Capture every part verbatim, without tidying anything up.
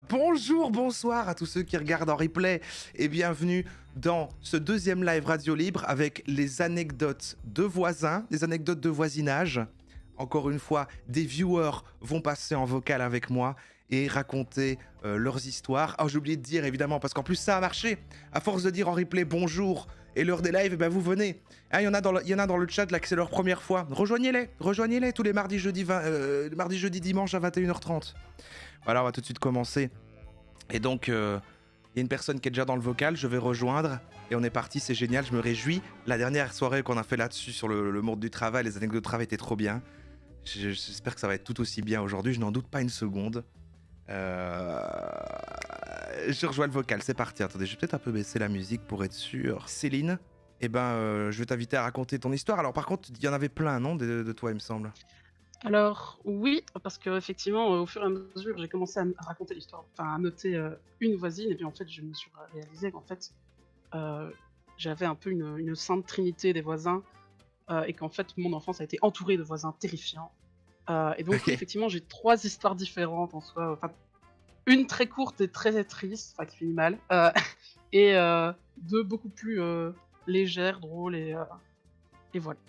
Bonjour, bonsoir à tous ceux qui regardent en replay et bienvenue dans ce deuxième live Radio Libre avec les anecdotes de voisins, des anecdotes de voisinage. Encore une fois, des viewers vont passer en vocal avec moi et raconter euh, leurs histoires. Ah, j'ai oublié de dire évidemment, parce qu'en plus ça a marché. À force de dire en replay bonjour et l'heure des lives, eh ben vous venez. Il ah, y, en a dans le, y en a dans le chat là que c'est leur première fois. Rejoignez-les, rejoignez-les tous les mardis, jeudi, euh, mardi, jeudi, dimanche à vingt et une heures trente. Voilà, on va tout de suite commencer. Et donc, il euh, y a une personne qui est déjà dans le vocal, je vais rejoindre. Et on est parti, c'est génial, je me réjouis. La dernière soirée qu'on a fait là-dessus sur le, le monde du travail, les anecdotes de travail étaient trop bien. J'espère que ça va être tout aussi bien aujourd'hui, je n'en doute pas une seconde. Euh... Je rejoins le vocal, c'est parti. Attendez, je vais peut-être un peu baisser la musique pour être sûr. Céline, eh ben, euh, je vais t'inviter à raconter ton histoire. Alors par contre, il y en avait plein, non, de, de toi, il me semble. Alors oui, parce qu'effectivement, euh, au fur et à mesure, j'ai commencé à, à raconter l'histoire, enfin à noter euh, une voisine, et puis en fait, je me suis réalisé qu'en fait, euh, j'avais un peu une, une sainte trinité des voisins, euh, et qu'en fait, mon enfance a été entourée de voisins terrifiants. Euh, et donc, Ok. oui, effectivement, j'ai trois histoires différentes en soi, enfin, une très courte et très triste, enfin qui finit mal, euh, et euh, deux beaucoup plus euh, légères, drôles, et, euh, et voilà.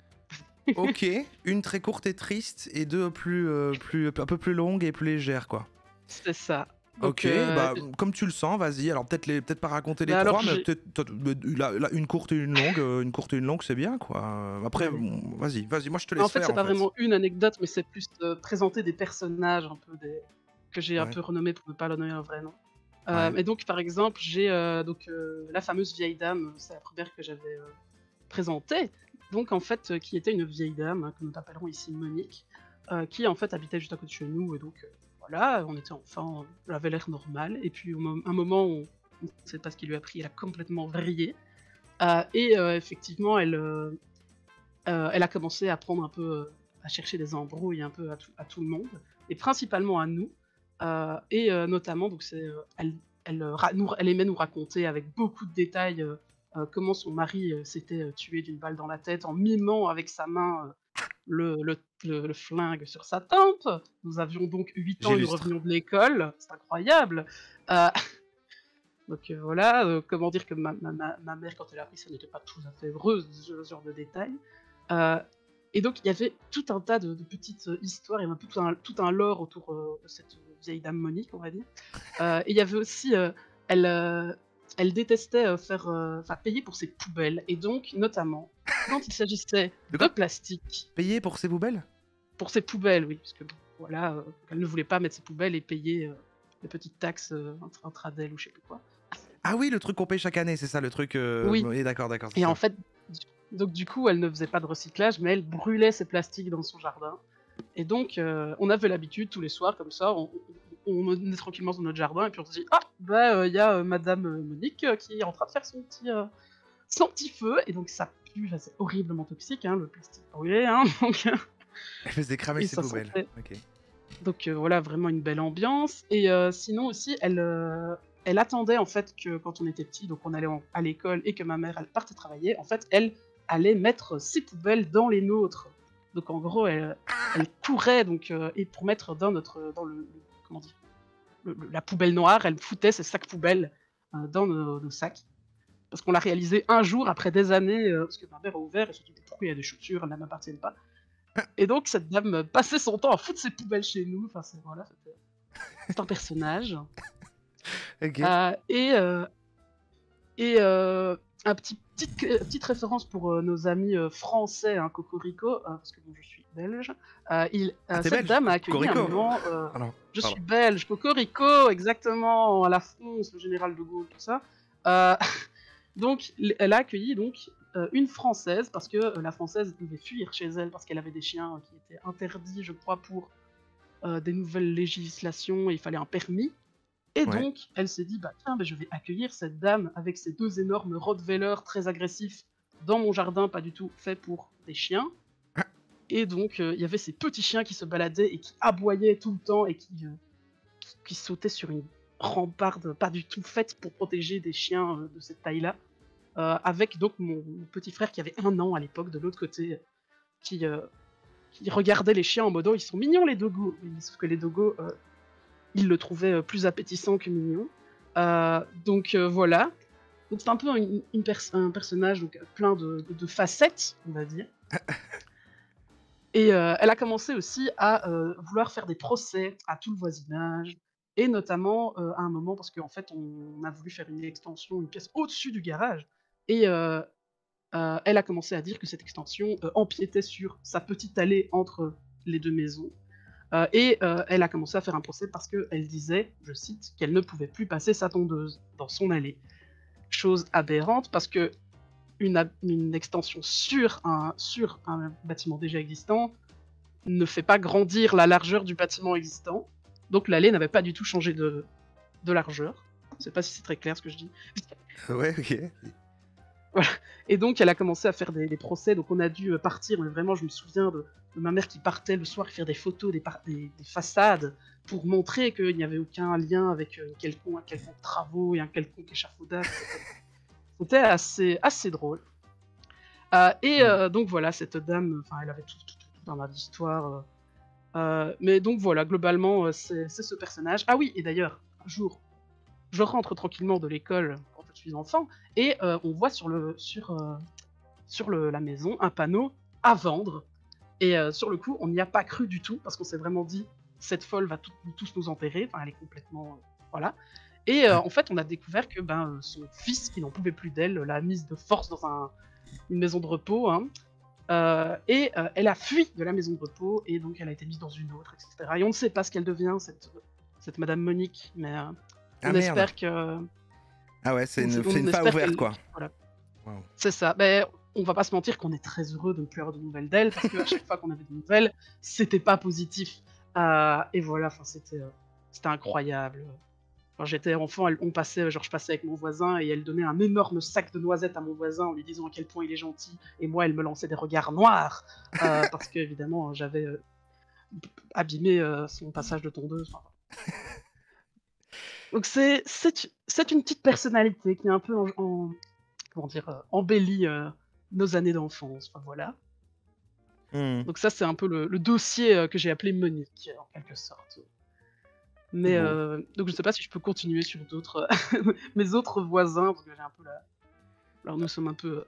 Ok, une très courte et triste et deux plus, euh, plus, un peu plus longues et plus légères, quoi. C'est ça. Donc, Ok, euh, bah comme tu le sens, vas-y. Alors peut-être les, peut-être pas raconter les bah alors, trois, mais j'ai- peut-être la, la- une courte et une longue. euh, une courte et une longue, c'est bien, quoi. Après, Allez. bon, vas-y, vas-y. Moi, je te En laisse fait, faire, c'est en pas fait. vraiment une anecdote, mais c'est plus euh, présenter des personnages un peu des... que j'ai un Ouais, peu renommés pour ne pas leur donner un vrai nom. Euh, ouais. et donc, par exemple, j'ai euh, donc euh, la fameuse vieille dame, c'est la première que j'avais euh, présentée. Donc, en fait, euh, qui était une vieille dame, hein, que nous appellerons ici Monique, euh, qui en fait habitait juste à côté de chez nous. Et donc, euh, voilà, on était enfants, elle avait l'air normal. Et puis, au mo- un moment, on ne sait pas ce qui lui a pris, elle a complètement vrillé. Euh, et euh, effectivement, elle, euh, euh, elle a commencé à prendre un peu, euh, à chercher des embrouilles un peu à tout, à tout le monde, et principalement à nous. Euh, et euh, notamment, donc c'est, euh, elle, elle, euh, ra- nous- elle aimait nous raconter avec beaucoup de détails euh, euh, comment son mari euh, s'était euh, tué d'une balle dans la tête en mimant avec sa main euh, le, le, le- le flingue sur sa tempe. Nous avions donc huit ans et nous J'illustre. revenions de l'école, c'est incroyable. Euh, donc euh, voilà, euh, comment dire que ma, ma, ma- ma mère, quand elle a appris ça, n'était pas tout à fait heureuse de ce genre de détails. Euh, et donc, il y avait tout un tas de, de petites euh, histoires, il y avait tout un, tout un lore autour euh, de cette vieille dame Monique, on va dire. Euh, et il y avait aussi, euh, elle, euh, elle détestait euh, faire, euh, enfin, payer pour ses poubelles. Et donc, notamment, quand il s'agissait De de quoi? plastique, Payer pour ces poubelles? pour ses poubelles, oui, parce que bon, voilà, euh, elle ne voulait pas mettre ses poubelles et payer euh, des petites taxes euh, intra- intradel ou je sais plus quoi. Ah oui, le truc qu'on paye chaque année, c'est ça, le truc. Euh... Oui, Oui, d'accord, d'accord, c'est et en ça. fait, du- donc du coup, elle ne faisait pas de recyclage, mais elle brûlait ses plastiques dans son jardin. Et donc, euh, on avait l'habitude, tous les soirs, comme ça, on, on, on menait tranquillement dans notre jardin, et puis on se dit, ah, bah, il y a euh, Madame euh, Monique euh, qui est en train de faire son petit, euh, son petit feu, et donc ça pue, enfin, c'est horriblement toxique, hein, le plastique brûlé, hein, donc, euh, Elle faisait cramer et ses ça poubelles. sentait. Ok. Donc euh, voilà, vraiment une belle ambiance. Et euh, sinon aussi, elle, euh, elle attendait en fait que quand on était petit, donc on allait en- à l'école et que ma mère elle partait travailler, en fait, elle allait mettre ses poubelles dans les nôtres. Donc en gros, elle, elle courait donc euh, et pour mettre dans notre dans le, le- comment dire le- le- la poubelle noire, elle foutait ses sacs poubelles euh, dans nos, nos sacs. Parce qu'on l'a réalisé un jour après des années, euh, parce que ma mère a ouvert et se dit pourquoi il y a des chaussures, elles ne m'appartiennent pas. Et donc cette dame passait son temps à foutre ses poubelles chez nous. Enfin c'est voilà, c'était c'est un personnage. Ok. Euh, et euh, et euh, un petit, petite, euh, petite référence pour euh, nos amis euh, français, hein, Cocorico, euh, parce que bon, je suis belge. Euh, il, Ah, euh, t'es cette belge? dame a accueilli un Corico. moment. Euh, Alors, je pardon. suis belge, Cocorico, exactement, à la France, le général de Gaulle, tout ça. Euh, donc, elle a accueilli donc euh, une française parce que euh, la française devait fuir chez elle parce qu'elle avait des chiens euh, qui étaient interdits, je crois, pour euh, des nouvelles législations et il fallait un permis. Et Ouais. donc, elle s'est dit, bah tiens, bah, je vais accueillir cette dame avec ses deux énormes Rottweilers très agressifs dans mon jardin, pas du tout fait pour des chiens. Et donc, euh, il y avait ces petits chiens qui se baladaient et qui aboyaient tout le temps et qui, euh, qui, qui sautaient sur une rambarde pas du tout faite pour protéger des chiens euh, de cette taille-là. Euh, avec donc mon, mon petit frère qui avait un an à l'époque de l'autre côté, qui, euh, qui regardait les chiens en mode oh, ils sont mignons les dogos. Mais sauf que les dogos, euh, il le trouvait euh, plus appétissant que mignon. Euh, donc euh, voilà. Donc c'est un peu une, une pers un personnage donc, plein de, de, de facettes, on va dire. Et euh, elle a commencé aussi à euh, vouloir faire des procès à tout le voisinage, et notamment euh, à un moment, parce qu'en fait, on, on a voulu faire une extension, une pièce au-dessus du garage, et euh, euh, elle a commencé à dire que cette extension euh, empiétait sur sa petite allée entre les deux maisons, euh, et euh, elle a commencé à faire un procès parce qu'elle disait, je cite, qu'elle ne pouvait plus passer sa tondeuse dans son allée. Chose aberrante, parce que une, une extension sur un, sur un bâtiment déjà existant ne fait pas grandir la largeur du bâtiment existant. Donc l'allée n'avait pas du tout changé de, de largeur. Je sais pas si c'est très clair ce que je dis. Ouais, ok. Voilà. Et donc elle a commencé à faire des, des procès, donc on a dû partir, mais vraiment je me souviens de, de ma mère qui partait le soir faire des photos des, des, des façades pour montrer qu'il n'y avait aucun lien avec euh, quelconque, un quelconque travaux et un quelconque échafaudage. C'était assez, assez drôle. Euh, et euh, donc voilà, cette dame, enfin elle avait tout, tout, tout, tout dans ma histoire. Euh, euh, mais donc voilà, globalement, euh, c'est ce personnage. Ah oui, et d'ailleurs, un jour, je rentre tranquillement de l'école quand je suis enfant, et euh, on voit sur, le, sur, euh, sur le, la maison un panneau à vendre. Et euh, sur le coup, on n'y a pas cru du tout, parce qu'on s'est vraiment dit, cette folle va tout, tous nous enterrer, enfin elle est complètement... Euh, voilà. Et euh, en fait, on a découvert que ben, son fils, qui n'en pouvait plus d'elle, l'a mise de force dans un, une maison de repos, hein, euh, et euh, elle a fui de la maison de repos, et donc elle a été mise dans une autre, et cetera. Et on ne sait pas ce qu'elle devient, cette, cette Madame Monique, mais euh, on ah, espère que... Ah ouais, c'est une, on, une fin ouverte, quoi. Voilà. Wow. C'est ça. Ben, on va pas se mentir qu'on est très heureux de ne plus avoir de nouvelles d'elle, parce qu'à chaque fois qu'on avait des nouvelles, c'était pas positif. Euh, et voilà, c'était euh, c'était incroyable. Quand j'étais enfant, elle, on passait, genre je passais avec mon voisin et elle donnait un énorme sac de noisettes à mon voisin en lui disant à quel point il est gentil. Et moi, elle me lançait des regards noirs euh, parce qu'évidemment, j'avais euh, abîmé euh, son passage de tondeuse. Enfin, donc c'est c'est une petite personnalité qui est un peu en, en comment dire euh, embellit euh, nos années d'enfance. Enfin voilà. Mmh. Donc ça, c'est un peu le, le dossier euh, que j'ai appelé Monique en quelque sorte. Mais bon. euh, donc je sais pas si je peux continuer sur d'autres mes autres voisins parce que j'ai un peu la. Alors nous sommes un peu.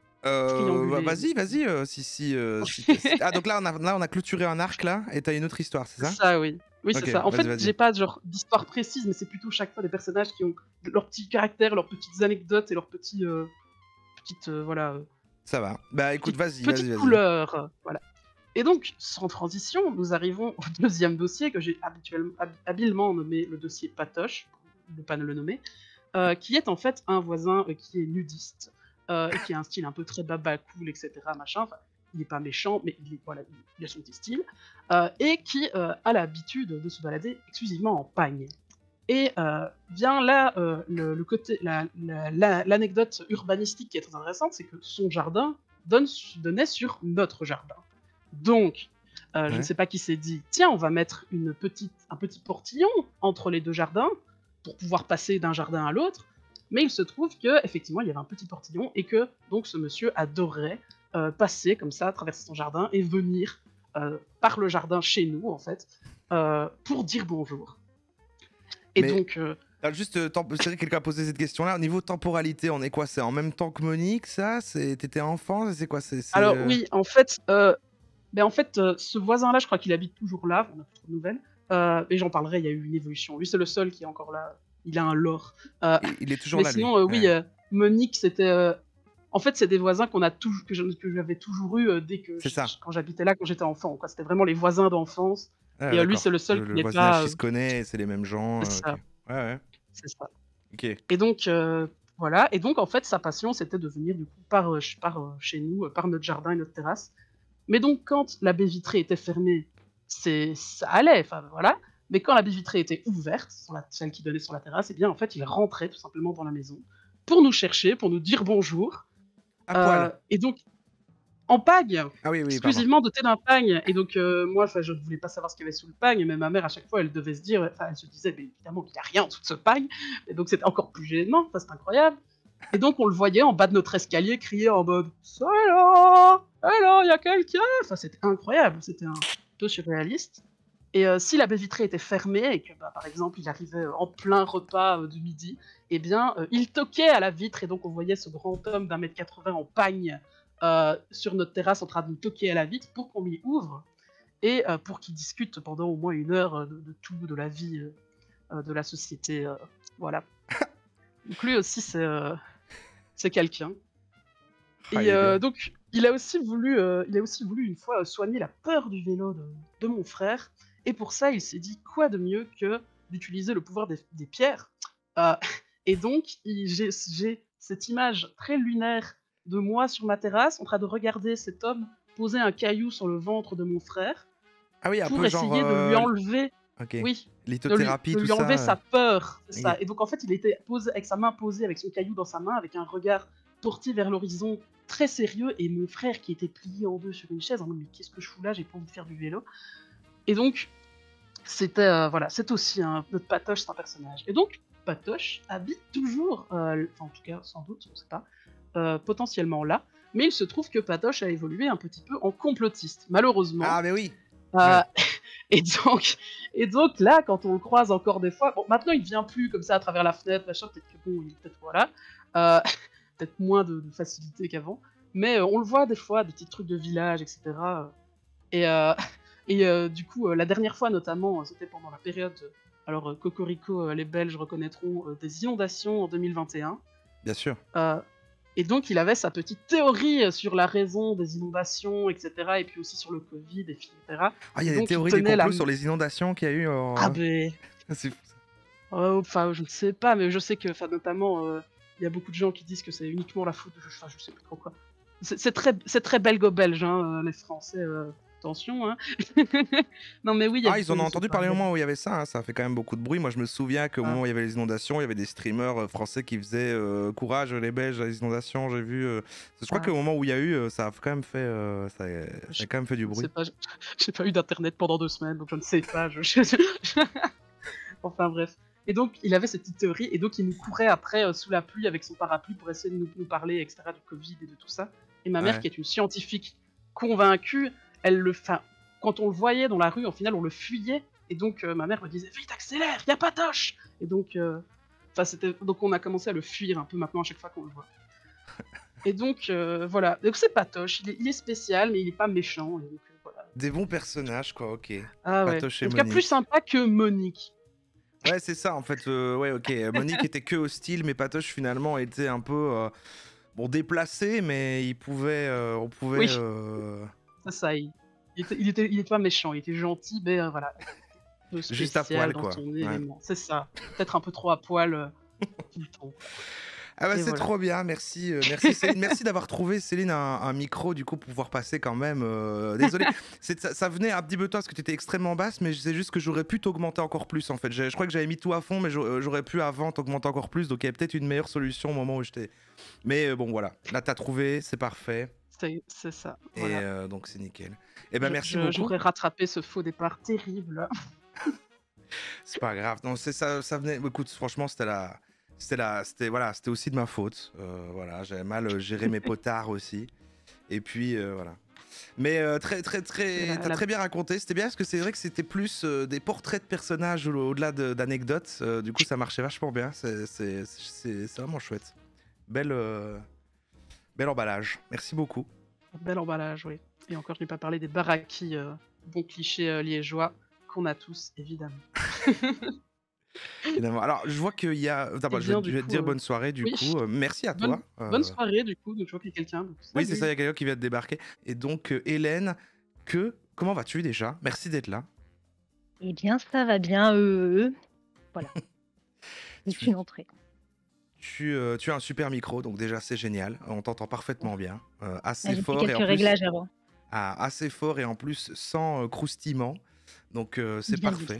Euh, bah, vas-y, vas-y, euh, si si, euh, si, si. Ah donc là on a là on a clôturé un arc là et t'as une autre histoire, c'est ça? Ça oui, oui c'est okay, ça. En vas -y, fait vas -y. j'ai pas genre d'histoire précise, mais c'est plutôt chaque fois des personnages qui ont leurs petits caractères, leurs petites anecdotes et leurs petits euh, petites euh, voilà. Euh, ça va. Bah écoute, vas-y, vas-y. Petites vas couleurs, euh, voilà. Et donc, sans transition, nous arrivons au deuxième dossier que j'ai habituellement, hab habilement nommé le dossier Patoche, pour ne pas le nommer, euh, qui est en fait un voisin euh, qui est nudiste, euh, et qui a un style un peu très baba cool, et cetera. Machin. Enfin, il n'est pas méchant, mais il, est, voilà, il a son petit style, euh, et qui euh, a l'habitude de se balader exclusivement en pagne. Et euh, vient là euh, le, le côté, l'anecdote la, la, urbanistique qui est très intéressante, c'est que son jardin donne, donnait sur notre jardin. Donc, euh, ouais. je ne sais pas qui s'est dit, tiens, on va mettre une petite, un petit portillon entre les deux jardins pour pouvoir passer d'un jardin à l'autre. Mais il se trouve que effectivement, il y avait un petit portillon et que donc ce monsieur adorait euh, passer comme ça, traverser son jardin et venir euh, par le jardin chez nous en fait euh, pour dire bonjour. Et Mais... donc. Euh... Alors juste, c'est vrai que quelqu'un a posé cette question-là. Au niveau temporalité, on est quoi? C'est en même temps que Monique, ça? T'étais enfant? C'est quoi? C'est Alors euh... oui, en fait. Euh... Ben en fait, euh, ce voisin-là, je crois qu'il habite toujours là, on n'a plus trop de nouvelles, euh, et j'en parlerai, il y a eu une évolution. Lui, c'est le seul qui est encore là, il a un lore. Euh, il est toujours mais là, sinon, lui. Euh, oui, ouais. euh, Monique, c'était... Euh... En fait, c'est des voisins qu'on a toujours, que j'avais toujours eu euh, dès que je, quand j'habitais là, quand j'étais enfant. C'était vraiment les voisins d'enfance, ah, et euh, lui, c'est le seul le, qui n'est pas... Le voisinage qui se connaît, c'est les mêmes gens. C'est ça. Okay. Ouais, ouais. C'est ça. Ok. Et donc, euh, voilà, et donc, en fait, sa passion, c'était de venir, du coup, par, euh, par euh, chez nous, par notre jardin et notre terrasse. Mais donc, quand la baie vitrée était fermée, ça allait, enfin voilà. Mais quand la baie vitrée était ouverte, sur la, celle qui donnait sur la terrasse, eh bien, en fait, il rentrait tout simplement dans la maison pour nous chercher, pour nous dire bonjour. À euh, poil. Et donc, en pagne, ah oui, oui, exclusivement doté d'un pagne. Et donc, euh, moi, je ne voulais pas savoir ce qu'il y avait sous le pagne, mais ma mère, à chaque fois, elle devait se dire, enfin, elle se disait, mais évidemment qu'il n'y a rien en dessous de ce pagne. Et donc, c'était encore plus gênant, c'est incroyable. Et donc, on le voyait en bas de notre escalier crier en mode « Salut, alors, il y a quelqu'un ?» Enfin, c'était incroyable, c'était un peu surréaliste. Et heu, si la baie vitrée était fermée et que, bah, par exemple, il arrivait, heu, en plein repas, heu, de midi et bien, heu, il toquait à la vitre et donc on voyait ce grand homme d'un mètre quatre-vingts en pagne, heu, sur notre terrasse en train de nous toquer à la vitre pour qu'on lui ouvre et heu, pour qu'il discute pendant au moins une heure, heu, de de tout, de la vie, heu heu, de la société, heu, voilà. Donc lui aussi c'est, heu, c'est quelqu'un. Ah, il Et est heu, bien. donc il a aussi voulu, heu, il a aussi voulu une fois, heu, soigner la peur du vélo de de mon frère et pour ça, il s'est dit: «Quoi de mieux que d'utiliser le pouvoir des des pierres?» Heu et donc il j'ai j'ai cette image très lunaire de moi sur ma terrasse en train de regarder cet homme poser un caillou sur le ventre de mon frère Ah oui, un pour peu genre, essayer de lui heu, l enlever OK, oui, de lui lithothérapie, de tout lui enlever ça, sa heu, peur, c'est OK. ça et donc en fait, il était posé avec sa main posée, avec son caillou dans sa main, avec un regard porté vers l'horizon, très sérieux et mon frère qui était plié en deux sur une chaise en mode: «Mais qu'est-ce que je fous là? J'ai pas envie de faire du vélo» et donc c'était, heu, voilà, c'est aussi un notre Patoche, c'est un personnage et donc Patoche habite toujours, heu, l enfin en tout cas sans doute, on sait pas, heu, potentiellement là, mais il se trouve que Patoche a évolué un petit peu en complotiste, malheureusement, Ah mais oui! heu Ouais. et donc et donc là, quand on le croise encore des fois bon maintenant il vient plus comme ça à travers la fenêtre machin, peut-être que bon, il peut-être voilà, heu, peut-être moins de de facilité qu'avant, mais heu, on le voit des fois, des petits trucs de village et cetera, heu et heu et heu, du coup, heu, la dernière fois notamment, heu, c'était pendant la période, heu, alors, heu, cocorico, heu, les Belges reconnaîtront, heu, des inondations en deux mille vingt et un, Bien sûr. heu et donc il avait sa petite théorie, heu, sur la raison des inondations et cetera et puis aussi sur le covid et cetera Ah, il y et a des donc il théories du tenait la complot m sur les inondations qu'il y a eu ah en beh c'est fou ça. Oh, enfin, je ne sais pas, mais je sais que, enfin, notamment, heu, il y a beaucoup de gens qui disent que c'est uniquement la faute de je enfin, je sais plus trop quoi. C'est c'est très c'est très belgo-belge, hein, heu, les Français, heu, attention, hein. Non, mais oui, il y a Ah, des ils en ont théories sur entendu ça, parler il y au a moment où il y avait ça, hein, ça a fait quand même beaucoup de bruit. Moi, je me souviens qu'au ah, moment où il y avait les inondations, il y avait des streamers, heu, français qui faisaient, heu: «Courage les Belges, les inondations», j'ai vu, heu, je crois qu'au ah, moment où il y a eu, heu, ça a quand même fait, heu, ça a ça je a quand même fait du je ne sais bruit. pas, j j'ai pas eu d'internet pendant deux semaines, donc je ne sais pas, je je enfin bref et donc il avait cette petite théorie et donc il nous courait après, heu, sous la pluie avec son parapluie pour essayer de nous nous parler et cetera du covid et de tout ça et ma mère Ouais. qui est une scientifique convaincue, elle le enfin, quand on le voyait dans la rue, au final, on le fuyait et donc heu, ma mère me disait: «Vite accélère, il y a Patoche!» et donc heu, enfin c'était donc on a commencé à le fuir un peu maintenant à chaque fois qu'on le voit et donc heu, voilà, donc c'est Patoche, il est il est spécial mais il est pas méchant et donc heu, voilà. Des bons personnages quoi, OK. Ah ouais, Patoche et en tout cas plus Monique. sympa que Monique. Ouais, c'est ça en fait, heu, ouais, OK, Monique était que hostile, mais Patoche finalement était un peu, heu, bon déplacé, mais il pouvait, heu, on pouvait, Oui. heu C'est ça, il il était il était il était pas méchant, il était gentil, mais heu, voilà, un peu juste à spécial poil dans quoi. son Ouais. élément. C'est ça, peut-être un peu trop à poil, heu, tout le temps, quoi Ah bah, et c'est voilà. trop bien, merci, heu, merci Céline. Merci d'avoir trouvé Céline un un micro du coup pour pouvoir passer quand même, heu, désolé, c'est ça ça venait un petit peu de toi parce que tu étais extrêmement basse, mais c'est juste que j'aurais pu t'augmenter encore plus en fait. J'ai je crois que j'avais mis tout à fond, mais j'au heu, j'aurais pu avant t'augmenter encore plus, donc il y avait peut-être une meilleure solution au moment où j'étais mais heu, bon voilà, là tu as trouvé, c'est parfait C'est c'est ça, et voilà. heu, donc c'est nickel. Et ben Je merci je beaucoup. j'aurais rattrapé ce faux départ terrible. C'est pas grave. Non, c'est ça ça venait écoute, franchement, c'était la c'était la c'était voilà, c'était aussi de ma faute, heu, voilà, j'avais mal, heu, géré mes potards aussi et puis, heu, voilà. Mais heu, très, très, C'est très la tu la très bien raconté. C'était bien parce que c'est vrai que c'était plus, heu, des portraits de personnages au au-delà de d'anecdotes, heu, du coup, ça marchait vachement bien. C'est c'est c'est c'est vraiment chouette. Belle, heu, bel emballage. Merci beaucoup. bel emballage, oui et encore je n'ai pas parlé des baraquis, heu, bons clichés, heu, liégeois qu'on a tous évidemment. Évidemment. Alors, je vois qu'il y a attends, Eh bah, je vais bien te je du vais te coup, dire heu bonne soirée du oui, coup, heu, merci à bonne toi, bonne heu soirée du coup, donc je vois qu'il y a quelqu'un, donc oui, c'est ça, il y salut! a quelqu'un qui vient de débarquer et donc heu, Hélène, que comment vas-tu déjà? Merci d'être là. Eh bien, ça va bien, heu, heu, heu, voilà, c'est Tu une entrée. tu, heu, tu as un super micro, donc déjà, c'est génial. On t'entend Bon, parfaitement bien, heu, ah, assez j'ai fait fort et quelques en plus réglages avant. ah, assez fort et en plus sans, heu, croustillement, donc heu, c'est Bien dit. parfait.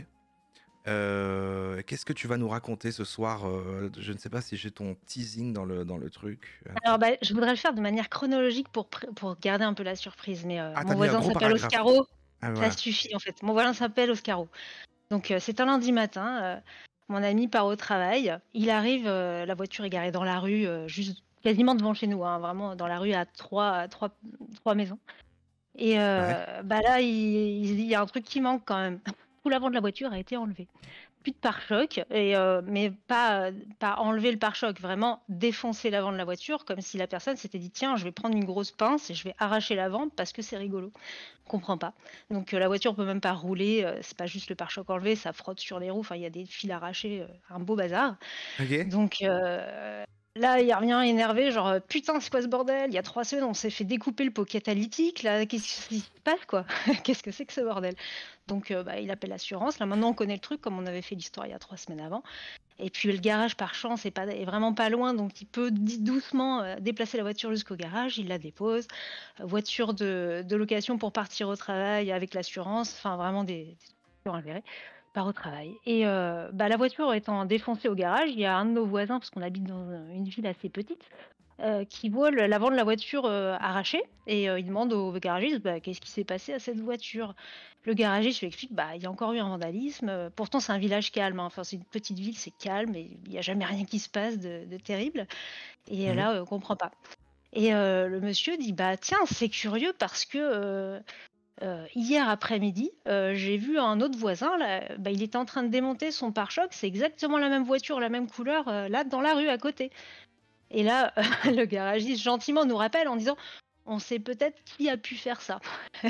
Heu, qu'est-ce que tu vas nous raconter ce soir? Heu, je ne sais pas si j'ai ton teasing dans le dans le truc, heu Alors, bah, je voudrais le faire de manière chronologique pour pré pour garder un peu la surprise, mais heu, ah, tu mon mis un voisin gros s'appelle paragraphe. Oscaro, Ah ça voilà. suffit en fait. Mon voisin s'appelle Oscaro. Donc heu, c'est un lundi matin, heu, mon ami part au travail, il arrive, heu, la voiture est garée dans la rue, heu, juste quasiment devant chez nous, hein, vraiment dans la rue à trois à trois trois maisons et Ouais. heu, bah, là, il il se dit: «Il y a un truc qui manque quand même». tout l'avant de la voiture a été enlevé. Plus de pare-choc, et euh, mais pas, pas enlever le pare-choc, vraiment défoncer l'avant de la voiture, comme si la personne s'était dit tiens, je vais prendre une grosse pince et je vais arracher l'avant parce que c'est rigolo. On comprend pas. Donc euh, la voiture peut même pas rouler, euh, c'est pas juste le pare-choc enlevé, ça frotte sur les roues, enfin il y a des fils arrachés, euh, un beau bazar. Ok. Donc euh, là, il revient énervé, genre euh, putain, c'est quoi ce bordel? Il y a trois semaines, on s'est fait découper le pot catalytique, là, qu'est-ce qui se passe quoi? Qu'est-ce que c'est que ce bordel? Donc euh, bah, il appelle l'assurance. Là maintenant on connaît le truc comme on avait fait l'histoire il y a trois semaines avant. Et puis le garage par chance est, pas, est vraiment pas loin, donc il peut di- doucement euh, déplacer la voiture jusqu'au garage, il la dépose. Euh, voiture de, de location pour partir au travail avec l'assurance, enfin vraiment des, des trucs à gérer. Part au travail. Et euh, bah, la voiture étant défoncée au garage, il y a un de nos voisins, parce qu'on habite dans euh, une ville assez petite, euh, qui voit le- l'avant de la voiture euh, arraché et euh, il demande au garagiste bah, qu'est-ce qui s'est passé à cette voiture. Le garagiste lui explique bah il y a encore eu un vandalisme. euh, Pourtant c'est un village calme, hein. Enfin c'est une petite ville, c'est calme et il n'y a jamais rien qui se passe de, de terrible. Et euh, Mhm. là euh, on comprend pas. Et euh, le monsieur dit bah tiens c'est curieux parce que euh, euh, hier après-midi euh, j'ai vu un autre voisin là, bah, il était en train de démonter son pare-choc, c'est exactement la même voiture, la même couleur euh, là dans la rue à côté. Et là, le garagiste gentiment nous rappelle en disant on sait peut-être qui a pu faire ça.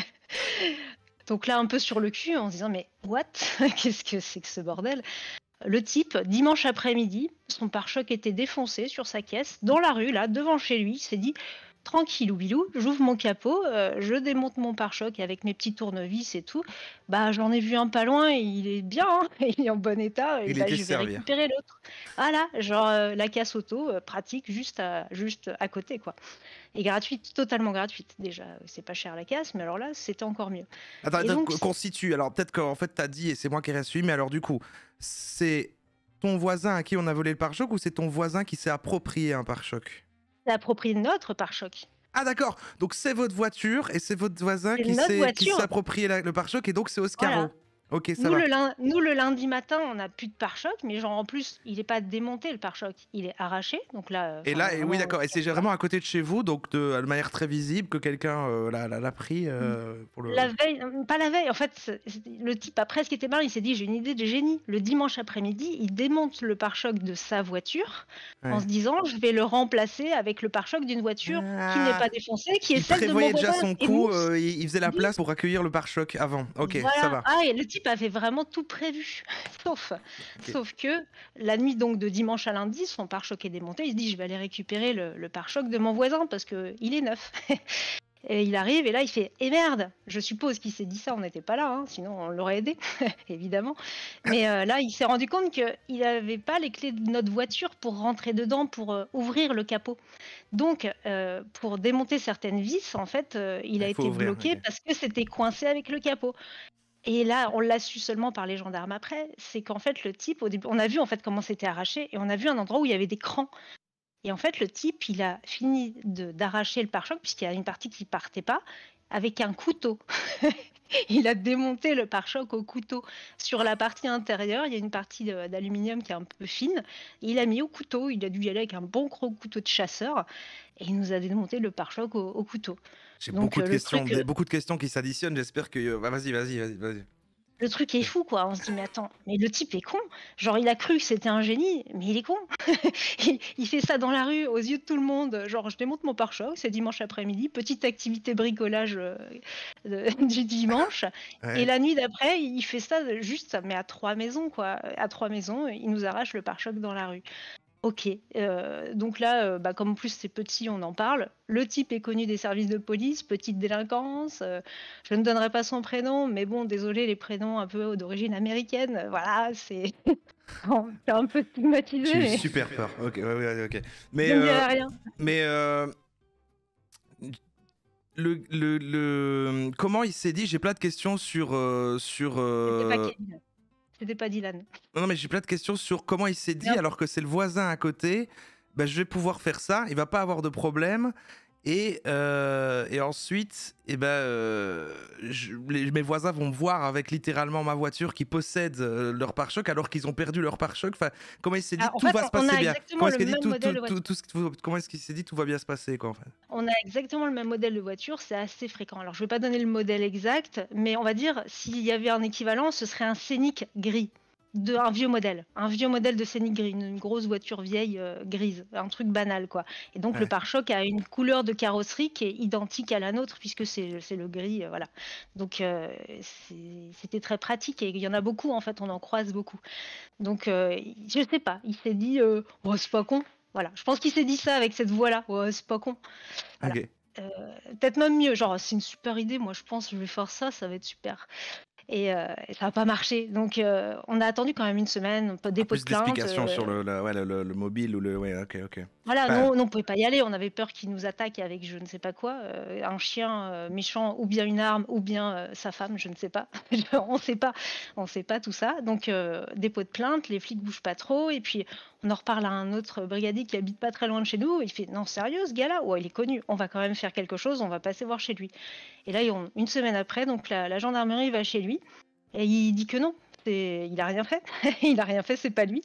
Donc là, un peu sur le cul, en se disant mais what? Qu'est-ce que c'est que ce bordel? Le type, dimanche après-midi, son pare-choc était défoncé sur sa caisse, dans la rue, là, devant chez lui. Il s'est dit tranquillou bilou, j'ouvre mon capot, euh, je démonte mon pare-choc avec mes petits tournevis et tout. Bah, j'en ai vu un pas loin, et il est bien, hein, il est en bon état, et Il bah, était je vais servir. récupérer l'autre. Voilà, genre euh, la casse auto, euh, pratique, juste à, juste à côté, quoi. Et gratuite, totalement gratuite, déjà. C'est pas cher la casse, mais alors là, c'était encore mieux. Attends, Et attends, donc, co- constitue. Alors peut-être qu'en fait t'as dit et c'est moi qui ai rien suivi, mais alors du coup, c'est ton voisin à qui on a volé le pare-choc ou c'est ton voisin qui s'est approprié un pare-choc? c'est approprié notre pare-choc. Ah d'accord, donc c'est votre voiture et c'est votre voisin C'est qui notre s'est qui s'est voiture. approprié la- le pare-choc et donc c'est Oscaro. Voilà. Ok, ça Nous va. le, lin- nous, le lundi matin, on n'a plus de pare-choc, mais genre en plus, il n'est pas démonté le pare-choc, il est arraché. Donc là, euh, Et enfin, là, et oui vraiment, d'accord, et c'est voilà. vraiment à côté de chez vous, donc de, de manière très visible que quelqu'un euh, l'a, l'a- l'a pris euh, pour le... La veille, euh, pas la veille, en fait, c'est- c'est- le type a presque été marre, il s'est dit j'ai une idée de génie. Le dimanche après-midi, il démonte le pare-choc de sa voiture en Ouais. se disant je vais le remplacer avec le pare-choc d'une voiture qui n'est Ah, pas défoncée, qui est il celle de mon prévoyait déjà voisin son et coup, nous. euh, il, il faisait la Oui. place pour accueillir le pare-choc avant. Ok, ça Voilà. va. Ah, et le type avait vraiment tout prévu. Sauf, Ok. sauf que la nuit donc de dimanche à lundi, son pare-choc est démonté. Il se dit je vais aller récupérer le, le pare-choc de mon voisin parce que il est neuf. Et il arrive et là il fait eh merde. Je suppose qu'il s'est dit ça, on n'était pas là, hein, sinon on l'aurait aidé évidemment. Mais euh, là il s'est rendu compte qu'il n'avait pas les clés de notre voiture pour rentrer dedans, pour euh, ouvrir le capot. Donc, euh, pour démonter certaines vis, en fait, euh, il a Il faut été ouvrir, bloqué ok. parce que c'était coincé avec le capot. Et là, on l'a su seulement par les gendarmes après, c'est qu'en fait, le type, au début, on a vu en fait comment c'était arraché et on a vu un endroit où il y avait des crans. Et en fait, le type, il a fini de- d'arracher le pare-choc puisqu'il y a une partie qui partait pas avec un couteau. Il a démonté le pare-choc au couteau. Sur la partie intérieure, il y a une partie de- d'aluminium qui est un peu fine. Et il a mis au couteau. Il a dû y aller avec un bon gros couteau de chasseur. Et il nous a démonté le pare-choc au, au couteau. J'ai Donc beaucoup euh, de le questions, truc, des- beaucoup de questions qui s'additionnent. J'espère que. euh, bah, vas-y, vas-y, vas-y, vas-y. le truc est fou, quoi. On se dit, mais attends, mais le type est con. Genre, il a cru que c'était un génie, mais il est con. il, il fait ça dans la rue, aux yeux de tout le monde. Genre, je démonte mon pare-choc, c'est dimanche après-midi, petite activité bricolage euh, de- du dimanche. Ouais. Et la nuit d'après, il fait ça juste, mais à trois maisons, quoi. À trois maisons, il nous arrache le pare-choc dans la rue. Ok, euh, donc là, euh, bah, comme en plus c'est petit, on en parle. Le type est connu des services de police, petite délinquance. euh, je ne donnerai pas son prénom, mais bon, désolé, les prénoms un peu d'origine américaine, euh, voilà, c'est bon, c'est un peu stigmatisé, J'ai eu mais super peur. Ok, ouais, ouais, ok. Mais. je ne euh, dirai rien. mais. euh, le, le, le- Comment il s'est dit? J'ai plein de questions sur. euh, sur C'était pas euh, Kevin, c'était pas Dylan. Non, non, mais j'ai plein de questions sur comment il s'est dit Bien. alors que c'est le voisin à côté. Bah, je vais pouvoir faire ça, il va pas avoir de problème. Et, euh, et ensuite, eh ben, euh, je- les- mes voisins vont me voir avec littéralement ma voiture qui possède euh, leur pare-choc alors qu'ils ont perdu leur pare-choc. Enfin, comment il s'est dit Alors, en tout fait, va se on on passer a bien? exactement Comment est-ce le qu'il a dit même tout, tout, modèle de tout, voiture. tout ce que tout- comment est-ce qu'il s'est dit tout va bien se passer quoi en fait? On a exactement le même modèle de voiture, c'est assez fréquent. Alors, je vais pas donner le modèle exact, mais on va dire, s'il y avait un équivalent, ce serait un Scénic gris, de un vieux modèle, un vieux modèle de Scénic gris, une, une grosse voiture vieille euh, grise, un truc banal quoi. Et donc le Ouais. pare-choc a une couleur de carrosserie qui est identique à la nôtre puisque c'est c'est le gris, euh, voilà. Donc euh, c'est- c'était très pratique et il y en a beaucoup en fait, on en croise beaucoup. Donc euh, je sais pas, il s'est dit, euh, oh, c'est pas con. Voilà, je pense qu'il s'est dit ça avec cette voix-là. Ouais, c'est pas con. Voilà. Ok. Euh, Peut-être même mieux. Genre, c'est une super idée. Moi, je pense que je vais faire ça. Ça va être super. Et, euh, et ça n'a pas marché. Donc, euh, on a attendu quand même une semaine. Un peu Ah, dépôt de plus plainte. d'explications euh, sur le, le, ouais, le, le- le mobile ou le. Ouais, ok, ok. voilà, Enfin, non, non, on pouvait pas y aller. On avait peur qu'il nous attaque avec je ne sais pas quoi, euh, un chien euh, méchant, ou bien une arme, ou bien euh, sa femme, je ne sais pas. on sait pas, on sait pas tout ça. Donc euh, dépôt de plainte, les flics bougent pas trop, et puis on en reparle à un autre brigadier qui habite pas très loin de chez nous. Il fait non sérieux ce gars-là, ouais il est connu. On va quand même faire quelque chose. On va passer voir chez lui. Et là, on- une semaine après, donc la, la gendarmerie va chez lui et il dit que non. C'est- Il a rien fait. il a rien fait, c'est pas lui.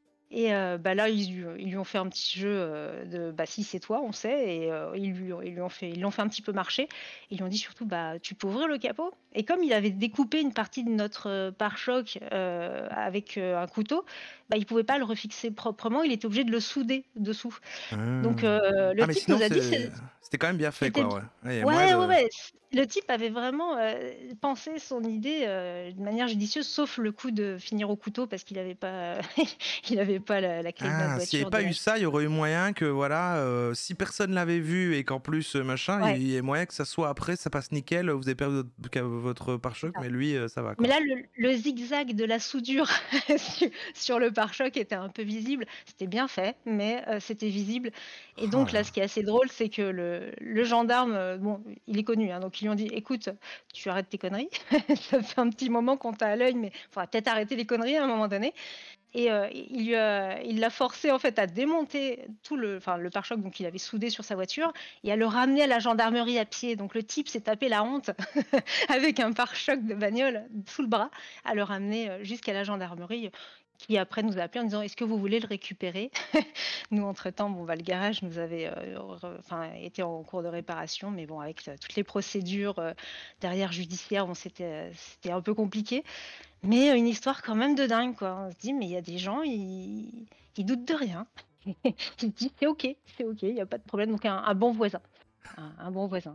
Et euh, bah là, ils, lui ils lui ont fait un petit jeu euh, de bah si c'est toi, on sait, et euh, ils lui, ont- ils lui ont fait, ils l'ont fait un petit peu marcher. Ils lui ont dit surtout bah tu peux ouvrir le capot. Et comme il avait découpé une partie de notre euh, pare-choc euh, avec euh, un couteau, bah il pouvait pas le refixer proprement. Il était obligé de le souder dessous. Donc hum. euh, le Ah, mais type sinon, nous a dit c'est- c'est- c'était quand même bien fait, c'était quoi, ouais. Ouais, il y a moyen ouais, ouais, de. ouais. Le type avait vraiment euh, pensé son idée euh, de manière judicieuse, sauf le coup de finir au couteau parce qu'il n'avait pas, il avait pas la, la clé de notre Ah, s'il n'y avait voiture pas eu derrière. ça, il y aurait eu moyen que, voilà, euh, si personne l'avait vu et qu'en plus, euh, machin, Ouais. il y ait moyen que ça soit après, ça passe nickel, vous avez perdu votre, votre pare-choc, Ah. mais lui, euh, ça va, Mais quoi. là, le, le zigzag de la soudure sur, sur le pare-choc était un peu visible. C'était bien fait, mais euh, c'était visible. Et Oh donc là. là, ce qui est assez drôle, c'est que le, le gendarme, euh, bon, il est connu, hein, donc ils lui ont dit, écoute, tu arrêtes tes conneries. Ça fait un petit moment qu'on t'a à l'œil, mais il faudra peut-être arrêter les conneries à un moment donné. Et euh, il lui a- il l'a forcé en fait à démonter tout le, enfin le pare-choc donc il avait soudé sur sa voiture et à le ramener à la gendarmerie à pied. Donc le type s'est tapé la honte avec un pare-choc de bagnole sous le bras à le ramener euh, jusqu'à la gendarmerie qui après nous a appelé en disant est-ce que vous voulez le récupérer. Nous entre-temps bon bah le garage nous avait euh, re- enfin été en cours de réparation mais bon avec euh, toutes les procédures euh, derrière judiciaires bon c'était euh, c'était un peu compliqué. Mais une histoire quand même de dingue, quoi. On se dit, mais il y a des gens, ils, ils doutent de rien. Ils se disent, c'est ok, c'est ok, il n'y a pas de problème. Donc un, un bon voisin, un, un bon voisin.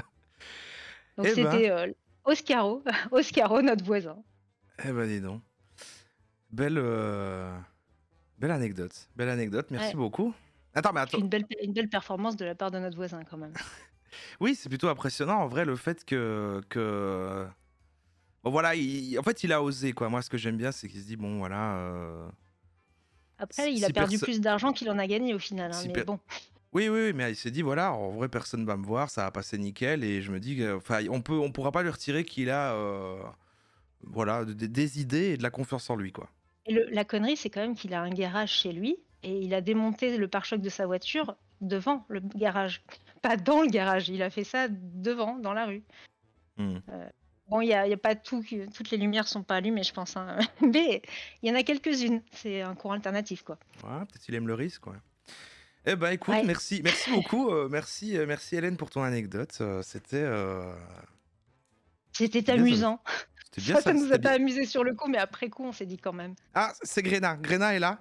Donc Eh ben, c'était euh, Oscaro, Oscaro, notre voisin. eh ben, dis donc. Belle, euh, belle anecdote, belle anecdote, merci Ouais. beaucoup. Attends, mais Puis attends. une belle, une belle performance de la part de notre voisin, quand même. Oui, c'est plutôt impressionnant, en vrai, le fait que... que... Bon, voilà, il- en fait, il a osé, quoi. Moi, ce que j'aime bien, c'est qu'il se dit, bon, voilà... euh, Après, Si, il a si perdu perso- plus d'argent qu'il en a gagné au final, hein, si mais per- bon. Oui, oui, oui, mais il s'est dit, voilà, en vrai, personne va me voir, ça va passer nickel, et je me dis, que- enfin, on peut, on pourra pas lui retirer qu'il a, euh, voilà, des, des idées et de la confiance en lui, quoi. Et le- la connerie, c'est quand même qu'il a un garage chez lui et il a démonté le pare-choc de sa voiture devant le garage. Pas dans le garage, il a fait ça devant, dans la rue. Hmm. Euh, bon, il n'y a, il y a pas tout, qui- toutes les lumières sont pas allumées, je pense, hein. Mais il y en a quelques-unes. C'est un courant alternatif, quoi. Voilà, peut-être il aime le risque, quoi. Eh ben, écoute, Ouais. merci, merci beaucoup, euh, merci, euh, merci Hélène pour ton anecdote. euh, c'était, euh, C'était bien, ça- amusant. c'était bien Ça, ça. ça nous c'était a pas bien. amusé sur le coup, mais après coup, on s'est dit quand même. Ah, c'est Gréna. Gréna est là.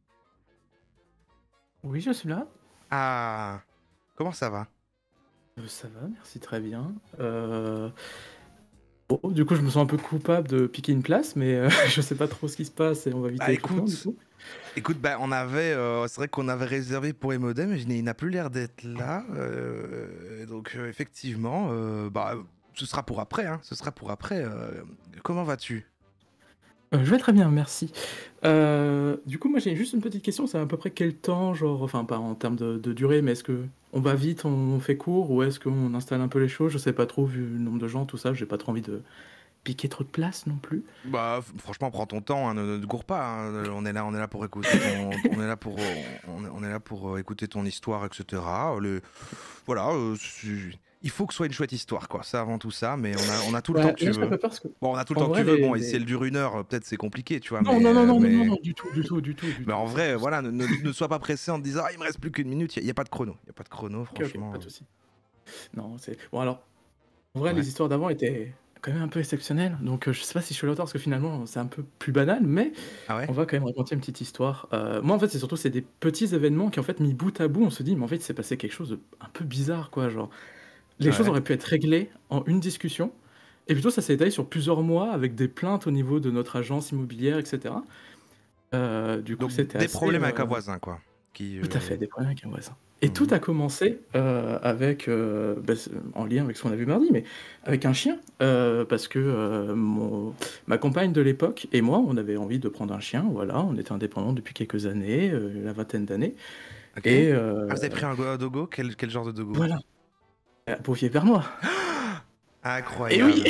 Oui, je suis là. Ah, comment ça va? Euh, ça va, merci, très bien. Euh... Bon, du coup, je me sens un peu coupable de piquer une place, mais euh, je sais pas trop ce qui se passe et on va vite Bah, aller plus loin, écoute, du coup. Écoute, bah, on avait, euh, c'est vrai qu'on avait réservé pour Emodem, mais il n'a plus l'air d'être là. euh, donc euh, effectivement, euh, bah, ce sera pour après. Hein, ce sera pour après. euh, comment vas-tu? Euh, je vais très bien, merci. Euh, du coup, moi j'ai juste une petite question, c'est à peu près quel temps, genre, enfin pas en termes de, de durée, mais est-ce que on va vite, on fait court, ou est-ce qu'on installe un peu les choses? Je sais pas trop, vu le nombre de gens, tout ça, j'ai pas trop envie de piquer trop de place non plus. Bah, f- franchement, prends ton temps, hein, ne, ne te gourre pas. Hein. On est là, on est là pour écouter ton, on est là pour, euh, on est, on est là pour euh, écouter ton histoire, et cetera. Le, voilà, euh, c'est- il faut que ce soit une chouette histoire, quoi. Ça avant tout ça, mais on a, on a tout le temps Ouais, que tu là, j'ai un veux. peu peur parce que, Bon, on a tout le en temps que tu vrai, veux. les, Bon, et si les- elle dure une heure, euh, peut-être c'est compliqué, tu vois. Non, Mais, non, non, euh, non, non, non, mais, non, du tout, du tout, du tout, du mais tout. en C'est vrai, c'est- voilà, ne, ne, ne sois pas pressé en te disant, ah, il me reste plus qu'une minute. Il n'y a, y a pas de chrono. Il y a pas de chrono, Ok, ok, franchement. pas de souci. Non, c'est... Bon, alors, en vrai, Ouais. les histoires d'avant étaient quand même un peu exceptionnelles, donc euh, je sais pas si je suis l'auteur, parce que finalement, c'est un peu plus banal, mais Ah ouais? on va quand même raconter une petite histoire. Euh, moi, en fait, c'est surtout, c'est des petits événements qui, en fait, mis bout à bout, on se dit, mais en fait, il s'est passé quelque chose de un peu bizarre, quoi, genre... Les choses Ouais. auraient pu être réglées en une discussion, et plutôt ça s'est étalé sur plusieurs mois avec des plaintes au niveau de notre agence immobilière, et cetera. Euh, du coup, Donc, c'était des assez... problèmes avec un euh, voisin, quoi. Qui, Tout à euh, fait, des problèmes avec un voisin. Et mhm. tout a commencé euh, avec, euh, bah, c'est- en lien avec ce qu'on a vu mardi, mais avec un chien, euh, parce que euh, mon, ma compagne de l'époque et moi, on avait envie de prendre un chien, voilà, on était indépendants depuis quelques années, euh, la vingtaine d'années, Ok. et Ah, euh, vous avez pris un go- un dogo? Quel, quel genre de dogo? voilà, euh, Bouvier Bernois. Et Incroyable. oui,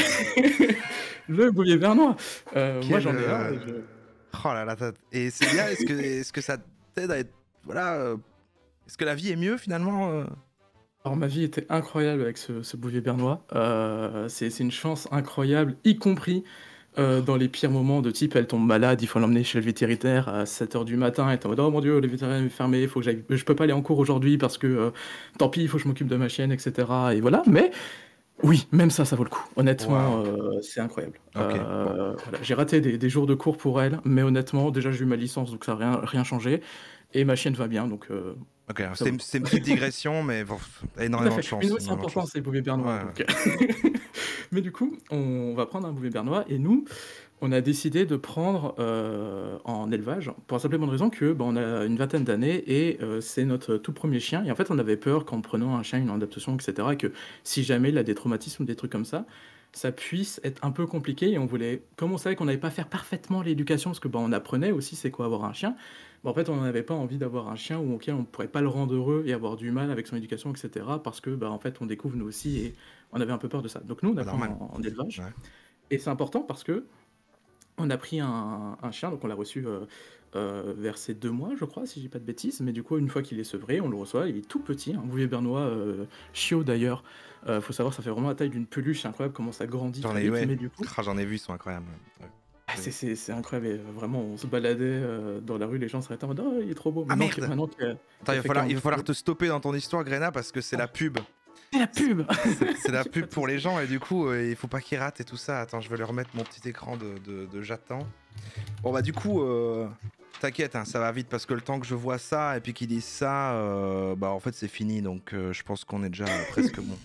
le Bouvier Bernois. Euh, moi Quel, j'en ai un, euh, et je... Oh là là, t'as- et c'est bien, est-ce que, est-ce que ça t'aide à être... Voilà, euh, est-ce que la vie est mieux finalement euh Alors ma vie était incroyable avec ce, ce Bouvier Bernois. Euh, c'est c'est une chance incroyable, y compris euh, dans les pires moments de type elle tombe malade, il faut l'emmener chez le vétérinaire à sept heures du matin, et t'es en mode oh mon dieu, le vétérinaire est fermé, faut que j'aille... je peux pas aller en cours aujourd'hui parce que euh, tant pis, il faut que je m'occupe de ma chienne, et cetera. Et voilà, mais oui, même ça, ça vaut le coup. Honnêtement, Waouh. euh, c'est incroyable. Ok, bon. Euh, voilà. J'ai raté des, des jours de cours pour elle, mais honnêtement, déjà j'ai eu ma licence, donc ça n'a rien, rien changé. Et ma chienne va bien, donc euh, Ok, ça c'est vaut une, le coup. c'est une petite digression, mais bon, t'as Tout à énormément de fait. chance. Mais nous, c'est Énormément de important, chance. c'est Bouvier Bernois. Ouais, Donc... euh, Mais du coup, on va prendre un Bouvier Bernois, et nous, on a décidé de prendre euh, en élevage, pour la simple et bonne raison que bah, on a une vingtaine d'années, et euh, c'est notre tout premier chien. Et en fait, on avait peur qu'en prenant un chien, une adaptation, et cetera, que si jamais il a des traumatismes ou des trucs comme ça, ça puisse être un peu compliqué. Et on voulait, comme on savait qu'on n'allait pas faire parfaitement l'éducation, parce que bah, on apprenait aussi c'est quoi avoir un chien, bah, en fait, on n'avait pas envie d'avoir un chien où, auquel on ne pourrait pas le rendre heureux et avoir du mal avec son éducation, et cetera, parce que bah, en fait, on découvre nous aussi, et on avait un peu peur de ça. Donc nous, on a Bah, pris normal. en, en élevage. Ouais. Et c'est important parce que on a pris un, un chien, donc on l'a reçu euh, euh, vers ses deux mois, je crois, si je dis pas de bêtises. Mais du coup, une fois qu'il est sevré, on le reçoit. Il est tout petit, un Bouvier Bernois, euh, chiot d'ailleurs. Euh, faut savoir, ça fait vraiment la taille d'une peluche. C'est incroyable comment ça grandit J'en très ai, vite. ouais. Mais du coup, Ah, j'en ai vu, ils sont incroyables. Ouais. ah, c'est, c'est, c'est incroyable. Et, euh, vraiment, on se baladait euh, dans la rue, les gens s'arrêtaient en mode oh, il est trop beau. Ah Maintenant que- merde. maintenant que- Attends, il ça va fait falloir, il va quarante falloir kilos. te stopper dans ton histoire, Grena, parce que c'est la pub. C'est la pub. C'est c'est la J'ai pub pas de pour les soucis. gens, et du coup, euh, il faut pas qu'ils ratent et tout ça. Attends, je vais leur mettre mon petit écran de, de, de j'attends. Bon, bah, du coup, euh, t'inquiète, hein, ça va vite, parce que le temps que je vois ça et puis qu'ils disent ça, euh, bah, en fait, c'est fini. Donc, euh, je pense qu'on est déjà euh, presque bon.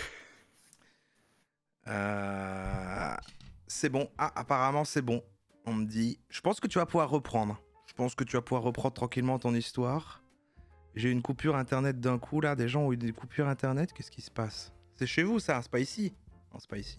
Euh, c'est bon. Ah, apparemment, c'est bon. On me dit. Je pense que tu vas pouvoir reprendre. Je pense que tu vas pouvoir reprendre tranquillement ton histoire. J'ai eu une coupure internet d'un coup là. Des gens ont eu des coupures internet. Qu'est-ce qui se passe? C'est chez vous ça? C'est pas ici? Non, c'est pas ici.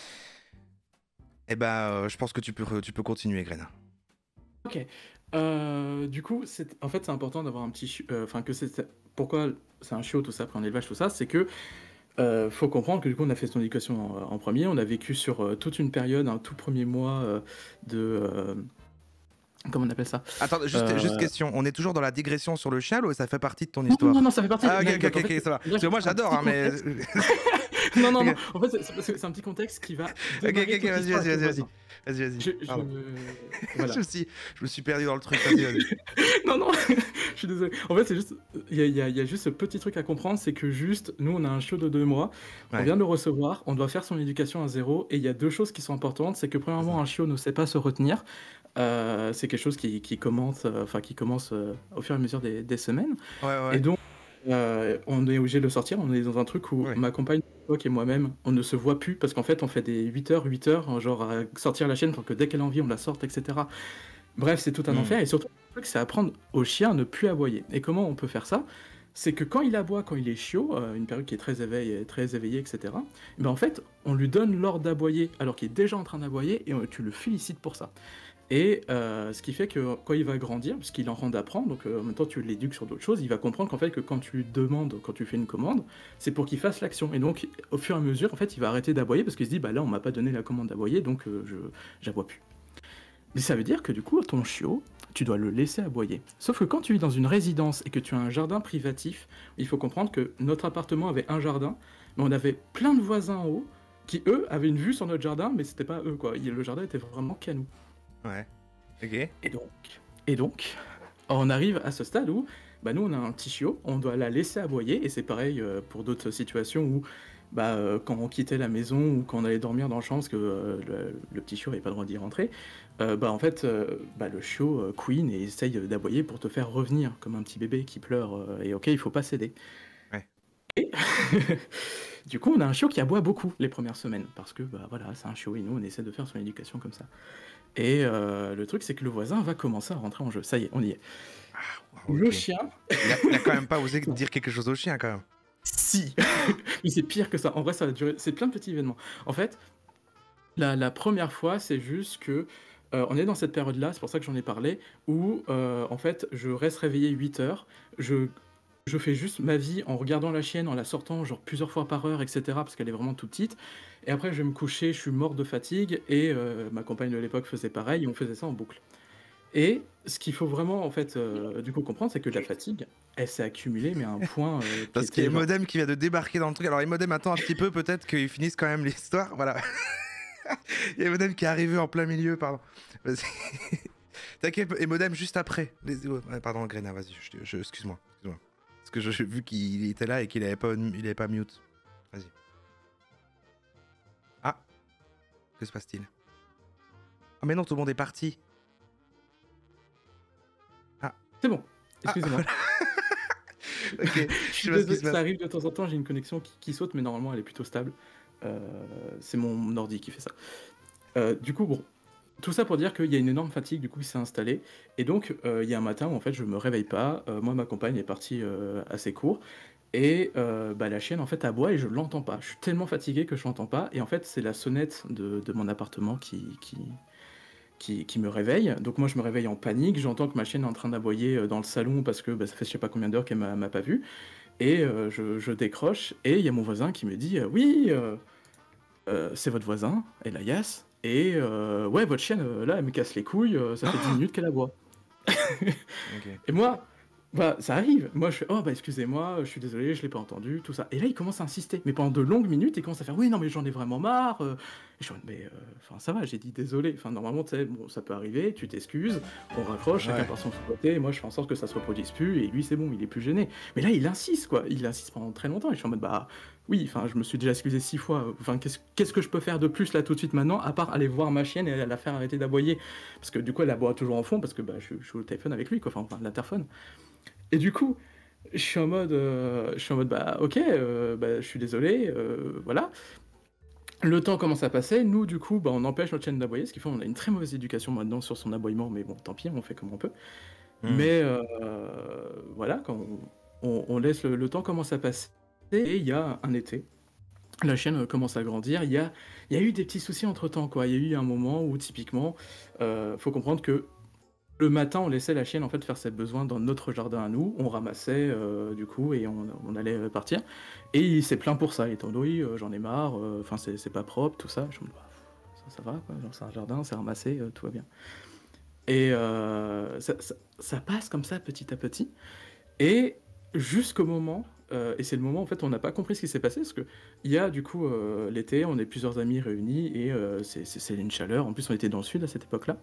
Eh ben, euh, je pense que tu peux, tu peux continuer, Grena. Ok. Euh, du coup, c'est, en fait, c'est important d'avoir un petit, chi- euh, enfin que c'est, pourquoi c'est un chiot tout ça, après en élevage tout ça, c'est que euh, faut comprendre que du coup on a fait son éducation en, en premier, on a vécu sur euh, toute une période, un tout premier mois euh, de, euh, comment on appelle ça? Attends, juste, Euh, juste question. On est toujours dans la digression sur le chien ou ça fait partie de ton Non, non, histoire? non, non, ça fait partie. Ah, ok, mais ok, donc, en ok, fait, ok, ça va. là, Parce que moi c'est un j'adore, petit hein, mais. contexte. Non, non, Ok. non. En fait, c'est, c'est parce que c'est un petit contexte qui va Ok, démarrer ok, ok, toute vas-y, l'histoire vas-y, avec le vas-y, vas-y. voisin. Vas-y, vas-y. Je, je... Pardon. Voilà. je, me suis, je me suis perdu dans le truc. Vas-y, vas-y. Non, non, je suis désolé. En fait, c'est juste, il y a, il y a- il y a juste ce petit truc à comprendre, c'est que juste, nous, on a un chiot de deux mois, on Ouais. vient de le recevoir, on doit faire son éducation à zéro, et il y a deux choses qui sont importantes, c'est que premièrement, un chiot ne sait pas se retenir, euh, c'est quelque chose qui, qui commence, euh, enfin qui commence euh, au fur et à mesure des, des semaines, Ouais, et ouais. donc euh, on est obligé de le sortir, on est dans un truc où Ouais. ma compagne et moi-même, on ne se voit plus, parce qu'en fait, on fait des huit heures, huit heures, genre à sortir la chienne pour que dès qu'elle a envie, on la sorte, et cetera. Bref, c'est tout un Mm. enfer, et surtout, le truc, c'est apprendre au chien à ne plus aboyer. Et comment on peut faire ça? C'est que quand il aboie, quand il est chiot, euh, une période qui est très éveillée, très éveillée, et cetera, ben en fait, on lui donne l'ordre d'aboyer alors qu'il est déjà en train d'aboyer, et euh, tu le félicites pour ça. Et euh, ce qui fait que quand il va grandir, parce qu'il est en train d'apprendre, donc euh, en même temps tu l'éduques sur d'autres choses, il va comprendre qu'en fait que quand tu demandes, quand tu fais une commande, c'est pour qu'il fasse l'action. Et donc au fur et à mesure, en fait, il va arrêter d'aboyer parce qu'il se dit bah là on m'a pas donné la commande d'aboyer, donc euh, je j'aboie plus. Mais ça veut dire que du coup ton chiot, tu dois le laisser aboyer. Sauf que quand tu es dans une résidence et que tu as un jardin privatif, il faut comprendre que notre appartement avait un jardin, mais on avait plein de voisins en haut qui eux avaient une vue sur notre jardin, mais c'était pas eux quoi. Le jardin était vraiment qu'à nous. Ouais. Ok. Et donc, et donc, on arrive à ce stade où, bah nous on a un petit chiot, on doit la laisser aboyer, et c'est pareil euh, pour d'autres situations où, bah euh, quand on quittait la maison ou quand on allait dormir dans la chambre, parce que euh, le, le petit chiot n'avait pas le droit d'y rentrer, euh, bah en fait, euh, bah le chiot euh, couine et essaye d'aboyer pour te faire revenir, comme un petit bébé qui pleure, euh, et ok, il faut pas céder. Ouais. Et du coup, on a un chiot qui aboie beaucoup les premières semaines, parce que bah voilà, c'est un chiot et nous on essaie de faire son éducation comme ça. Et euh, le truc, c'est que le voisin va commencer à rentrer en jeu. Ça y est, on y est. Ah, wow, Le ok. chien, Il a, il a quand même pas osé dire quelque chose au chien, quand même. si. Mais c'est pire que ça. En vrai, ça va durer. C'est plein de petits événements. En fait, la, la première fois, c'est juste que euh, on est dans cette période-là, c'est pour ça que j'en ai parlé, où euh, en fait, je reste réveillé huit heures. Je, je fais juste ma vie en regardant la chienne, en la sortant genre plusieurs fois par heure, et cetera. Parce qu'elle est vraiment tout petite. Et après, je vais me coucher, je suis mort de fatigue. Et euh, ma compagne de l'époque faisait pareil. Et on faisait ça en boucle. Et ce qu'il faut vraiment en fait euh, du coup comprendre, c'est que la fatigue, elle s'est accumulée, mais à un point euh, qui Parce qu'il y a était genre... Emodem qui vient de débarquer dans le truc. Alors Emodem attend un petit peu, peut-être qu'ils finissent quand même l'histoire. Voilà. Il y a Emodem qui est arrivé en plein milieu, pardon. Vas-y. T'inquiète, Emodem juste après. Les... ouais, pardon, Grena, vas-y, je, je, excuse-moi. Excuse-moi. Parce que j'ai vu qu'il était là et qu'il avait pas, il avait pas mute. Vas-y. Ah. Que se passe-t-il? Ah mais non, tout le monde est parti. C'est bon, excusez-moi. Ah, ok, je suis désolé, ça arrive de temps en temps, j'ai une connexion qui, qui saute, mais normalement elle est plutôt stable. Euh, c'est mon ordi qui fait ça. Euh, du coup, bon, tout ça pour dire qu'il y a une énorme fatigue du coup qui s'est installée. Et donc, euh, il y a un matin où en fait je me réveille pas. Euh, moi, ma compagne est partie euh, assez court. Et euh, bah, la chienne en fait aboie et je l'entends pas. Je suis tellement fatigué que je l'entends pas. Et en fait, c'est la sonnette de, de mon appartement qui... qui... Qui, qui me réveille. Donc moi je me réveille en panique, j'entends que ma chienne est en train d'aboyer dans le salon parce que bah, ça fait je sais pas combien d'heures qu'elle m'a, m'a pas vu. Et euh, je, je décroche et il y a mon voisin qui me dit euh, oui, euh, euh, c'est votre voisin, Elias, et euh, ouais votre chienne euh, là elle me casse les couilles, euh, ça fait dix minutes qu'elle aboie. Okay. Et moi, bah ça arrive, moi je fais oh bah excusez-moi, je suis désolé, je l'ai pas entendu, tout ça. Et là il commence à insister, mais pendant de longues minutes il commence à faire oui non mais j'en ai vraiment marre. Euh... Et je suis mais enfin euh, ça va, j'ai dit désolé, enfin normalement tu sais bon ça peut arriver, tu t'excuses, on raccroche, chacun ouais. par son côté, et moi je fais en sorte que ça se reproduise plus et lui c'est bon, il est plus gêné. Mais là il insiste quoi, il insiste pendant très longtemps et je suis en mode bah oui, enfin je me suis déjà excusé six fois, enfin qu'est-ce, qu'est-ce que je peux faire de plus là tout de suite maintenant à part aller voir ma chienne et la faire arrêter d'aboyer parce que du coup elle aboie toujours en fond parce que bah je, je suis au téléphone avec lui quoi, enfin l'interphone. Et du coup, je suis en mode, euh, je suis en mode bah ok, euh, bah, je suis désolé, euh, voilà. Le temps commence à passer, nous du coup, bah, on empêche notre chienne d'aboyer, ce qui fait qu'on a une très mauvaise éducation maintenant sur son aboiement, mais bon, tant pis, on fait comme on peut. Mmh. Mais euh, voilà, quand on, on, on laisse le, le temps commencer à passer, et il y a un été, la chienne commence à grandir, il y a, il y a eu des petits soucis entre-temps, quoi. Il y a eu un moment où typiquement, euh, faut comprendre que le matin, on laissait la chienne en fait faire ses besoins dans notre jardin à nous, on ramassait euh, du coup et on, on allait partir. Et il s'est plaint pour ça, étant oui, euh, j'en ai marre, enfin euh, c'est, c'est pas propre, tout ça. Je me dis, bah, ça, ça va, quoi. Genre, c'est un jardin, c'est ramassé, euh, tout va bien. Et euh, ça, ça, ça passe comme ça petit à petit. Et jusqu'au moment, euh, et c'est le moment en fait on n'a pas compris ce qui s'est passé, parce qu'il y a du coup euh, l'été, on est plusieurs amis réunis et euh, c'est, c'est, c'est une chaleur, en plus on était dans le sud à cette époque-là.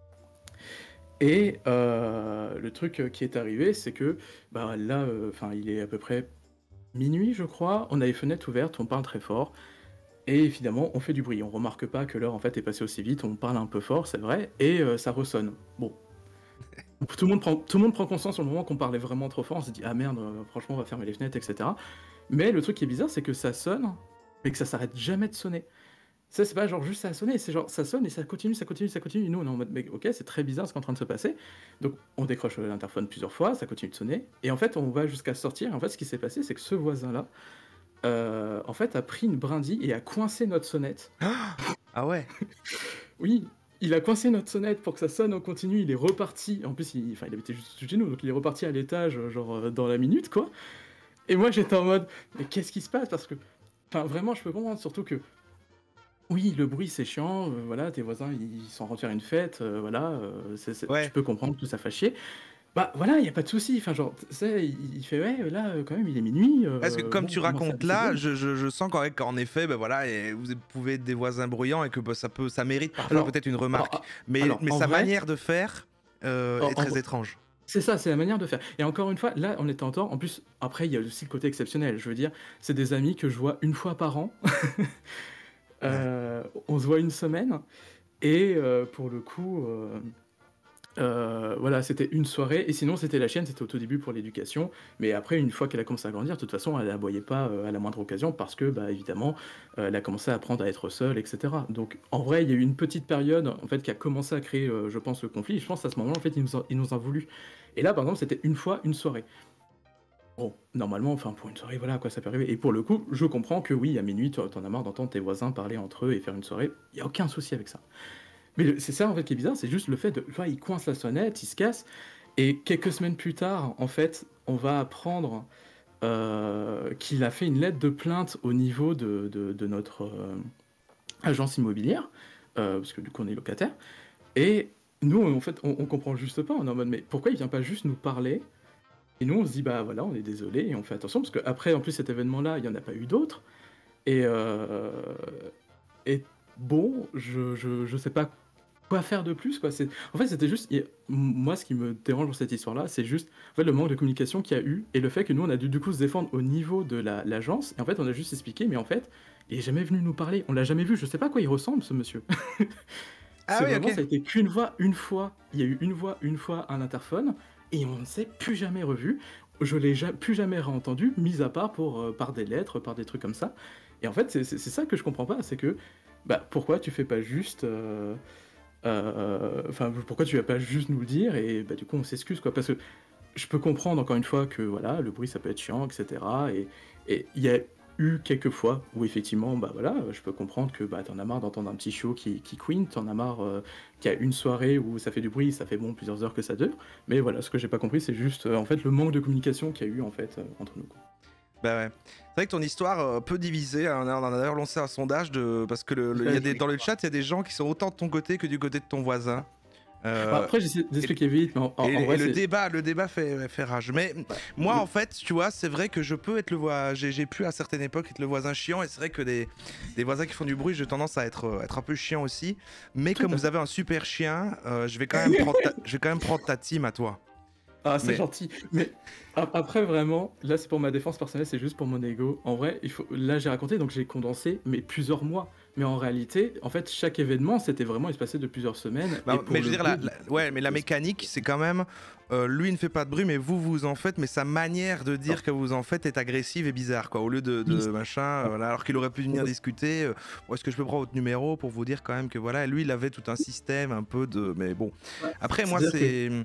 Et euh, le truc qui est arrivé, c'est que bah, là, enfin, euh, il est à peu près minuit, je crois. On a les fenêtres ouvertes, on parle très fort. Et évidemment, on fait du bruit. On remarque pas que l'heure en fait est passée aussi vite. On parle un peu fort, c'est vrai, et euh, ça ressonne. Bon, tout le monde prend, tout le monde prend conscience au moment qu'on parlait vraiment trop fort. On se dit ah merde, euh, franchement, on va fermer les fenêtres, et cetera. Mais le truc qui est bizarre, c'est que ça sonne, mais que ça s'arrête jamais de sonner. Ça, c'est pas genre juste ça a sonné, c'est genre ça sonne et ça continue, ça continue, ça continue. Et nous, on est en mode, mais ok, c'est très bizarre ce qui est en train de se passer. Donc, on décroche l'interphone plusieurs fois, ça continue de sonner. Et en fait, on va jusqu'à sortir. Et en fait, ce qui s'est passé, c'est que ce voisin-là, euh, en fait, a pris une brindille et a coincé notre sonnette. Ah ouais. Oui. il a coincé notre sonnette pour que ça sonne en continu, il est reparti, en plus il, enfin, il habitait juste chez nous, donc il est reparti à l'étage, genre euh, dans la minute, quoi. Et moi j'étais en mode, mais qu'est-ce qui se passe? Parce que, enfin vraiment je peux comprendre, surtout que, oui, le bruit c'est chiant, euh, voilà, tes voisins ils sont en train de faire une fête, euh, voilà, euh, c'est- c'est- Ouais. tu peux comprendre que ça fait chier. Bah voilà, il n'y a pas de souci, enfin genre, tu sais, il, il fait, ouais, là euh, quand même il est minuit, euh, Parce que comme bon, tu on commence à racontes baisser là, le je, je- je sens quand même qu'en effet, ben voilà, et vous pouvez être des voisins bruyants et que bah, ça peut, ça mérite parfois Alors, peut-être une remarque. alors, mais alors, mais en sa vrai- manière de faire euh, En- est en très vrai- étrange. C'est ça, c'est la manière de faire. Et encore une fois, là, on était en tort. En plus, après, il y a aussi le côté exceptionnel. Je veux dire, c'est des amis que je vois une fois par an. Euh, on se voit une semaine. Et euh, pour le coup, euh, euh, voilà, c'était une soirée. Et sinon, c'était la chienne, c'était au tout début pour l'éducation. Mais après, une fois qu'elle a commencé à grandir, de toute façon, elle n'aboyait pas euh, à la moindre occasion parce que, bah, évidemment, euh, elle a commencé à apprendre à être seule, et cetera. Donc, en vrai, il y a eu une petite période en fait, qui a commencé à créer, euh, je pense, le conflit. Et je pense à ce moment-là, en fait, il nous, a, il nous a voulu. Et là, par exemple, c'était une fois, une soirée. Bon, normalement, enfin, pour une soirée, voilà, quoi, ça peut arriver. Et pour le coup, je comprends que oui, à minuit, tu t'en as marre d'entendre tes voisins parler entre eux et faire une soirée. Il n'y a aucun souci avec ça. Mais le- c'est ça, en fait, qui est bizarre, c'est juste le fait de, tu vois, il coince la sonnette, il se casse. Et quelques semaines plus tard, en fait, on va apprendre euh, qu'il a fait une lettre de plainte au niveau de, de- de notre euh, agence immobilière, euh, parce que du coup, on est locataire. Et nous, en fait, on, on comprend juste pas. On est en mode, mais pourquoi il vient pas juste nous parler? Et nous, on se dit, bah voilà, on est désolé et on fait attention, parce qu'après, en plus, cet événement-là, il n'y en a pas eu d'autres. Et, euh, et bon, je, je, je sais pas quoi faire de plus, quoi. C'est... En fait, c'était juste... il y a- Moi, ce qui me dérange dans cette histoire-là, c'est juste en fait, le manque de communication qu'il y a eu et le fait que nous, on a dû du coup se défendre au niveau de la, l'agence. Et en fait, on a juste expliqué, mais en fait, il est jamais venu nous parler. On l'a jamais vu. Je sais pas à quoi il ressemble, ce monsieur. Ah C'est oui, vraiment, ok. ça a été qu'une voix, une fois. Il y a eu une voix, une fois à l'interphone, et on ne s'est plus jamais revu. Je l'ai ja- plus jamais réentendu, mis à part pour, euh, par des lettres, par des trucs comme ça. Et en fait, c'est c'est- c'est ça que je comprends pas, c'est que, bah, pourquoi tu fais pas juste... euh, euh, Enfin, pourquoi tu vas pas juste nous le dire, et bah, du coup, on s'excuse, quoi. Parce que je peux comprendre, encore une fois, que, voilà, le bruit, ça peut être chiant, et cetera. Et et il y a eu quelques fois où effectivement, bah voilà, je peux comprendre que bah, t'en as marre d'entendre un petit chiot qui, qui queen, t'en as marre euh, qu'il y a une soirée où ça fait du bruit, ça fait bon plusieurs heures que ça dure. Mais voilà, ce que j'ai pas compris, c'est juste euh, en fait le manque de communication qu'il y a eu en fait euh, entre nous, quoi. Bah ouais. C'est vrai que ton histoire euh, peut diviser. On a, on a d'ailleurs lancé un sondage de parce que le, le- il y a des, dans le chat, il y a des gens qui sont autant de ton côté que du côté de ton voisin. Euh, Bah, après, j'essaie d'expliquer vite, mais en, en- et, en et vrai, le c'est- débat, le débat fait, fait rage. Mais moi, Le- en fait, tu vois, c'est vrai que je peux être le voisin. J'ai j'ai pu à certaines époques être le voisin chiant, et c'est vrai que des, des voisins qui font du bruit, j'ai tendance à être, euh, être un peu chiant aussi. Mais Tout comme à vous avez un super chien, euh, je vais quand même prendre, ta, je vais quand même prendre ta team à toi. Ah, c'est Mais- gentil. Mais a- après, vraiment, là, c'est pour ma défense personnelle, c'est juste pour mon ego. En vrai, il faut... là, j'ai raconté, donc j'ai condensé, mais plusieurs mois. Mais en réalité, en fait, chaque événement, c'était vraiment espacé de plusieurs semaines. Bah, et pour mais je veux le dire, la, bruit, la- ouais, mais la mécanique, c'est quand même. euh, lui ne fait pas de bruit, mais vous, vous en faites. Mais sa manière de dire Non. que vous en faites est agressive et bizarre, quoi. Au lieu de, de Oui. machin, euh, voilà, alors qu'il aurait pu venir Ouais. discuter. euh, Où est-ce que je peux prendre votre numéro pour vous dire quand même que voilà, lui, il avait tout un système, un peu de. Mais bon. Ouais. Après, moi, C'est-à-dire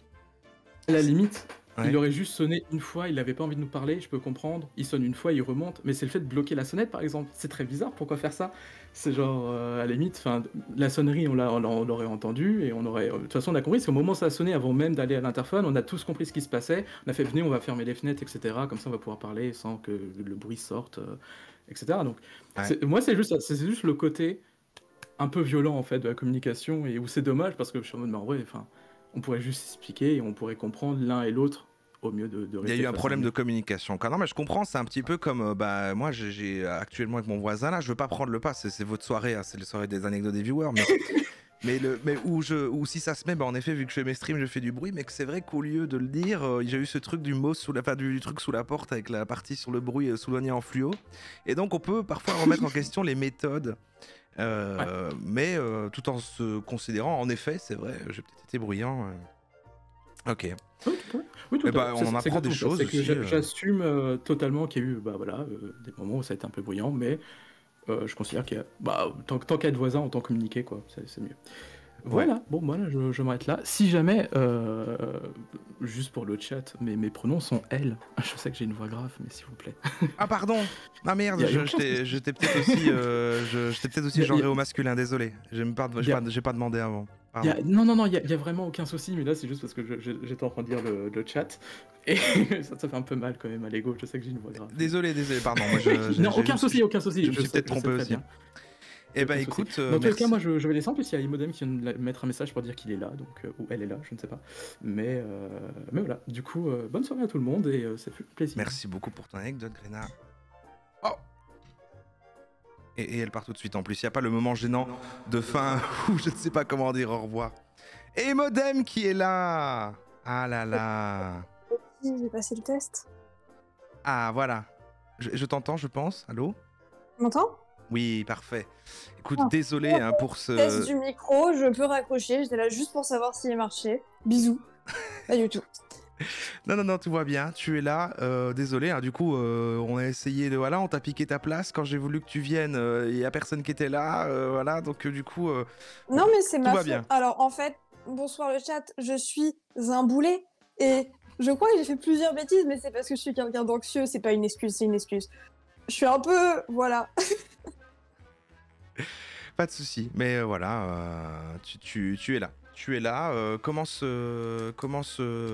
c'est. à la limite, Ouais. il aurait juste sonné une fois, il avait pas envie de nous parler, je peux comprendre. Il sonne une fois, il remonte, mais c'est le fait de bloquer la sonnette, par exemple. C'est très bizarre, pourquoi faire ça? C'est genre, euh, à la limite, enfin, la sonnerie, on l'a- on l'a- on l'aurait entendu, et on aurait... De toute façon, on a compris, c'est au moment où ça a sonné, avant même d'aller à l'interphone, on a tous compris ce qui se passait, on a fait, venez, on va fermer les fenêtres, et cetera, comme ça, on va pouvoir parler sans que le bruit sorte, euh, et cetera. Donc, Ouais. c'est- moi, c'est juste, ça, c'est juste le côté un peu violent, en fait, de la communication, et où c'est dommage, parce que je suis en mode, mais en vrai, enfin, on pourrait juste expliquer, et on pourrait comprendre l'un et l'autre, au mieux de, de Il y a rester eu un face à problème nous. de communication. Quand non, mais je comprends, c'est un petit peu comme euh, bah moi j'ai- j'ai actuellement avec mon voisin là, je veux pas prendre le pas, c'est c'est votre soirée, hein, c'est la soirée des anecdotes des viewers, mais mais le mais où je où si ça se met, bah en effet vu que je fais mes streams, je fais du bruit, mais que c'est vrai qu'au lieu de le dire, euh, j'ai eu ce truc du mot sous la enfin, du, du truc sous la porte avec la partie sur le bruit euh, souligné en fluo, et donc on peut parfois remettre en question les méthodes. Euh, mais euh, tout en se considérant, en effet, c'est vrai, j'ai peut-être été bruyant. euh. Ok. Oui, tout à fait. Oui, tout Eh à bah, fait. on en C'est- c'est apprend des exactement ça. choses C'est que aussi, j'a- euh. J'assume euh, totalement qu'il y a eu bah, voilà, euh, des moments où ça a été un peu bruyant, mais euh, je considère qu'il y a. Bah, tant, tant qu'à être voisin, autant communiquer, quoi. C'est c'est mieux. Voilà, bon, voilà, je, je m'arrête là. Si jamais, euh, juste pour le chat, mes, mes pronoms sont elle. Je sais que j'ai une voix grave, mais s'il vous plaît. Ah pardon. Ah merde, Y a- y a je- aucun j'étais souci. j'étais peut-être aussi, euh, je- j'étais peut-être aussi Y a- y a- genré au masculin, désolé. J'ai pas, j'ai Y a- pas, j'ai pas demandé avant. Il y a- Pardon. Non, non, non, il n'y a, il y a vraiment aucun souci, mais là, c'est juste parce que je- je- j'étais en train de lire le, le chat, et ça, ça fait un peu mal quand même à l'ego, je sais que j'ai une voix grave. Désolé, désolé, pardon. Moi, je, j'ai- Non, j'ai- aucun je, souci, aucun souci, je me je suis sais, peut-être je sais trompé très aussi. bien. Eh ben Aucun souci. écoute, euh, Dans tous les cas, merci. moi, je, je vais descendre, en plus, il y a Imodem qui vient de la- mettre un message pour dire qu'il est là, donc, euh, ou elle est là, je ne sais pas. Mais, euh, mais voilà, du coup, euh, bonne soirée à tout le monde, et euh, ça fait plaisir. Merci beaucoup pour ton anecdote, Gréna. Oh et, et elle part tout de suite en plus. Il n'y a pas le moment gênant de fin où je ne sais pas comment dire au revoir. Et Modem qui est là. Ah là là. J'ai passé le test. Ah voilà. Je, je t'entends, je pense. Allô? Tu m'entends? Oui, parfait. Écoute, Ah. désolé hein, pour ce... Test du micro, je peux raccrocher. J'étais là juste pour savoir s'il marchait. Bisous. Pas du tout. Non, non, non, tout va bien. Tu es là. Euh, désolé. hein, du coup, euh, on a essayé de... Voilà, on t'a piqué ta place. Quand j'ai voulu que tu viennes, euh, il n'y a personne qui était là. euh, voilà, donc euh, du coup... euh, Non, mais c'est Tout ma va faute. bien. Alors, en fait, bonsoir le chat, je suis un boulet. Et je crois que j'ai fait plusieurs bêtises, mais c'est parce que je suis quelqu'un d'anxieux. C'est pas une excuse, c'est une excuse. Je suis un peu... Voilà. Pas de souci, mais euh, voilà, euh, tu, tu, tu es là. Tu es là. euh, comment se. Comment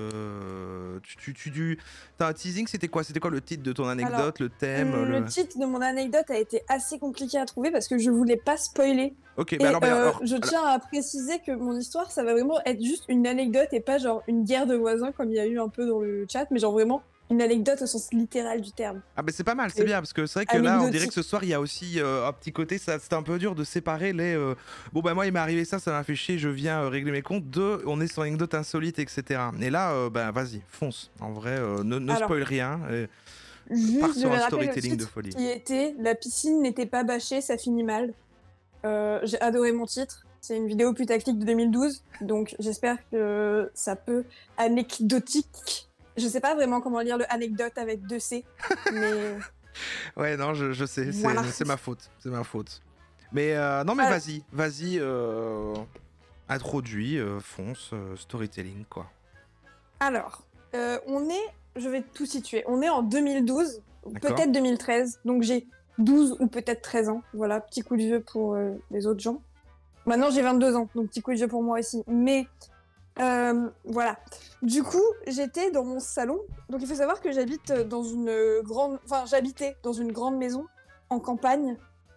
se. Tu, tu, tu, tu- T'as un teasing, c'était quoi? C'était quoi le titre de ton anecdote, Alors, le thème Le le... titre de mon anecdote a été assez compliqué à trouver parce que je voulais pas spoiler. Ok, Et bah alors, bah, euh, alors, je alors- tiens à préciser que mon histoire, ça va vraiment être juste une anecdote et pas genre une guerre de voisins comme il y a eu un peu dans le chat, mais genre vraiment une anecdote au sens littéral du terme. Ah bah c'est pas mal, c'est et- bien, parce que c'est vrai que là, on anecdotique. dirait que ce soir, il y a aussi euh, un petit côté, ça, c'est un peu dur de séparer les... euh, Bon bah moi, il m'est arrivé ça, ça m'a fait chier, je viens euh, régler mes comptes. Deux, on est sur une anecdote insolite, et cetera. Et là, euh, bah vas-y, fonce. En vrai, euh, ne, ne Alors, spoil rien. et Pars Juste, je sur vais un rappeler le storytelling de titre folie. qui était La piscine n'était pas bâchée, ça finit mal. Euh, J'ai adoré mon titre. C'est une vidéo putaclic de deux mille douze, donc j'espère que ça peut anecdotique. Je sais pas vraiment comment lire le anecdote avec deux C, mais Ouais, non, je, je sais, c'est Voilà. c'est ma faute, c'est ma faute. Mais euh, non, mais Voilà. vas-y, vas-y, euh, introduis, euh, fonce, euh, storytelling, quoi. alors, euh, on est, je vais tout situer, on est en deux mille douze, D'accord. peut-être deux mille treize, donc j'ai douze ou peut-être treize ans, voilà, petit coup de vieux pour euh, les autres gens. Maintenant j'ai vingt-deux ans, donc petit coup de vieux pour moi aussi, mais euh, voilà. Du coup, j'étais dans mon salon, donc il faut savoir que j'habite dans une grande, enfin j'habitais dans une grande maison en campagne,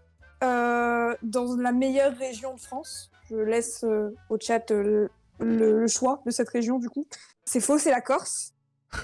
euh, dans la meilleure région de France. Je laisse euh, au chat euh, le, le choix de cette région du coup. C'est faux, c'est la Corse.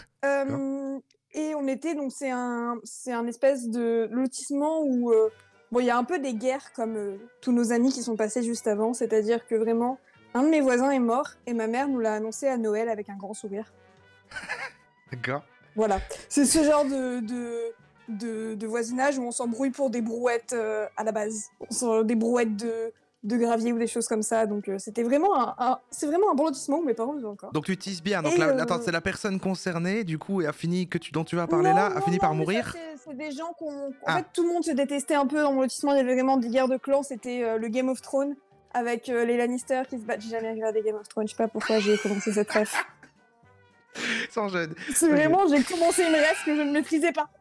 Euh, et on était donc c'est un c'est un espèce de lotissement où euh, bon il y a un peu des guerres comme euh, tous nos amis qui sont passés juste avant, c'est-à-dire que vraiment un de mes voisins est mort et ma mère nous l'a annoncé à Noël avec un grand sourire. D'accord. Voilà, c'est ce genre de de, de, de voisinage où on s'embrouille pour des brouettes euh, à la base, on s'en- des brouettes de de gravier ou des choses comme ça. Donc euh, c'était vraiment un, un- c'est vraiment un bon lotissement où mes parents vivent encore. Donc tu utilises bien. Donc Et, la- euh, attends, c'est la personne concernée, du coup, et a fini que tu dont tu vas parler Non, là, a non, fini non, par mais ça, mourir. c'est- C'est des gens qu'on. En Ah. fait, tout le monde se détestait un peu dans mon lotissement. Il y avait vraiment des guerres de clans. C'était euh, le Game of Thrones avec euh, les Lannister qui se battent. J'ai jamais regardé Game of Thrones. Je sais pas pourquoi j'ai commencé cette ref. Sans jeune. C'est Ok. vraiment, j'ai commencé une ref que je ne maîtrisais pas.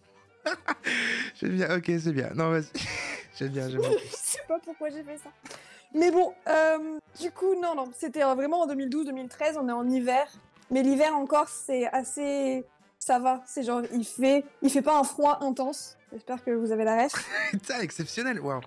J'aime bien. Ok, c'est bien. Non, vas-y. J'aime bien. J'aime bien. Je sais pas pourquoi j'ai fait ça. Mais bon, euh, du coup, non, non. C'était euh, vraiment en deux mille douze deux mille treize. On est en hiver. Mais l'hiver en Corse, c'est assez. Ça va. C'est genre, il fait, il fait pas un froid intense. J'espère que vous avez la ref. Putain, exceptionnel. Waouh.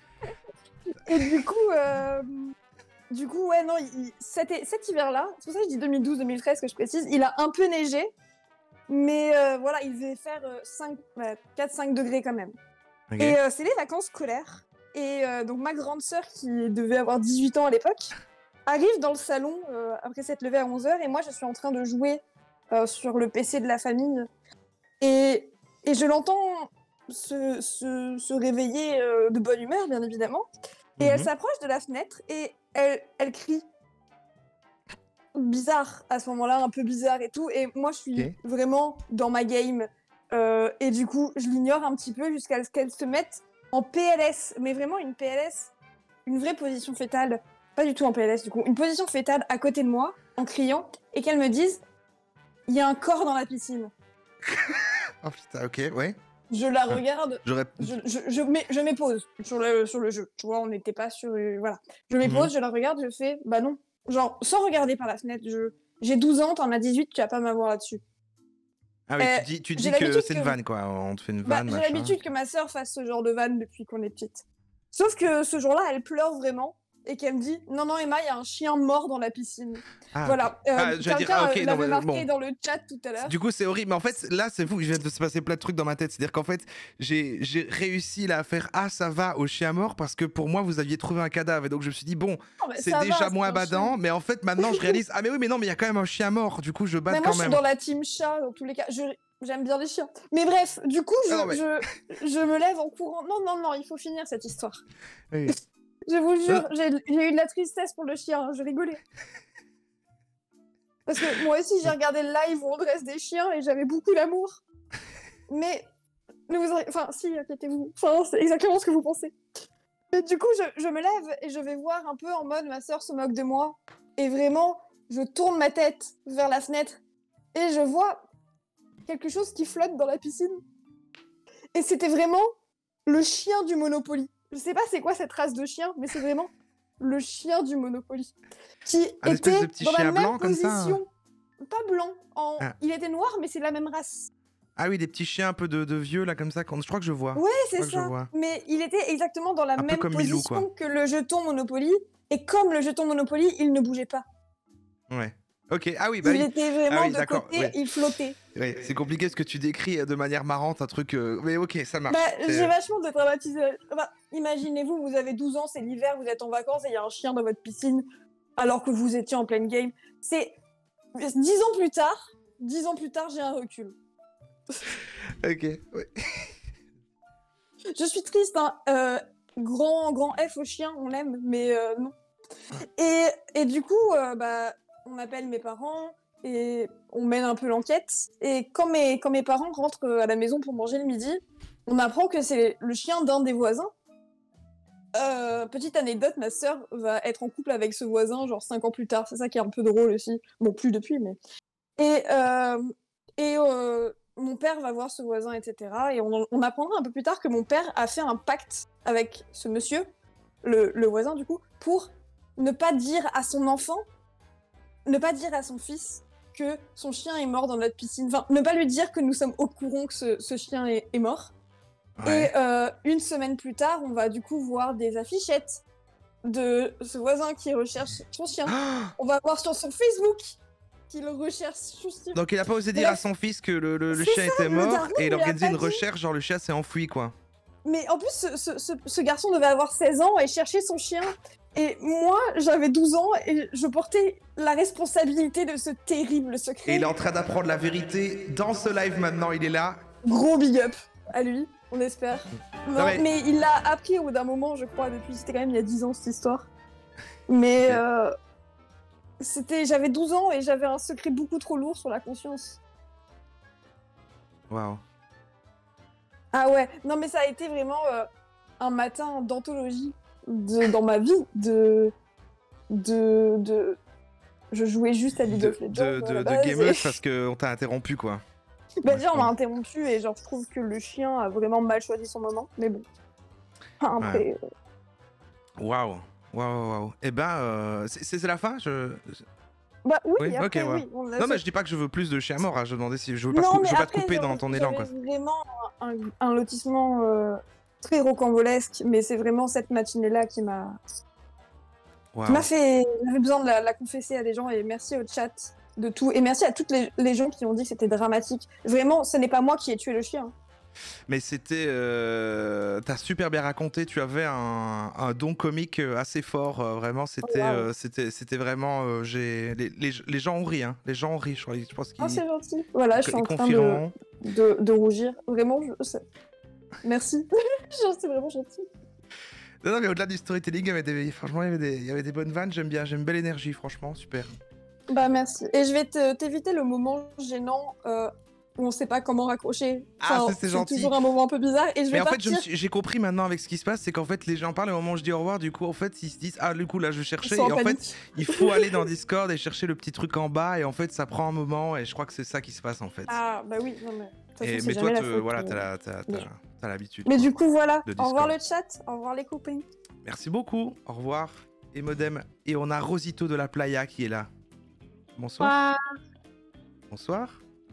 Et du coup, euh, du coup, ouais, non, il- cet, cet hiver-là, c'est pour ça que je dis deux mille douze deux mille treize que je précise, il a un peu neigé, mais euh, voilà, il devait faire euh, cinq, ouais, quatre cinq degrés quand même. Ok. Et euh, c'est les vacances scolaires. Et euh, donc ma grande sœur, qui devait avoir dix-huit ans à l'époque, arrive dans le salon euh, après s'être levée à onze heures, et moi je suis en train de jouer euh, sur le P C de la famille. Et, et je l'entends se, se, se réveiller euh, de bonne humeur, bien évidemment. Et elle Mhm. s'approche de la fenêtre et elle, elle crie. Bizarre à ce moment-là, un peu bizarre et tout. Et moi, je suis Ok. vraiment dans ma game. Euh, et du coup, je l'ignore un petit peu jusqu'à ce qu'elle se mette en P L S. Mais vraiment une P L S, une vraie position fétale. Pas du tout en P L S, du coup. Une position fétale à côté de moi, en criant, et qu'elle me dise il y a un corps dans la piscine. Oh putain, ok, ouais. Je la Ah, regarde, J'aurais. je, je, je, mets, je mets pause sur le, sur le jeu. Tu vois, on n'était pas sur. euh, voilà. Je mets Mhm. pause, je la regarde, je fais bah non. Genre, sans regarder par la fenêtre, je. J'ai douze ans, t'en as dix-huit, tu vas pas m'avoir là-dessus. Ah oui, Euh, tu dis, tu j'ai dis que l'habitude c'est que. une vanne, quoi. On te fait une Bah, vanne, j'ai machin. l'habitude que ma sœur fasse ce genre de vanne depuis qu'on est petite. Sauf que ce jour-là, elle pleure vraiment et qu'elle me dit non, non, Emma, il y a un chien mort dans la piscine. Ah, ok. Voilà. Euh, Ah, j'allais dire, Quelqu'un ah, euh, ok, non, l'avait mais marqué bon. dans le chat tout à l'heure. Du coup, c'est horrible. Mais en fait, là, c'est fou. Il vient de se passer plein de trucs dans ma tête. C'est-à-dire qu'en fait, j'ai j'ai réussi là, à faire ah, ça va au chien mort parce que pour moi, vous aviez trouvé un cadavre. Et donc, je me suis dit, bon, Non, mais c'est ça déjà va, moins c'est un chien. badant. Mais en fait, maintenant, je réalise, ah, mais oui, mais non, mais il y a quand même un chien mort. Du coup, je bats Mais moi, quand je suis même. dans la team chat dans tous les cas. Je- J'aime bien les chiens. Mais bref, du coup, je, Ah non, mais- je, je me lève en courant. Non, non, non, il faut finir cette histoire. Oui. Je vous jure, Ah. j'ai j'ai eu de la tristesse pour le chien. hein, Je rigolais. Parce que moi aussi, j'ai regardé le live où on dresse des chiens et j'avais beaucoup d'amour. Mais ne vous, en- enfin, si, inquiétez-vous. Enfin, c'est exactement ce que vous pensez. Mais du coup, je, je me lève et je vais voir un peu en mode ma sœur se moque de moi. Et vraiment, je tourne ma tête vers la fenêtre et je vois quelque chose qui flotte dans la piscine. Et c'était vraiment le chien du Monopoly. Je sais pas c'est quoi cette race de chien, mais c'est vraiment le chien du Monopoly. Qui Un espèce était de petit dans chien la même blanc comme ça, hein. position. Pas blanc. En... Ah. Il était noir, mais c'est la même race. Ah oui, des petits chiens un peu de, de vieux là comme ça. qu'on- Je crois que je vois. Ouais, Je c'est crois que je ça. vois. Mais il était exactement dans la Un peu même comme Milou, position quoi. que le jeton Monopoly. Et comme le jeton Monopoly, il ne bougeait pas. Ouais. Ok. Ah oui, bah il oui. était vraiment Ah oui, de d'accord, côté, ouais. il flottait. Ouais, c'est compliqué ce que tu décris euh, de manière marrante, un truc. euh, Mais ok, ça marche. Bah, C'est- j'ai vachement détraumatisé. Enfin, imaginez-vous, vous avez douze ans, c'est l'hiver, vous êtes en vacances et il y a un chien dans votre piscine alors que vous étiez en pleine game. C'est dix ans plus tard, dix ans plus tard, j'ai un recul. Ok. Ouais. Je suis triste, hein. Euh, grand, grand F au chien, on l'aime, mais euh, non. Et, et du coup, euh, bah, on appelle mes parents et on mène un peu l'enquête. Et quand mes, quand mes parents rentrent à la maison pour manger le midi, on apprend que c'est le chien d'un des voisins. Euh, petite anecdote, ma sœur va être en couple avec ce voisin genre cinq ans plus tard. C'est ça qui est un peu drôle aussi. Bon, plus depuis, mais... Et, euh, et euh, mon père va voir ce voisin, et cetera. Et on, on apprendra un peu plus tard que mon père a fait un pacte avec ce monsieur, le, le voisin du coup, pour ne pas dire à son enfant, ne pas dire à son fils que son chien est mort dans notre piscine. Enfin, ne pas lui dire que nous sommes au courant que ce, ce chien est, est mort. Ouais. Et euh, une semaine plus tard, on va du coup voir des affichettes de ce voisin qui recherche son chien. Ah On va voir sur son Facebook qu'il recherche son chien. Donc il a pas osé dire Bref. à son fils que le, le- le C'est chien était le mort garçon, et il il a organisait pas une dit. recherche, genre le chien s'est enfui quoi. Mais en plus, ce, ce- ce- ce garçon devait avoir seize ans et chercher son chien. Et moi, j'avais douze ans et je portais la responsabilité de ce terrible secret. Et il est en train d'apprendre la vérité dans ce live maintenant, il est là. Gros big up à lui, on espère. Non, Non, mais- mais... il l'a appris au bout d'un moment, je crois, depuis. C'était quand même il y a dix ans cette histoire. Mais Ok. euh, c'était, j'avais douze ans et j'avais un secret beaucoup trop lourd sur la conscience. Waouh. Ah ouais, non mais ça a été vraiment euh, un matin d'anthologie de, dans ma vie. De, de, de... Je jouais juste à League De, of Legends. de, de, voilà, de bah, gameuse c'est- parce qu'on t'a interrompu quoi. Bah Ouais, déjà, je on m'a pense. interrompu et genre, je trouve que le chien a vraiment mal choisi son moment. Mais bon. Enfin, après, euh, Waouh. Waouh, waouh. Eh ben, euh, c'est c'est la fin je... bah oui, Oui, ok, après, ouais. oui. On a Non mais fait- je dis pas que je veux plus de chiens morts, hein, je demandais si je veux pas, te, Non, cou- mais je veux pas te après, couper genre, dans ton élan quoi. j'avais vraiment un, un lotissement euh, très rocambolesque, mais c'est vraiment cette matinée-là qui m'a qui Waouh. m'a fait... J'avais besoin de la, la confesser à des gens, et merci au chat de tout. Et merci à toutes les, les gens qui ont dit que c'était dramatique. Vraiment, ce n'est pas moi qui ai tué le chien. Mais c'était... Euh... T'as super bien raconté, tu avais un, un don comique euh, assez fort, euh, vraiment, c'était Oh, wow. euh, c'était c'était vraiment... euh, j'ai les, les, les gens ont ri, hein. Les gens ont ri, je, crois, je pense qu'ils Ah, c'est gentil. Voilà, je suis ils en train de, confirmeront. de, de rougir. Vraiment, je... c'est- merci. Genre, c'est vraiment gentil. Non, non, mais au-delà du storytelling, il y avait des, franchement, il y avait des, il y avait des bonnes vannes, j'aime bien, j'aime belle énergie, franchement, super. Bah merci. Et je vais te- t'éviter le moment gênant. Euh, où on sait pas comment raccrocher. Ah, Enfin, ça, c'est gentil. toujours un moment un peu bizarre et je vais Mais en fait, partir. je me suis- j'ai compris maintenant avec ce qui se passe, c'est qu'en fait, les gens parlent au moment où je dis au revoir, du coup, en fait, ils se disent, ah, du coup, là, je Ils cherchais, sont et en en fait, panique. il faut aller dans Discord et chercher le petit truc en bas, et en fait, ça prend un moment, et je crois que c'est ça qui se passe, en fait. Ah, bah oui, non mais. de toute façon, Et, c'est mais jamais toi, la te- faute, voilà, euh. t'as la- t'as- Mais- t'as- t'as l'habitude. Mais quoi. du coup, voilà. de Au revoir le Discord. chat, au revoir les copains. Merci beaucoup, au revoir, et Modem. Et on a Rosito de la Playa qui est là. Bonsoir. Bonsoir.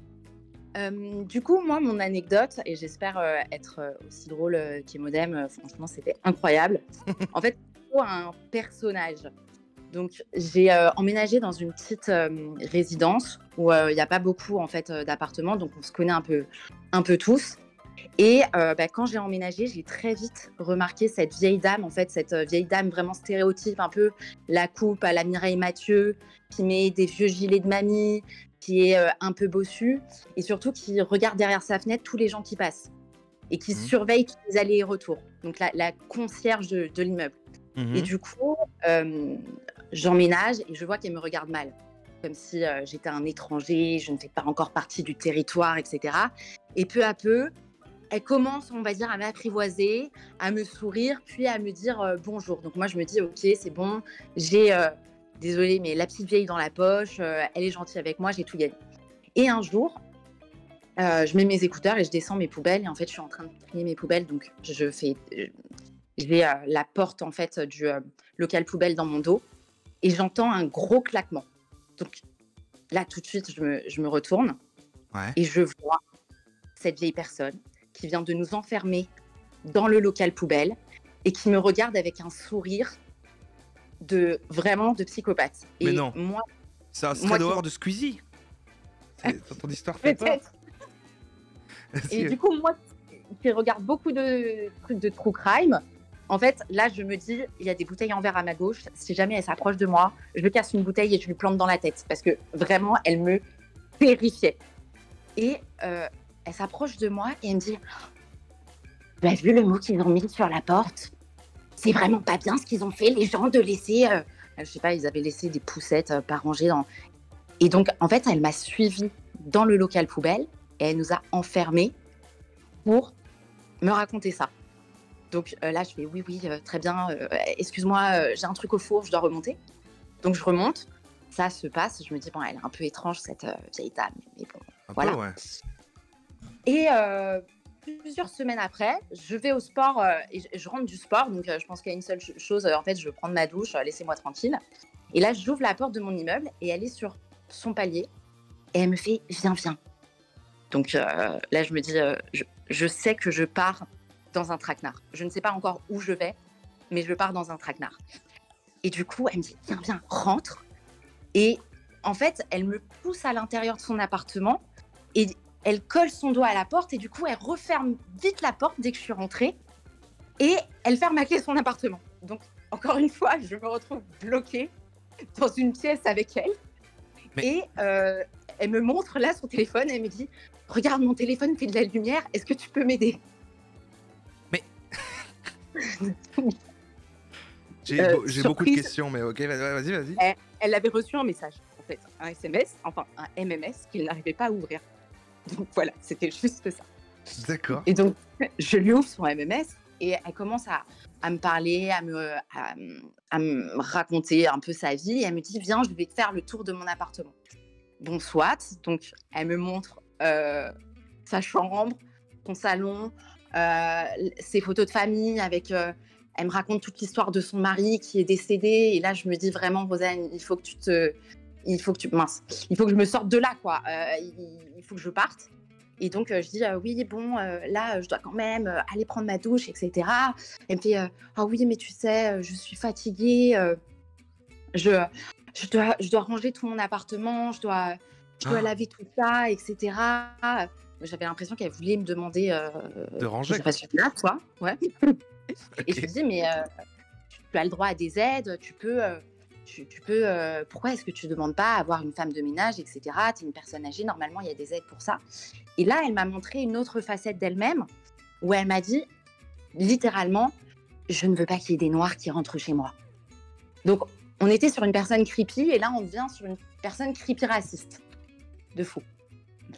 Euh, du coup, moi, mon anecdote, et j'espère euh, être euh, aussi drôle euh, qu'Emodem, euh, franchement, c'était incroyable. En fait, c'est un personnage. Donc, j'ai euh, emménagé dans une petite euh, résidence où il n'y a pas beaucoup en fait euh, d'appartements, donc on se connaît un peu, un peu tous. Et euh, bah, quand j'ai emménagé, j'ai très vite remarqué cette vieille dame, en fait, cette euh, vieille dame vraiment stéréotype, un peu la coupe à la Mireille Mathieu, qui met des vieux gilets de mamie, qui est euh, un peu bossue, et surtout qui regarde derrière sa fenêtre tous les gens qui passent, et qui Mhm. surveille tous les allers et retours. Donc la, la concierge de, de l'immeuble. Mhm. Et du coup, euh, j'emménage et je vois qu'elle me regarde mal, comme si euh, j'étais un étranger, je ne fais pas encore partie du territoire, et cetera. Et peu à peu, elle commence, on va dire, à m'apprivoiser, à me sourire, puis à me dire euh, bonjour. Donc moi, je me dis, ok, c'est bon, j'ai, euh, désolée, mais la petite vieille dans la poche, euh, elle est gentille avec moi, j'ai tout gagné. Et un jour, euh, je mets mes écouteurs et je descends mes poubelles. Et en fait, je suis en train de trier mes poubelles, donc je fais, j'ai euh, la porte en fait du euh, local poubelle dans mon dos, et j'entends un gros claquement. Donc là, tout de suite, je me, je me retourne Ouais. et je vois cette vieille personne qui vient de nous enfermer dans le local poubelle et qui me regarde avec un sourire de vraiment de psychopathe. Mais et non. moi, Ça serait Moi qui- dehors de Squeezie. C'est- Ton histoire fait peur. peut-être. Et du coup, moi qui regarde beaucoup de trucs de true crime, en fait, là, je me dis, il y a des bouteilles en verre à ma gauche. Si jamais elle s'approche de moi, je lui casse une bouteille et je lui plante dans la tête. Parce que vraiment, elle me terrifiait. Et euh, elle s'approche de moi et elle me dit, bah, vu le mot qu'ils ont mis sur la porte, c'est vraiment pas bien ce qu'ils ont fait, les gens, de laisser... euh, je sais pas, ils avaient laissé des poussettes euh, pas rangées dans... Et donc, en fait, elle m'a suivie dans le local poubelle et elle nous a enfermés pour me raconter ça. Donc euh, là, je fais oui, oui, euh, très bien, euh, excuse-moi, euh, j'ai un truc au four, je dois remonter. Donc je remonte, ça se passe, je me dis, bon, elle est un peu étrange, cette euh, vieille dame, mais bon, Un voilà. peu, ouais. Et euh, plusieurs semaines après, je vais au sport euh, et je, je rentre du sport, donc euh, je pense qu'il y a une seule ch- chose, euh, en fait, je veux prendre ma douche, euh, laissez-moi tranquille. Et là, j'ouvre la porte de mon immeuble et elle est sur son palier et elle me fait, viens, viens. Donc euh, là, je me dis, euh, je, je sais que je pars dans un traquenard. Je ne sais pas encore où je vais, mais je pars dans un traquenard. Et du coup, elle me dit, viens, viens, rentre. Et en fait, elle me pousse à l'intérieur de son appartement et elle colle son doigt à la porte et du coup, elle referme vite la porte dès que je suis rentrée et elle ferme à clé son appartement. Donc, encore une fois, je me retrouve bloquée dans une pièce avec elle. Mais- Et euh, elle me montre là son téléphone et elle me dit, regarde, mon téléphone fait de la lumière, est-ce que tu peux m'aider? J'ai Euh, beau- j'ai beaucoup de surprise. questions, mais ok, vas- vas-y, vas-y. Elle avait reçu un message, en fait, un S M S, enfin un M M S qu'il n'arrivait pas à ouvrir. Donc voilà, c'était juste ça. D'accord. Et donc, je lui ouvre son M M S et elle commence à, à me parler, à me, à, à me raconter un peu sa vie. Et elle me dit, viens, je vais te faire le tour de mon appartement. Bon, soit. Donc, elle me montre euh, sa chambre, son salon, euh, ses photos de famille avec... euh, elle me raconte toute l'histoire de son mari qui est décédé. Et là, je me dis vraiment, Rosanne, il faut que tu te... Il faut que tu... Mince. Il faut que je me sorte de là, quoi. Euh, il, il faut que je parte. Et donc, euh, je dis, euh, oui, bon, euh, là, je dois quand même euh, aller prendre ma douche, et cetera. Elle me fait, ah euh, oh, oui, mais tu sais, euh, je suis fatiguée. Euh, je, je, dois, je dois ranger tout mon appartement. Je dois, je dois Ah. laver tout ça, et cetera. J'avais l'impression qu'elle voulait me demander... Euh, De ranger. Je sais pas si tu là, toi. Ouais. Et je Ok. lui dis, mais euh, tu as le droit à des aides, tu peux... Euh, Tu, tu peux, euh, pourquoi est-ce que tu ne demandes pas à avoir une femme de ménage, et cetera. Tu es une personne âgée, normalement, il y a des aides pour ça. Et là, elle m'a montré une autre facette d'elle-même, où elle m'a dit, littéralement, je ne veux pas qu'il y ait des Noirs qui rentrent chez moi. Donc, on était sur une personne creepy, et là, on devient sur une personne creepy raciste. De fou.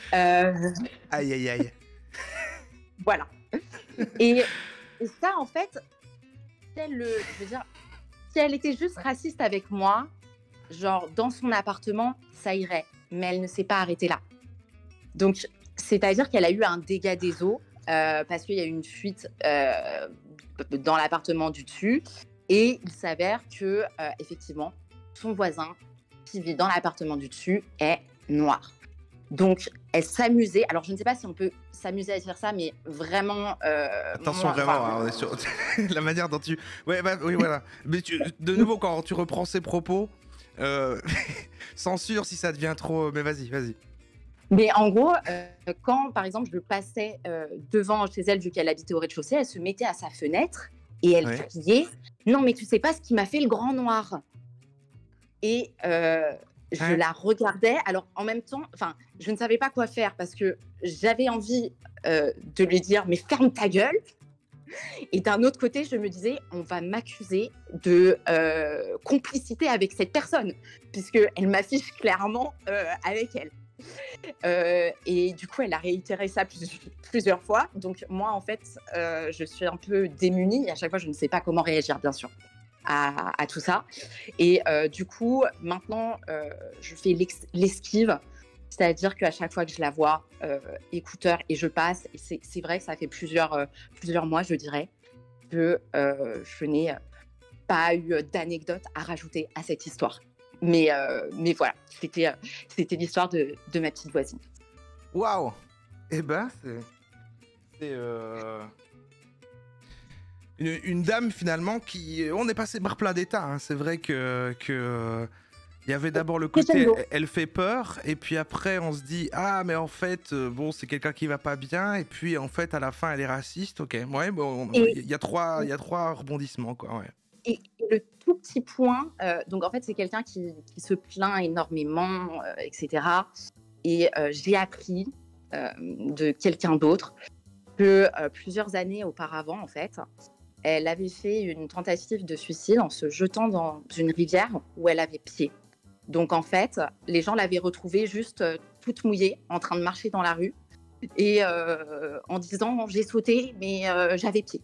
Euh, Aïe, aïe, aïe. voilà. Et, et ça, en fait, si elle, le, je veux dire, si elle était juste raciste avec moi, genre dans son appartement, ça irait. Mais elle ne s'est pas arrêtée là. Donc, c'est-à-dire qu'elle a eu un dégât des eaux euh, parce qu'il y a eu une fuite euh, dans l'appartement du dessus. Et il s'avère que, euh, effectivement, son voisin qui vit dans l'appartement du dessus est noir. Donc, elle s'amusait. Alors, je ne sais pas si on peut s'amuser à dire ça, mais vraiment. Euh, Attention, moi, vraiment, enfin, hein, on est sur la manière dont tu. Ouais, bah, oui, voilà. Mais tu... de nouveau, quand tu reprends ces propos, euh... censure si ça devient trop. Mais vas-y, vas-y. Mais en gros, euh, quand, par exemple, je passais euh, devant chez elle, vu qu'elle habitait au rez-de-chaussée, elle se mettait à sa fenêtre et elle Ouais. criait « Non, mais tu sais pas ce qui m'a fait le grand noir !» Et euh, je Hein la regardais. Alors, en même temps, enfin, je ne savais pas quoi faire parce que j'avais envie euh, de lui dire « Mais ferme ta gueule !» Et d'un autre côté, je me disais « On va m'accuser de euh, complicité avec cette personne, puisqu'elle m'affiche clairement euh, avec elle. » Euh, et du coup, elle a réitéré ça plus- plusieurs fois. Donc, moi, en fait, euh, je suis un peu démunie. Et à chaque fois, je ne sais pas comment réagir, bien sûr, à, à tout ça. Et euh, du coup, maintenant, euh, je fais l'ex- l'esquive. C'est-à-dire qu'à chaque fois que je la vois, euh, écouteur, et je passe, et c'est c'est vrai que ça fait plusieurs, euh, plusieurs mois, je dirais, que euh, je n'ai pas eu d'anecdote à rajouter à cette histoire. Mais, euh, mais voilà, c'était euh, c'était l'histoire de, de ma petite voisine. Waouh. Eh ben, c'est. C'est. Euh... Une, une dame finalement qui. On est passé par plein d'états. Hein. C'est vrai que. que... Il y avait d'abord le côté, elle, elle fait peur, et puis après on se dit ah mais en fait euh, bon c'est quelqu'un qui va pas bien, et puis en fait à la fin elle est raciste, ok, ouais bon il Et- y a trois il y a trois rebondissements quoi, ouais. Et le tout petit point, euh, donc en fait c'est quelqu'un qui, qui se plaint énormément, euh, et cetera. Et euh, j'ai appris euh, de quelqu'un d'autre que euh, plusieurs années auparavant, en fait, elle avait fait une tentative de suicide en se jetant dans une rivière où elle avait pied. Donc en fait, les gens l'avaient retrouvée juste euh, toute mouillée, en train de marcher dans la rue, et euh, en disant j'ai sauté, mais euh, j'avais pied.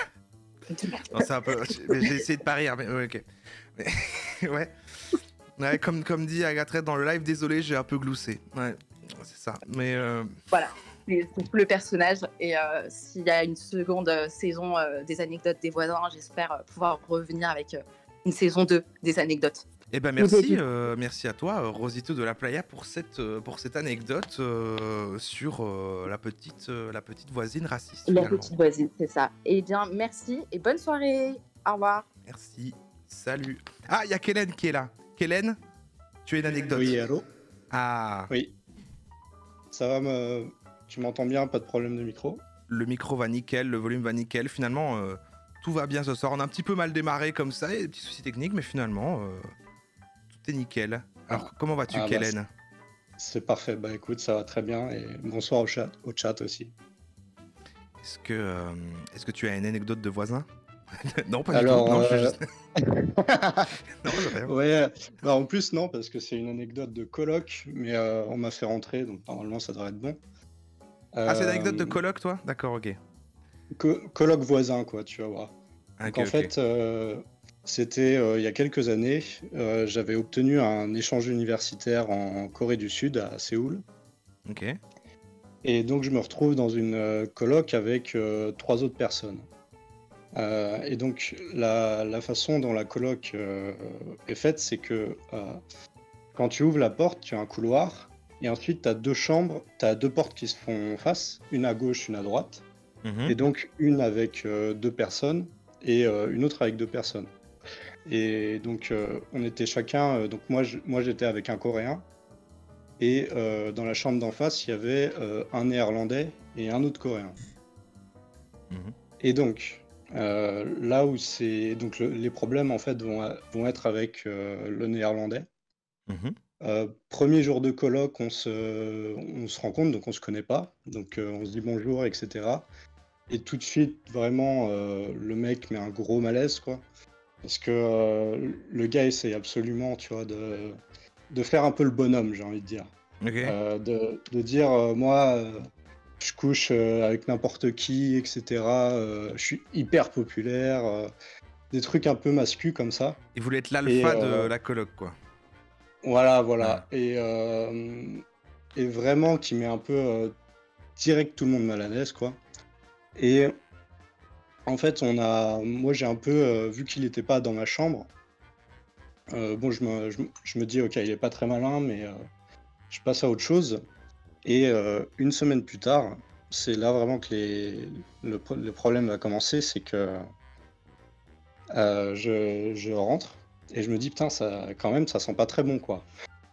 Non, c'est un peu mais j'ai essayé de pas rire mais ouais, ok mais... ouais ouais comme comme dit Agathe dans le live, désolé j'ai un peu gloussé, ouais c'est ça, mais euh... Voilà, c'est le personnage. Et euh, s'il y a une seconde euh, saison euh, des anecdotes des voisins, j'espère euh, pouvoir revenir avec euh, une saison deux des anecdotes. Eh ben merci, euh, merci à toi euh, Rosito de la Playa pour cette, euh, pour cette anecdote euh, sur euh, la, petite, euh, la petite voisine raciste. La Finalement. petite voisine, c'est ça. Eh bien, merci et bonne soirée. Au revoir. Merci, salut. Ah, il y a Kellen qui est là. Kellen, tu as une anecdote? Oui, allô? Ah. Oui. Ça va, me... tu m'entends bien? Pas de problème de micro? Le micro va nickel, le volume va nickel. Finalement, euh, tout va bien ce soir. On a un petit peu mal démarré comme ça, il y a des petits soucis techniques, mais finalement... Euh... Tout est nickel. Alors, ah. comment vas-tu, ah, Kellen? bah, C'est parfait. Bah écoute, ça va très bien. Et bonsoir au chat, au chat aussi. Est-ce que, euh, est-ce que tu as une anecdote de voisin? Non, pas Alors, du tout. Non, euh... juste... non, rien. Ouais. Bah, en plus, non, parce que c'est une anecdote de coloc, mais euh, on m'a fait rentrer, donc normalement, ça devrait être bon. Euh... Ah, c'est une anecdote de coloc, toi? D'accord, ok. Co coloc voisin, quoi, tu vas voir. Okay, donc, en okay. fait... Euh... C'était euh, il y a quelques années, euh, j'avais obtenu un échange universitaire en Corée du Sud, à Séoul. Ok. Et donc je me retrouve dans une euh, coloc avec euh, trois autres personnes. Euh, et donc la, la façon dont la coloc euh, est faite, c'est que euh, quand tu ouvres la porte, tu as un couloir, et ensuite tu as deux chambres, tu as deux portes qui se font face, une à gauche, une à droite, mm-hmm. et donc une avec euh, deux personnes et euh, une autre avec deux personnes. Et donc euh, on était chacun, euh, donc moi je, moi j'étais avec un Coréen, et euh, dans la chambre d'en face il y avait euh, un Néerlandais et un autre Coréen. Mmh. Et donc euh, là où c'est donc le, les problèmes en fait vont, vont être avec euh, le Néerlandais. Mmh. Euh, premier jour de coloc, on se, on se rencontre, donc on se connaît pas, donc euh, on se dit bonjour, et cetera. Et tout de suite vraiment euh, le mec met un gros malaise quoi. Parce que euh, le gars essaye absolument, tu vois, de, de faire un peu le bonhomme, j'ai envie de dire. Ok. Euh, de, de dire, euh, moi, euh, je couche euh, avec n'importe qui, et cetera. Euh, je suis hyper populaire, euh, des trucs un peu masculins comme ça. Il voulait être Et l'alpha de euh, la coloc, quoi. voilà, Ouais. voilà. Et, euh, et vraiment qui met un peu euh, direct tout le monde mal à l'aise, quoi. Et en fait, on a, moi j'ai un peu euh, vu qu'il n'était pas dans ma chambre. euh, bon, je me, je, me- je me dis, ok, il est pas très malin, mais euh, je passe à autre chose. Et euh, une semaine plus tard, c'est là vraiment que les, le, pro- le problème va commencer, c'est que euh, je, je rentre et je me dis, putain, ça, quand même, ça sent pas très bon, quoi.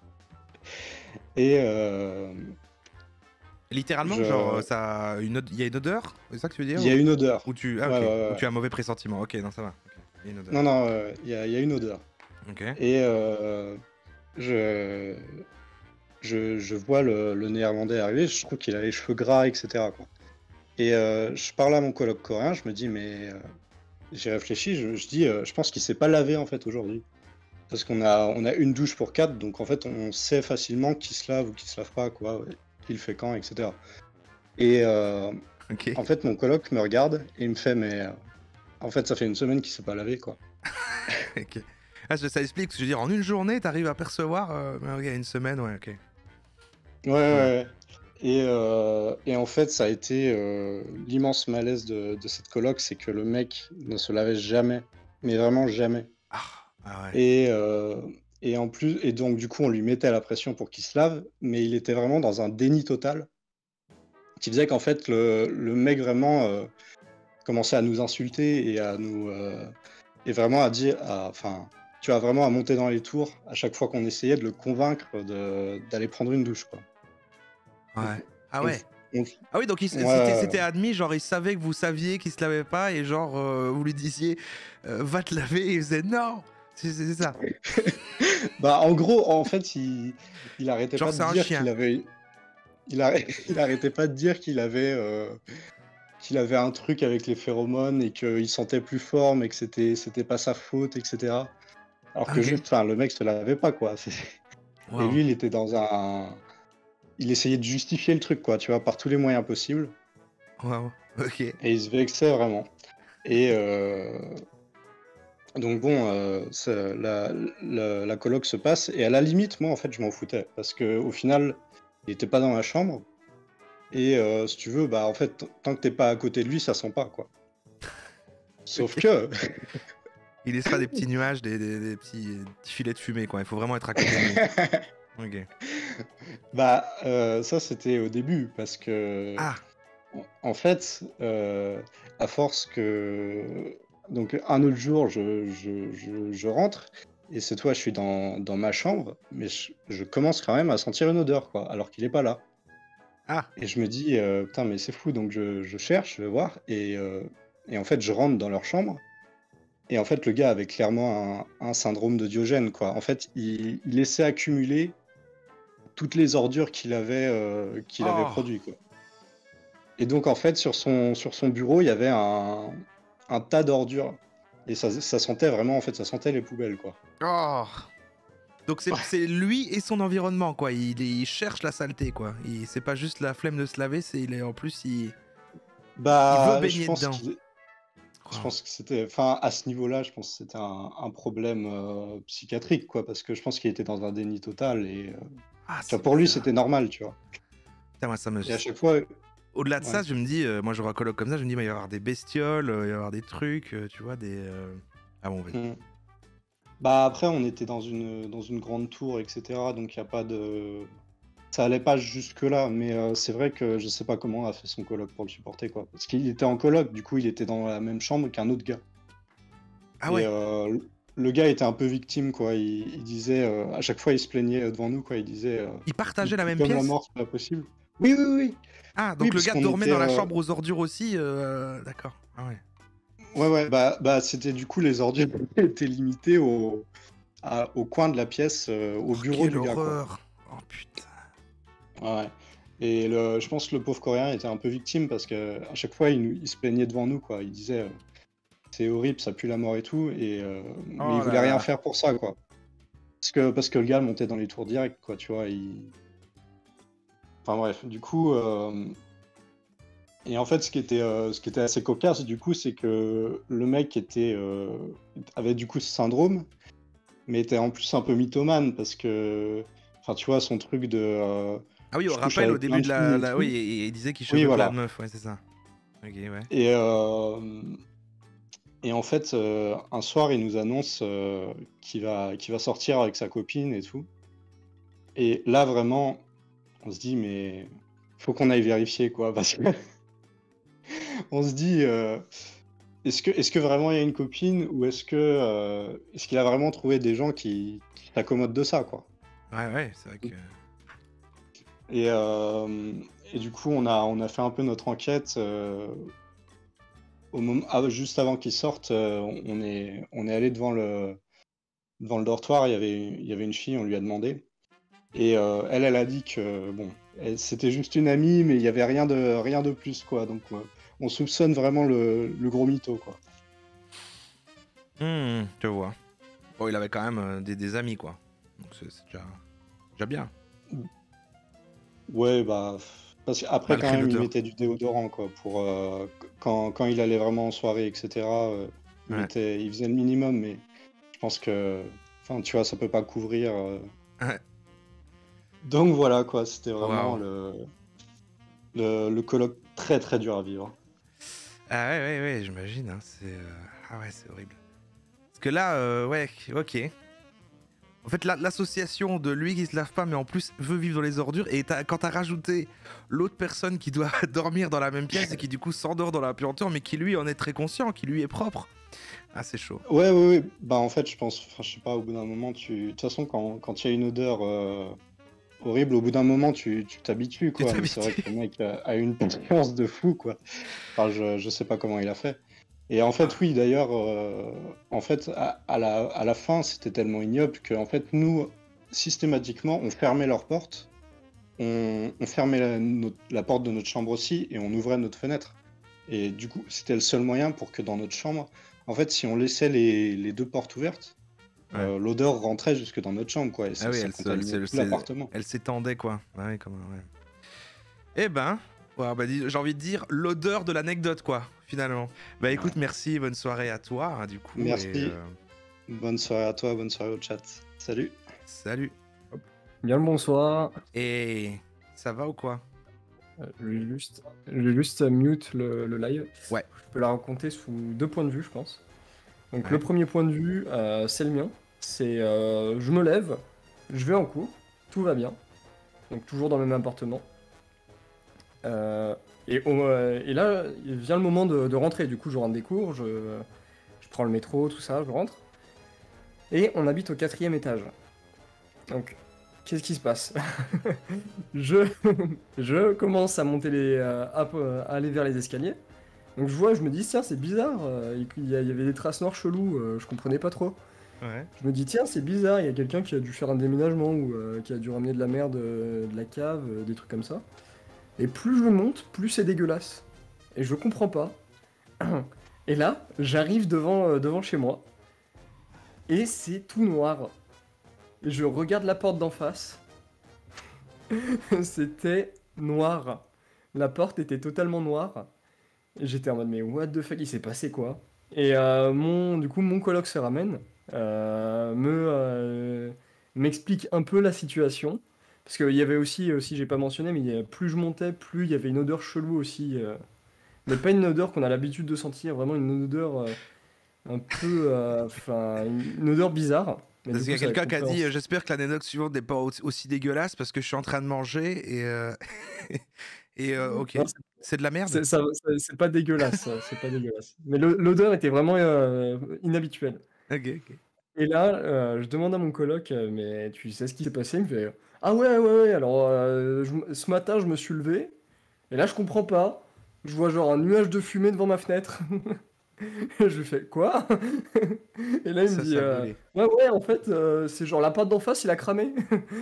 Et euh, Littéralement, je, genre, euh, ça, une od- il y a une odeur, c'est ça que tu veux dire? il y a Ou, une odeur. ou tu, ah, Ouais, ok, ouais, ou ouais. tu as un mauvais pressentiment. Ok, non, ça va. Ok, il y a une odeur. Non, non, euh, il y a, il y a une odeur. Ok. Et euh, je, je, je vois le, le néerlandais arriver, je trouve qu'il a les cheveux gras, et cetera, quoi. Et euh, je parle à mon coloc coréen, je me dis, mais euh, j'ai réfléchi, je, je dis, euh, je pense qu'il s'est pas lavé en fait aujourd'hui. Parce qu'on a, on a une douche pour quatre, donc en fait on sait facilement qui se lave ou qui se lave pas, quoi, ouais, qui le fait quand, et cetera. Et euh, Ok. en fait mon coloc me regarde et il me fait, mais euh, en fait ça fait une semaine qu'il s'est pas lavé, quoi. Ok. Ah, ça, ça explique, je veux dire, en une journée, t'arrives à percevoir, euh, mais ok, une semaine, ouais, ok. Ouais, ouais, ouais. Et, euh, et en fait, ça a été euh, l'immense malaise de, de cette coloc, c'est que le mec ne se lavait jamais, mais vraiment jamais. Ah, ah ouais. Et, euh, et en plus, et donc du coup, on lui mettait la pression pour qu'il se lave, mais il était vraiment dans un déni total, qui faisait qu'en fait, le, le mec vraiment euh, commençait à nous insulter et à nous, euh, et vraiment à dire, à- enfin, tu vois, vraiment à monter dans les tours à chaque fois qu'on essayait de le convaincre de- d'aller prendre une douche, quoi. Ouais. Ah On- ouais. on- Ah oui, donc il s- Ouais, c'était ouais. c'était admis, genre il savait que vous saviez qu'il se lavait pas et genre euh, vous lui disiez euh, va te laver et il faisait non. C'est c'est ça. Bah, en gros, en fait, il, il arrêtait Genre pas c'est de un dire chien. qu'il avait, il, arrêt- il arrêtait pas de dire qu'il avait, euh, qu'il avait un truc avec les phéromones et qu'il sentait plus fort, mais que c'était, c'était pas sa faute, et cetera. Alors Ah, que ok. juste, enfin, le mec se lavait pas, quoi. C'est- Et Wow. lui, il était dans un, il essayait de justifier le truc, quoi, tu vois, par tous les moyens possibles, Wow. Ok. et il se vexait vraiment. Et euh, donc bon, euh, ça- la, la, la coloc se passe, et à la limite, moi, en fait, je m'en foutais, parce que au final, il était pas dans ma chambre. Et euh, si tu veux, bah en fait, t- tant que t'es pas à côté de lui, ça sent pas, quoi. Sauf que, Il laissera des petits nuages, des, des- des petits, des petits filets de fumée quoi. Il faut vraiment être à côté de lui. Ok. bah euh, ça c'était au début, parce que Ah. en en fait, euh, à force que, donc un autre jour, je, je, je, je rentre, et cette fois, je suis dans, dans ma chambre, mais je, je commence quand même à sentir une odeur, quoi, alors qu'il est pas là. Ah. Et je me dis, euh, putain, mais c'est fou, donc je, je cherche, je vais voir, et, euh, et en fait, je rentre dans leur chambre. Et en fait, le gars avait clairement un, un syndrome de Diogène, quoi. En fait, il, il laissait accumuler toutes les ordures qu'il avait, euh, qu'il avait Oh. produites, quoi. Et donc, en fait, sur son, sur son bureau, il y avait un, un tas d'ordures. Et ça, ça sentait vraiment, en fait, ça sentait les poubelles, quoi. Oh. Donc c'est c'est lui et son environnement quoi. Il, il cherche la saleté quoi. Il c'est pas juste la flemme de se laver, c'est il est en plus il. Bah, Il veut je baigner pense dedans. qu'il- je Wow. pense que c'était, enfin, à ce niveau-là, je pense que c'était un, un problème euh, psychiatrique, quoi, parce que je pense qu'il était dans un déni total, et euh, Ah, tu vois, c'est pour lui, bizarre. c'était normal, tu vois. Putain, moi, ça me. Et à chaque fois, Au-delà de ça, ouais. je me dis, euh, moi je coloc comme ça, je me dis, bah, il va y avoir des bestioles, euh, il va y avoir des trucs, euh, tu vois, des. euh, Ah bon, vas-y. Mm. Bah après, on était dans une, dans une grande tour, et cetera. Donc il y a pas de, ça allait pas jusque là, mais euh, c'est vrai que je sais pas comment a fait son coloc pour le supporter, quoi. Parce qu'il était en coloc, du coup, il était dans la même chambre qu'un autre gars. Ah Et ouais. euh, le gars était un peu victime, quoi. Il, il disait, euh, à chaque fois, il se plaignait devant nous, quoi. Il disait, euh, Ils partageaient la même comme la pièce. mort, c'est pas possible. Oui, oui, oui. Ah, donc Oui, le parce gars qu'on dormait était, dans la euh, chambre aux ordures aussi, euh, d'accord. Ah ouais. Ouais, ouais. Bah, bah, c'était du coup les ordures étaient limitées au, à- au coin de la pièce, euh, au Oh, bureau quelle du gars, quoi. horreur. Oh putain. Ouais. Et le, je pense que le pauvre Coréen était un peu victime parce que à chaque fois, il, nous- il se plaignait devant nous, quoi. Il disait, euh, c'est horrible, ça pue la mort et tout, et euh, mais Oh il là voulait rien là. faire pour ça, quoi. Parce que, parce que le gars montait dans les tours direct, quoi, tu vois. Il... Enfin bref, du coup, euh, et en fait, ce qui était, euh, ce qui était assez cocasse, du coup, c'est que le mec était, euh, avait du coup ce syndrome, mais était en plus un peu mythomane parce que, enfin, tu vois, son truc de, euh, Ah oui, on je couche rappelle au avec plein début de de la, filles et la- tout. oui, il, il disait qu'il Oui, chopait plein voilà. de meufs, ouais, c'est ça. Ok, ouais. Et, euh, et en fait, euh, un soir, il nous annonce euh, qu'il va, qu'il va sortir avec sa copine et tout. Et là, vraiment, on se dit, mais faut qu'on aille vérifier, quoi, parce que on se dit, euh, est-ce que, est-ce que vraiment il y a une copine ou est-ce que, euh, est-ce qu'il a vraiment trouvé des gens qui, qui s'accommodent de ça, quoi. Ouais, ouais, c'est vrai que. Et, euh, et du coup, on a, on a fait un peu notre enquête. euh, au moment, ah, juste avant qu'il sorte, euh, on est, on est allé devant le, devant le dortoir. Il y avait, il y avait une fille, on lui a demandé. Et euh, elle, elle a dit que bon, elle- c'était juste une amie, mais il y avait rien de, rien de plus, quoi. Donc, euh, on soupçonne vraiment le, le gros mytho, quoi. Hmm, je vois. Bon, il avait quand même euh, des, des amis, quoi. Donc c'est c'est déjà, déjà bien. Ouais, bah, parce qu'après, quand Malgré même, il l'odeur. mettait du déodorant, quoi, pour euh, quand, quand il allait vraiment en soirée, et cetera. euh, il, Ouais. mettait, il faisait le minimum, mais je pense que, enfin, tu vois, ça peut pas couvrir. euh. Ouais. Donc voilà, quoi, c'était vraiment Waouh. le, le, le colloque très très dur à vivre. Ah ouais, ouais, ouais, j'imagine. Hein, c'est euh, ah ouais, c'est horrible. Parce que là, euh, ouais, ok. En fait, la- l'association de lui qui se lave pas, mais en plus veut vivre dans les ordures, et t'as- quand t'as rajouté l'autre personne qui doit dormir dans la même pièce et qui du coup s'endort dans la puanteur, mais qui lui en est très conscient, qui lui est propre. Ah, c'est chaud. Ouais, ouais, ouais. Bah, en fait, je pense, enfin, je sais pas, au bout d'un moment, tu. De toute façon, quand quand il y a une odeur euh, horrible, au bout d'un moment, tu tu t'habitues, Tu quoi. Mais c'est vrai que t'habitues. le mec a, a une patience de fou, quoi. Enfin, je, je sais pas comment il a fait. Et en fait, oui, d'ailleurs, euh, en fait, à, à la, à la fin, c'était tellement ignoble que, en fait, nous, systématiquement, on fermait leurs portes, on, on fermait la, notre- la porte de notre chambre aussi, et on ouvrait notre fenêtre. Et du coup, c'était le seul moyen pour que dans notre chambre, en fait, si on laissait les, les deux portes ouvertes, Ouais. euh, l'odeur rentrait jusque dans notre chambre, quoi, et ça, Ah oui, ça elle se- elle contaminait se- tout c'est- l'appartement. elle s'étendait, quoi. Ah ouais, comme ouais. Eh ben, ouais, bah, dis- j'ai envie de dire l'odeur de l'anecdote, quoi, finalement. Bah écoute, merci, bonne soirée à toi, hein, du coup. Merci. Et, euh, Bonne soirée à toi, bonne soirée au chat. Salut. salut. Bien le bonsoir. Et ça va ou quoi? Euh, Je vais juste, je vais juste mute le, le live. Ouais. Je peux la raconter sous deux points de vue, je pense. Donc Ouais. le premier point de vue, euh, c'est le mien. C'est euh, je me lève, je vais en cours, tout va bien. Donc toujours dans le même appartement. Euh, et, au- euh, et là, il vient le moment de, de rentrer. Du coup, je rentre des cours, je, je prends le métro, tout ça, je rentre. Et on habite au quatrième étage. Donc, qu'est-ce qui se passe? je, je commence à monter les, euh, à, à aller vers les escaliers. Donc je vois, je me dis tiens c'est bizarre, euh, il y, a- il y avait des traces noires cheloues, euh, je comprenais pas trop. Ouais. Je me dis tiens c'est bizarre, il y a quelqu'un qui a dû faire un déménagement ou euh, qui a dû ramener de la merde euh, de la cave, euh, des trucs comme ça. Et plus je monte, plus c'est dégueulasse. Et je comprends pas. Et là, j'arrive devant, euh, devant chez moi. Et c'est tout noir. Et je regarde la porte d'en face. C'était noir. La porte était totalement noire. Et j'étais en mode mais what the fuck, il s'est passé quoi? Et euh, mon, du coup mon coloc se ramène, euh, me euh, m'explique un peu la situation. Parce qu'il y avait aussi, aussi j'ai pas mentionné, mais il y a- plus je montais, plus il y avait une odeur chelou aussi. euh. Mais pas une odeur qu'on a l'habitude de sentir, vraiment une odeur euh, un peu... euh, Enfin, une, une odeur bizarre. Mais Parce du qu'il y a coup, ça va quelqu'un être qui a dit compréhensible. euh, j'espère que l'anecdote suivante n'est pas au- aussi dégueulasse parce que je suis en train de manger et. euh, et euh, ok. Non, c'est- C'est de la merde? c'est ça- ça- c'est pas dégueulasse, ça, c'est pas dégueulasse. Mais le- l'odeur était vraiment euh, inhabituelle. Ok, ok. Et là, euh, je demande à mon coloc, euh, mais tu sais ce qui s'est passé? Il me fait, ah ouais, ouais, ouais, alors euh, je- ce matin, je me suis levé, et là, je comprends pas. Je vois genre un nuage de fumée devant ma fenêtre. Je lui fais, quoi? Et là, il Ça, me dit, ça a euh, brûlé. ouais, ouais, en fait, euh, c'est genre l'appart d'en face, il a cramé.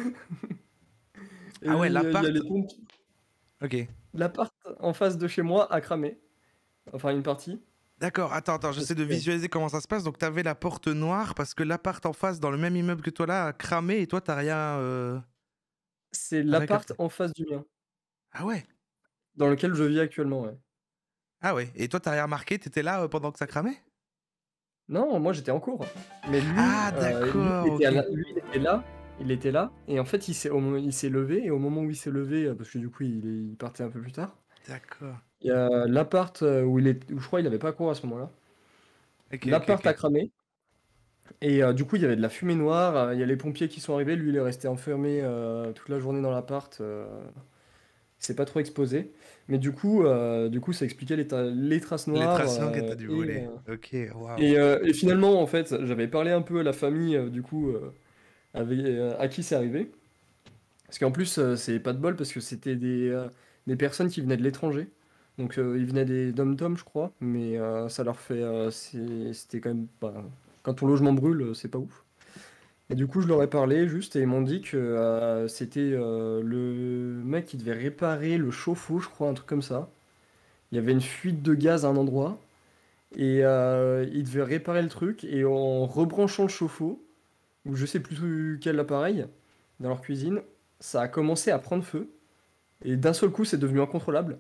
Et Ah ouais, il y a- il y a l'appart. les pompes. Ok. L'appart en face de chez moi a cramé. Enfin, une partie. D'accord, attends, attends, j'essaie de Parce que- visualiser comment ça se passe. Donc, t'avais la porte noire parce que l'appart en face, dans le même immeuble que toi là, a cramé et toi, t'as rien. euh, C'est t'as rien l'appart capté. en face du mien. Ah ouais? Dans lequel je vis actuellement, ouais. Ah ouais. Et toi, t'as rien remarqué? T'étais là euh, pendant que ça cramait? Non, moi j'étais en cours. Mais lui, Ah euh, lui, d'accord, il était à ok. la- lui, il était là. Il était là. Et en fait, il s'est au moment- il s'est levé. Et au moment où il s'est levé, euh, parce que du coup, il, est- il partait un peu plus tard, D'accord. il y a l'appart euh, où il est, où je crois il avait pas cours à ce moment-là. Ok, ok, L'appart a ok. cramé. Et euh, du coup, il y avait de la fumée noire. euh, Il y a les pompiers qui sont arrivés. Lui, il est resté enfermé euh, toute la journée dans l'appart. euh, Il s'est pas trop exposé. Mais du coup, euh, du coup, ça expliquait les, tra- les traces Les noires. traçants que euh, t'as dû et, voler. euh, Ok, waouh. et, euh, et finalement, en fait, j'avais parlé un peu à la famille, euh, du coup, euh, avec, euh, à qui c'est arrivé. Parce qu'en plus, euh, c'est pas de bol parce que c'était des, euh, des personnes qui venaient de l'étranger. Donc, euh, ils venaient des dom-toms, je crois. Mais euh, ça leur fait. euh, c'est- C'était quand même. Bah, quand ton logement brûle, euh, c'est pas ouf. Et du coup, je leur ai parlé juste et ils m'ont dit que euh, c'était euh, le mec qui devait réparer le chauffe-eau, je crois, un truc comme ça. Il y avait une fuite de gaz à un endroit et euh, il devait réparer le truc et en rebranchant le chauffe-eau, ou je sais plus quel appareil, dans leur cuisine, ça a commencé à prendre feu et d'un seul coup, c'est devenu incontrôlable.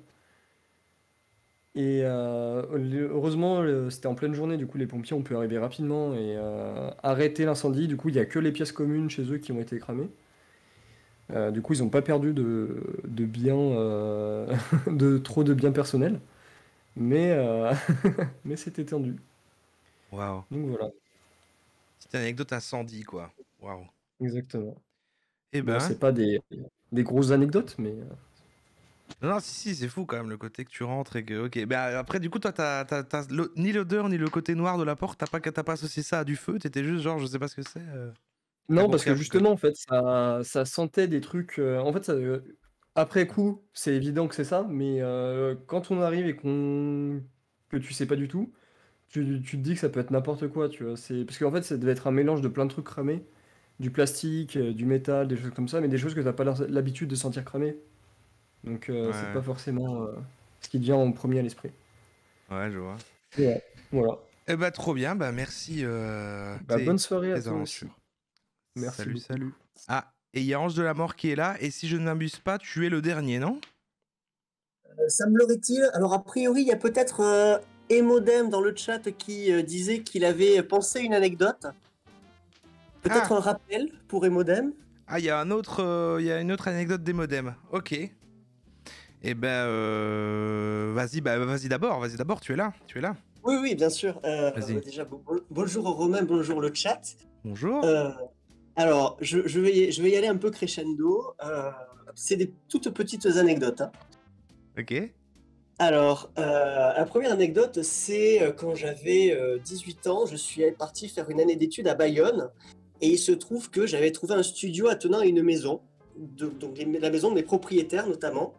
Et euh, heureusement, euh, c'était en pleine journée, du coup, les pompiers ont pu arriver rapidement et euh, arrêter l'incendie. Du coup, il n'y a que les pièces communes chez eux qui ont été cramées. Euh, du coup, ils n'ont pas perdu de, de biens, euh, de trop de biens personnels, mais, euh, mais c'était tendu. Waouh. Donc voilà, C'était une anecdote incendie, quoi. Waouh. exactement. Eh Bon, ben. c'est pas des, des grosses anecdotes, mais euh, Non, non, si, si, c'est fou quand même le côté que tu rentres et que. Ok. Ben après, du coup, toi, t'as, t'as, t'as le- ni l'odeur ni le côté noir de la porte, t'as pas, t'as pas associé ça à du feu, t'étais juste genre, je sais pas ce que c'est. euh, T'as non, parce compris que après que. justement, en fait, ça, ça sentait des trucs. euh, en fait, ça, euh, après coup, c'est évident que c'est ça, mais euh, quand on arrive et qu'on que tu sais pas du tout, tu, tu te dis que ça peut être n'importe quoi, tu vois. C'est parce qu'en fait, ça devait être un mélange de plein de trucs cramés, du plastique, euh, du métal, des choses comme ça, mais des choses que t'as pas l'ar- l'habitude de sentir cramer. Donc, euh, c'est Ouais, pas forcément euh, ce qui te vient en premier à l'esprit. ouais, je vois. Ouais, voilà. Eh ben, trop bien, bah merci euh, Bah, bonne tes, soirée à tes toi aussi. aventures. Merci Salut, beaucoup. salut. Ah, et il y a Ange de la Mort qui est là, et si je ne m'abuse pas, tu es le dernier, non? Euh, semblerait-il. Alors, a priori, il y a peut-être euh, Emodem dans le chat qui euh, disait qu'il avait pensé une anecdote. Peut-être Ah, un rappel pour Emodem. ah, il y a un autre, euh, il y a une autre anecdote des modems. Ok. Eh ben, euh, vas-y, bah, vas-y d'abord, vas-y d'abord, tu es là, tu es là. Oui, oui, bien sûr. Euh, Vas-y. déjà, bon- bon- bonjour Romain, bonjour le chat. Bonjour. Euh, alors, je, je vais y, je vais y aller un peu crescendo. Euh, c'est des toutes petites anecdotes, hein. Ok. Alors, euh, la première anecdote, c'est euh, quand j'avais euh, dix-huit ans, je suis parti faire une année d'études à Bayonne. Et il se trouve que j'avais trouvé un studio attenant à une maison, de- donc les- la maison de mes propriétaires notamment.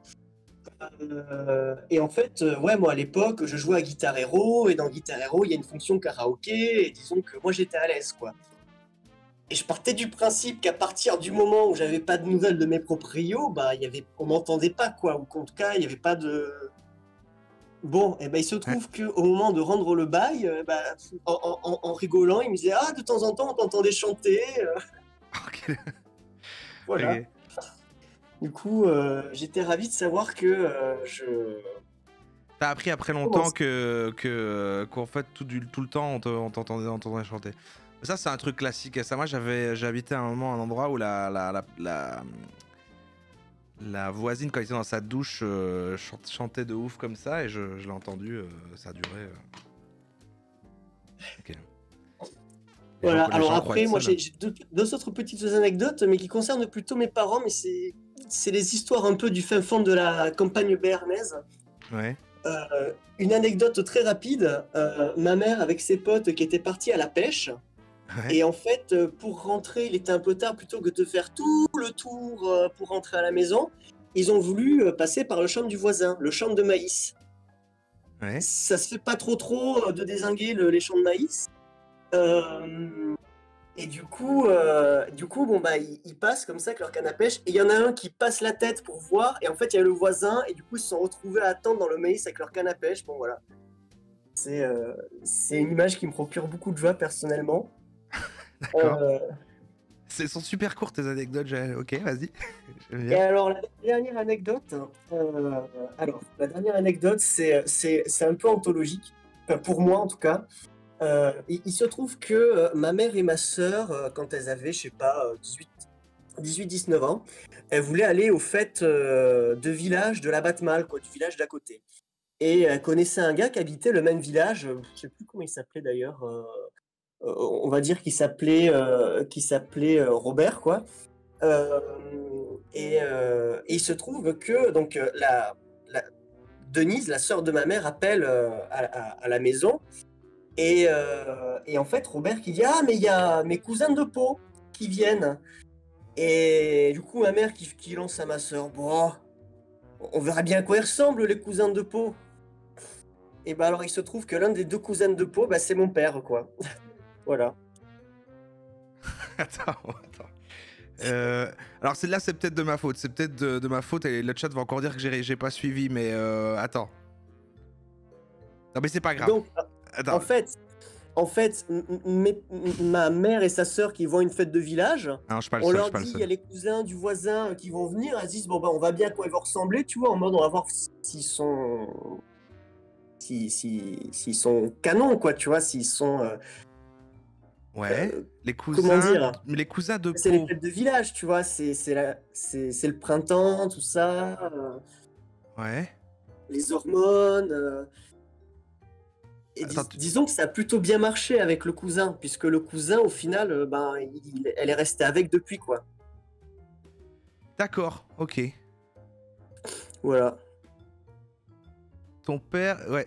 Euh, et en fait, euh, ouais, moi à l'époque, je jouais à Guitar Hero, et dans Guitar Hero, il y a une fonction karaoké, et disons que moi j'étais à l'aise, quoi. Et je partais du principe qu'à partir du moment où j'avais pas de nouvelles de mes proprios, bah, il y avait, on m'entendait pas, quoi, ou qu'en tout cas, il y avait pas de. Bon, et ben il se Ouais. trouve qu'au moment de rendre le bail, euh, bah, en, en- en rigolant, il me disait ah de temps en temps on t'entendait chanter, euh, Ok. voilà. Ok. Du coup, euh, j'étais ravi de savoir que euh, je. T'as appris après Comment longtemps ça que que qu'en fait tout du tout le temps on te- on t'entendait on t'entendait chanter. Ça c'est un truc classique. Ça moi j'avais j'habitais à un moment à un endroit où la la la, la, la voisine quand elle était dans sa douche euh, chant- chantait de ouf comme ça et je, je l'ai entendu. euh, ça a duré. euh. Ok. Les Voilà, gens- les alors gens croient après, être moi seuls. j'ai j'ai deux, deux autres petites anecdotes, mais qui concernent plutôt mes parents, mais c'est c'est les histoires un peu du fin fond de la campagne béarnaise. Ouais. Euh, une anecdote très rapide, euh, ma mère avec ses potes qui étaient partis à la pêche, Ouais. et en fait, euh, pour rentrer, il était un peu tard, plutôt que de faire tout le tour euh, pour rentrer à la maison, ils ont voulu euh, passer par le champ du voisin, le champ de maïs. Ouais. Ça se fait pas trop trop euh, de dézinguer le- les champs de maïs. Euh, et du coup, euh, du coup, bon bah ils, ils passent comme ça avec leur canne à pêche. Et il y en a un qui passe la tête pour voir. Et en fait, il y a le voisin. Et du coup, ils se sont retrouvés à attendre dans le maïs avec leur canne à pêche. Bon voilà, c'est euh, c'est une image qui me procure beaucoup de joie personnellement. D'accord. Euh, Elles sont super courtes tes anecdotes, j'ai- ok, vas-y. J'aime Et bien. alors, la dernière anecdote, euh, alors, la dernière anecdote, c'est, c'est, c'est un peu anthologique, enfin, pour moi en tout cas. Euh, il, il se trouve que euh, ma mère et ma sœur, euh, quand elles avaient, je sais pas, euh, dix-huit dix-neuf ans, elles voulaient aller aux fêtes euh, de village de la Batmale, quoi, du village d'à côté. Et elles connaissaient un gars qui habitait le même village, euh, je sais plus comment il s'appelait d'ailleurs, euh, euh, on va dire qu'il s'appelait, euh, qu'il s'appelait euh, Robert, quoi. Euh, et, euh, et il se trouve que donc euh, la, la- Denise, la sœur de ma mère, appelle euh, à, à- à la maison et, euh, et en fait Robert qui dit ah mais il y a mes cousins de peau qui viennent et du coup ma mère qui, qui lance à ma sœur bon on verra bien à quoi ils ressemblent les cousins de peau et ben alors il se trouve que l'un des deux cousins de peau bah, c'est mon père quoi voilà. Attends, attends. Euh, alors c'est- là c'est peut-être de ma faute, c'est peut-être de, de ma faute et le chat va encore dire que j'ai j'ai pas suivi, mais euh, attends. Non mais c'est pas grave. Donc Attends. en fait En fait, m- m- mes- m- ma mère et sa sœur qui vont à une fête de village, Non, je suis pas le on seul, je leur suis pas le dit, il y a seul. les cousins du voisin qui vont venir, elles se disent, bon, bah, on va bien à quoi ils vont ressembler, tu vois, en mode, on va voir s'ils sont... si- si- s'ils sont canons, quoi, tu vois, s'ils sont... euh, Ouais, euh, les comment cousins, dire les cousins de C'est les peau. fêtes de village, tu vois, c'est c'est la- c'est- c'est le printemps, tout ça, euh, Ouais. les hormones... euh, Et dis- Attends, tu- disons que ça a plutôt bien marché avec le cousin, puisque le cousin, au final, euh, ben, il- elle est restée avec depuis, quoi. D'accord, ok. Voilà. Ton père, ouais.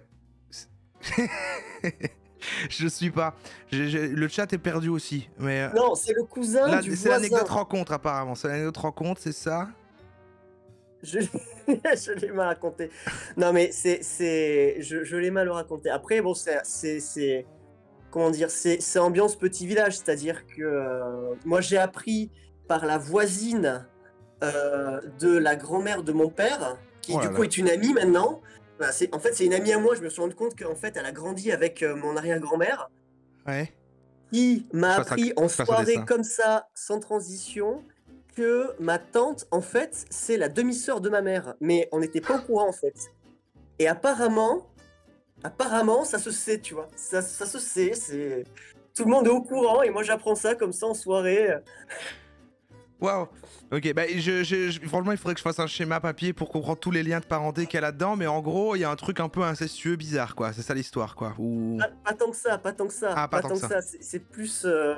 Je suis pas. J'ai- j'ai- Le chat est perdu aussi, mais euh, Non, c'est le cousin là, du c'est voisin. l'anecdote rencontre apparemment. C'est l'anecdote rencontre, c'est ça? Je, je l'ai mal raconté. Non, mais c'est, c'est, je, je l'ai mal raconté. Après, bon, c'est, c'est, c'est- comment dire, c'est, c'est ambiance petit village, c'est-à-dire que euh, moi, j'ai appris par la voisine euh, de la grand-mère de mon père, qui Oh là du coup là. est une amie maintenant. Enfin, c'est, en fait, c'est une amie à moi. Je me suis rendu compte qu'en fait, elle a grandi avec euh, mon arrière-grand-mère, Ouais. qui m'a Je passe un- appris en je passe au soirée dessin. comme ça, sans transition, que ma tante, en fait, c'est la demi-sœur de ma mère. Mais on n'était pas au courant, en fait. Et apparemment, apparemment, ça se sait, tu vois. Ça, ça se sait, c'est... Tout le monde est au courant, et moi j'apprends ça comme ça en soirée. Waouh. Ok, bah je, je- je- franchement, il faudrait que je fasse un schéma papier pour comprendre tous les liens de parenté qu'il y a là-dedans, mais en gros, il y a un truc un peu incestueux, bizarre, quoi. C'est ça l'histoire, quoi. Ou... Pas, pas tant que ça, pas tant que ça. Ah, pas tant que ça. C'est, c'est plus... euh,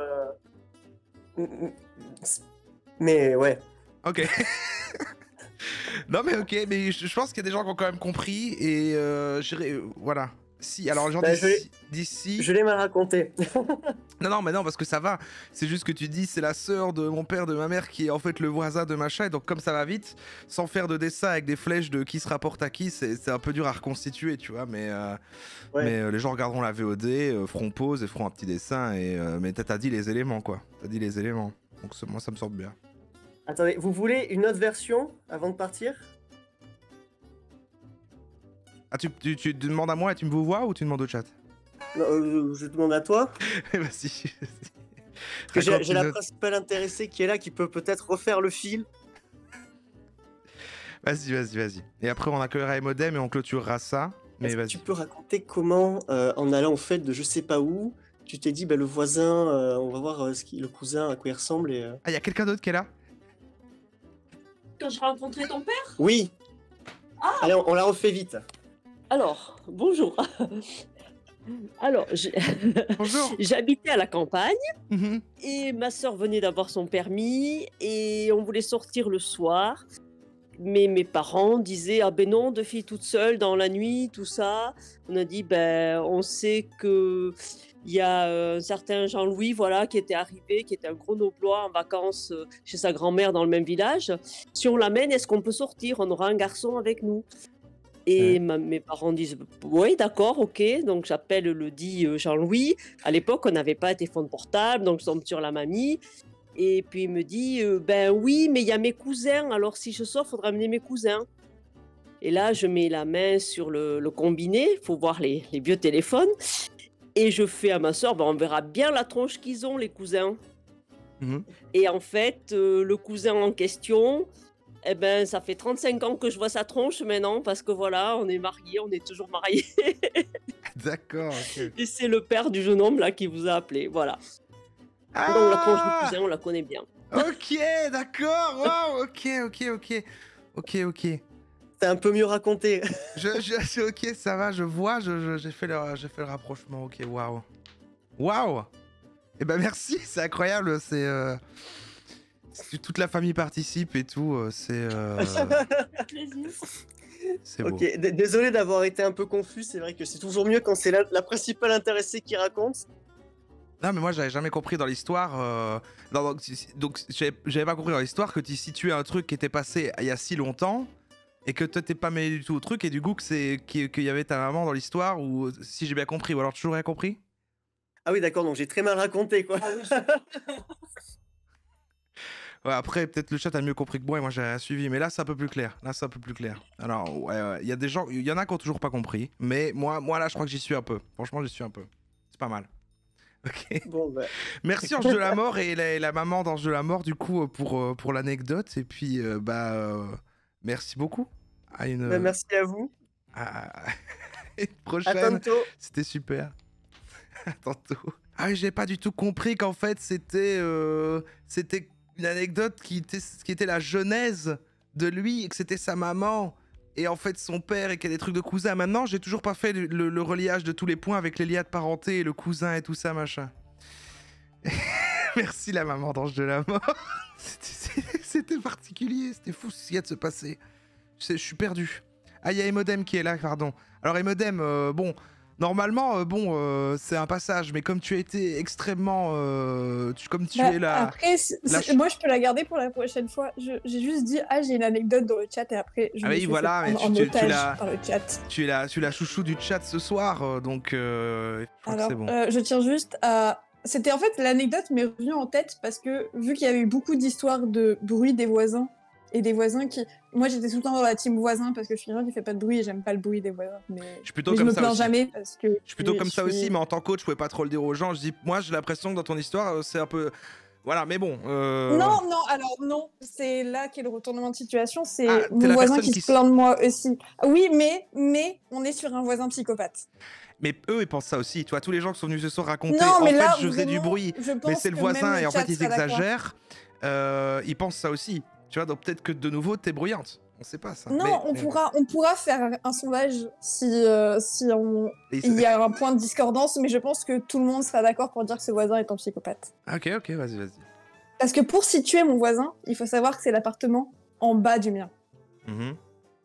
Mais ouais. Ok. Non mais ok, mais je, je pense qu'il y a des gens qui ont quand même compris et euh, j'irai- euh, voilà. Si, alors genre Bah, je d'ici, l'ai- d'ici- Je l'ai mal raconté. Non non mais non parce que ça va. C'est juste que tu dis c'est la sœur de mon père, de ma mère qui est en fait le voisin de machin et donc comme ça va vite, sans faire de dessin avec des flèches de qui se rapporte à qui, c'est c'est un peu dur à reconstituer tu vois. Mais euh, Ouais. mais euh, les gens regarderont la V O D, euh, feront pause et feront un petit dessin et euh, mais t'as t'as dit les éléments quoi. T'as dit les éléments. Donc c'est- moi ça me semble bien. Attendez, vous voulez une autre version avant de partir? Ah tu, tu, tu demandes à moi et tu me vous vois ou tu demandes au chat? Non, euh, je demande à toi. Vas-y. Parce que j'ai, Raconte j'ai la une autre. principale intéressée qui est là, qui peut peut-être refaire le fil. Vas-y, vas-y, vas-y. Et après, on accueillera les modems et on clôturera ça. Mais Est-ce que vas-y. tu peux raconter comment, euh, en allant en fête de je sais pas où, tu t'es dit, bah, le voisin, euh, on va voir euh, ce qui, le cousin, à quoi il ressemble et... euh, Ah, y a quelqu'un d'autre qui est là? Quand je rencontrais ton père? Oui. Ah. Allez, on, on la refait vite. Alors, bonjour. Alors, j'ai- Bonjour. j'habitais à la campagne Mhm. et ma sœur venait d'avoir son permis et on voulait sortir le soir. Mais mes parents disaient ah ben non, deux filles toutes seules dans la nuit, tout ça. On a dit ben on sait que il y a euh, un certain Jean-Louis voilà qui était arrivé, qui était un grenoblois en vacances euh, chez sa grand-mère dans le même village. Si on l'amène, est-ce qu'on peut sortir? On aura un garçon avec nous. Et Ouais. ma- mes parents disent oui d'accord ok, donc j'appelle le dit euh, Jean-Louis. À l'époque on n'avait pas de téléphone portable, donc je tombe sur la mamie. Et puis il me dit euh, ben oui mais il y a mes cousins, alors si je sors faudra amener mes cousins. Et là je mets la main sur le, le combiné, faut voir les, les vieux téléphones, et je fais à ma soeur ben on verra bien la tronche qu'ils ont les cousins. Mmh. Et en fait, euh, le cousin en question, eh ben, ça fait trente-cinq ans que je vois sa tronche maintenant, parce que voilà, on est mariés, on est toujours mariés. D'accord, ok. Et c'est le père du jeune homme là qui vous a appelé, voilà. Ah Donc la tronche du cousin, on la connaît bien. Ok, d'accord, wow, ok, ok, ok. Ok, ok. C'est un peu mieux raconté. Je, je, ok, ça va, je vois, je, je- j'ai fait, le- j'ai fait le rapprochement, ok, waouh. Waouh. Eh ben merci, c'est incroyable, c'est... euh, c'est- toute la famille participe et tout, euh, c'est... euh, Plaisir. c'est beau. Ok, d- désolé d'avoir été un peu confus, c'est vrai que c'est toujours mieux quand c'est la, la principale intéressée qui raconte. Non mais moi j'avais jamais compris dans l'histoire, euh, non, donc, si- si- donc j'avais j'avais pas compris dans l'histoire que tu situais un truc qui était passé il y a si longtemps et que toi t'es pas mêlé du tout au truc et du coup que c'est qu'il qu'il y avait ta maman dans l'histoire ou si j'ai bien compris ou alors toujours rien compris. Ah oui, d'accord, donc j'ai très mal raconté, quoi. Ouais, après peut-être le chat a mieux compris que moi et moi j'ai rien suivi mais là c'est un peu plus clair, là c'est un peu plus clair. Alors ouais, ouais, il y a des gens, il y en a qui ont toujours pas compris mais moi, moi là je crois que j'y suis un peu, franchement j'y suis un peu, c'est pas mal. Ok. Bon, bah... Merci Ange de la Mort et la, et la maman d'Ange de la Mort du coup pour, euh, pour l'anecdote et puis euh, bah euh, merci beaucoup. À une, bah, merci à vous. à une À prochaine. tantôt. C'était super. À tantôt. Ah oui, j'ai pas du tout compris qu'en fait c'était euh, c'était une anecdote qui était, qui était la genèse de lui et que c'était sa maman et en fait son père et qu'il y a des trucs de cousin. Maintenant j'ai toujours pas fait le, le- le reliage de tous les points avec les liens de parenté et le cousin et tout ça machin. Merci la maman d'Ange de la Mort. C'était c'était particulier, c'était fou ce qu'il y a de se passer. Je, sais, je suis perdu. Ah, il y a Emodem qui est là, pardon. Alors Emodem, euh, bon, normalement, euh, bon, euh, c'est un passage, mais comme tu as été extrêmement, euh, tu, comme tu Bah, es là. Après, c'est- la c'est- ch- moi je peux la garder pour la prochaine fois. Je- J'ai juste dit, ah, j'ai une anecdote dans le chat et après je Ah me oui, suis voilà, fait mais prendre tu- en tu- tu otage l'as- par le chat. Tu es la, tu es la chouchou du chat ce soir, euh, donc euh, je crois Alors, que c'est bon. euh, je tiens juste à. C'était en fait l'anecdote m'est revenue en tête parce que vu qu'il y a eu beaucoup d'histoires de bruit des voisins et des voisins qui. Moi j'étais tout le temps dans la team voisin parce que je suis quelqu'un qui fait pas de bruit et j'aime pas le bruit des voisins. Mais Je suis plutôt mais comme je me ça plains aussi. jamais parce que. Je suis plutôt comme je ça suis- aussi, mais en tant que coach, je pouvais pas trop le dire aux gens. Je dis, moi, j'ai l'impression que dans ton histoire, euh, c'est un peu, voilà, mais bon. euh, Non, non, alors non, c'est là qu'est le retournement de situation, c'est Ah, t'es mon la voisin personne qui, qui se s- plaint de moi aussi. Oui, mais, mais on est sur un voisin psychopathe. Mais eux, ils pensent ça aussi. Tu vois, tous les gens qui sont venus ce soir raconter, Non, en mais fait, là, je faisais du vraiment, bruit, je mais pense c'est le que voisin, même et en le fait, chat ils sera d'accord. exagèrent. Euh, ils pensent ça aussi. Tu vois, donc peut-être que de nouveau, t'es bruyante. On sait pas ça. Non, mais- on, mais- pourra, on pourra faire un sondage si, euh, si on... Et il y a un point de discordance, mais je pense que tout le monde sera d'accord pour dire que ce voisin est un psychopathe. Ok, ok, vas-y, vas-y. Parce que pour situer mon voisin, il faut savoir que c'est l'appartement en bas du mien. Mhm.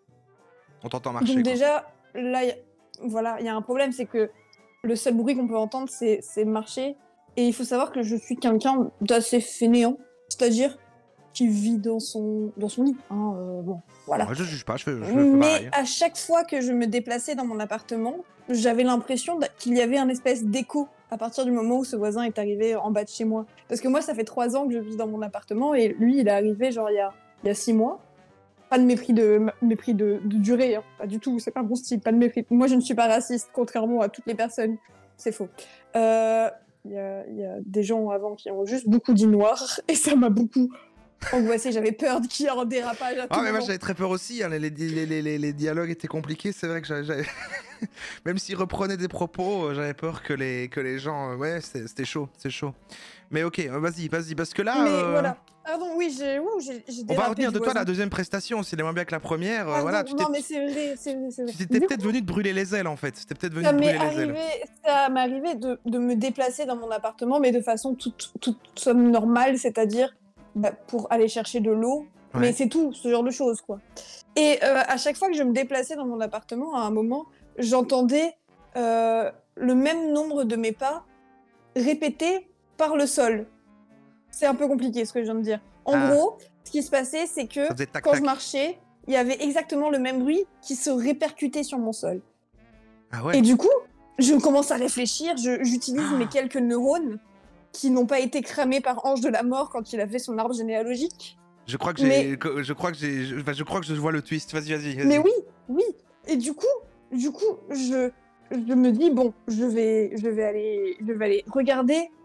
On t'entend marcher. Donc quoi. déjà, là, y a- voilà, il y a un problème, c'est que le seul bruit qu'on peut entendre, c'est c'est marcher. Et il faut savoir que je suis quelqu'un d'assez fainéant, c'est-à-dire qui vit dans son, dans son lit. Hein, euh, bon, voilà. Moi, je juge pas, je fais, je fais Mais pareil. à chaque fois que je me déplaçais dans mon appartement, j'avais l'impression d- qu'il y avait un espèce d'écho à partir du moment où ce voisin est arrivé en bas de chez moi. Parce que moi, ça fait trois ans que je vis dans mon appartement et lui, il est arrivé genre il y a, il y a six mois. Pas de mépris de, mépris de, de durée, hein. Pas du tout, c'est pas mon style, pas de mépris. Moi, je ne suis pas raciste, contrairement à toutes les personnes. C'est faux. Euh, Il y, a, il y a des gens avant qui ont juste beaucoup dit noir et ça m'a beaucoup angoissée. J'avais peur qu'il y ait un dérapage à tout Ah, mais moi, moment. j'avais très peur aussi. hein, Les, les, les, les- les- les dialogues étaient compliqués. C'est vrai que j'avais. j'avais- Même s'ils reprenaient des propos, euh, j'avais peur que les, que les gens. euh, Ouais, c'était c'était chaud, c'est chaud. Mais ok, euh, vas-y, vas-y, parce que là. Mais euh, voilà. Pardon, oui, j'ai ouh, j'ai j'ai On va dérapé retenir du de toi voisin. la deuxième prestation, s'il est moins bien que la première. euh, Pardon, voilà, tu t'es non, mais c'est vrai, c'est vrai, c'est vrai. tu t'étais Du peut-être venu de brûler les ailes en fait. C'était peut-être venu Ça de m'est brûler les ailes. arrivé, ça m'est arrivé de, de me déplacer dans mon appartement, mais de façon toute, toute somme normale, c'est-à-dire bah, pour aller chercher de l'eau, Ouais. mais c'est tout, ce genre de choses, quoi. Et euh, à chaque fois que je me déplaçais dans mon appartement, à un moment, j'entendais euh, le même nombre de mes pas répétés par le sol. C'est un peu compliqué ce que je viens de dire. En Ah. gros, ce qui se passait, c'est que Ça faisait tac, quand tac. je marchais, il y avait exactement le même bruit qui se répercutait sur mon sol. Ah ouais. Et du coup, je commence à réfléchir, je- j'utilise mes quelques neurones qui n'ont pas été cramés par Ange de la Mort quand il a fait son arbre généalogique. Je crois que j'ai. Mais- que- Je crois que j'ai. je- enfin, je crois que je vois le twist. Vas-y, vas-y. vas-y. Mais oui, oui. Et du coup, du coup, je, je me dis bon, je vais, je vais aller, je vais aller regarder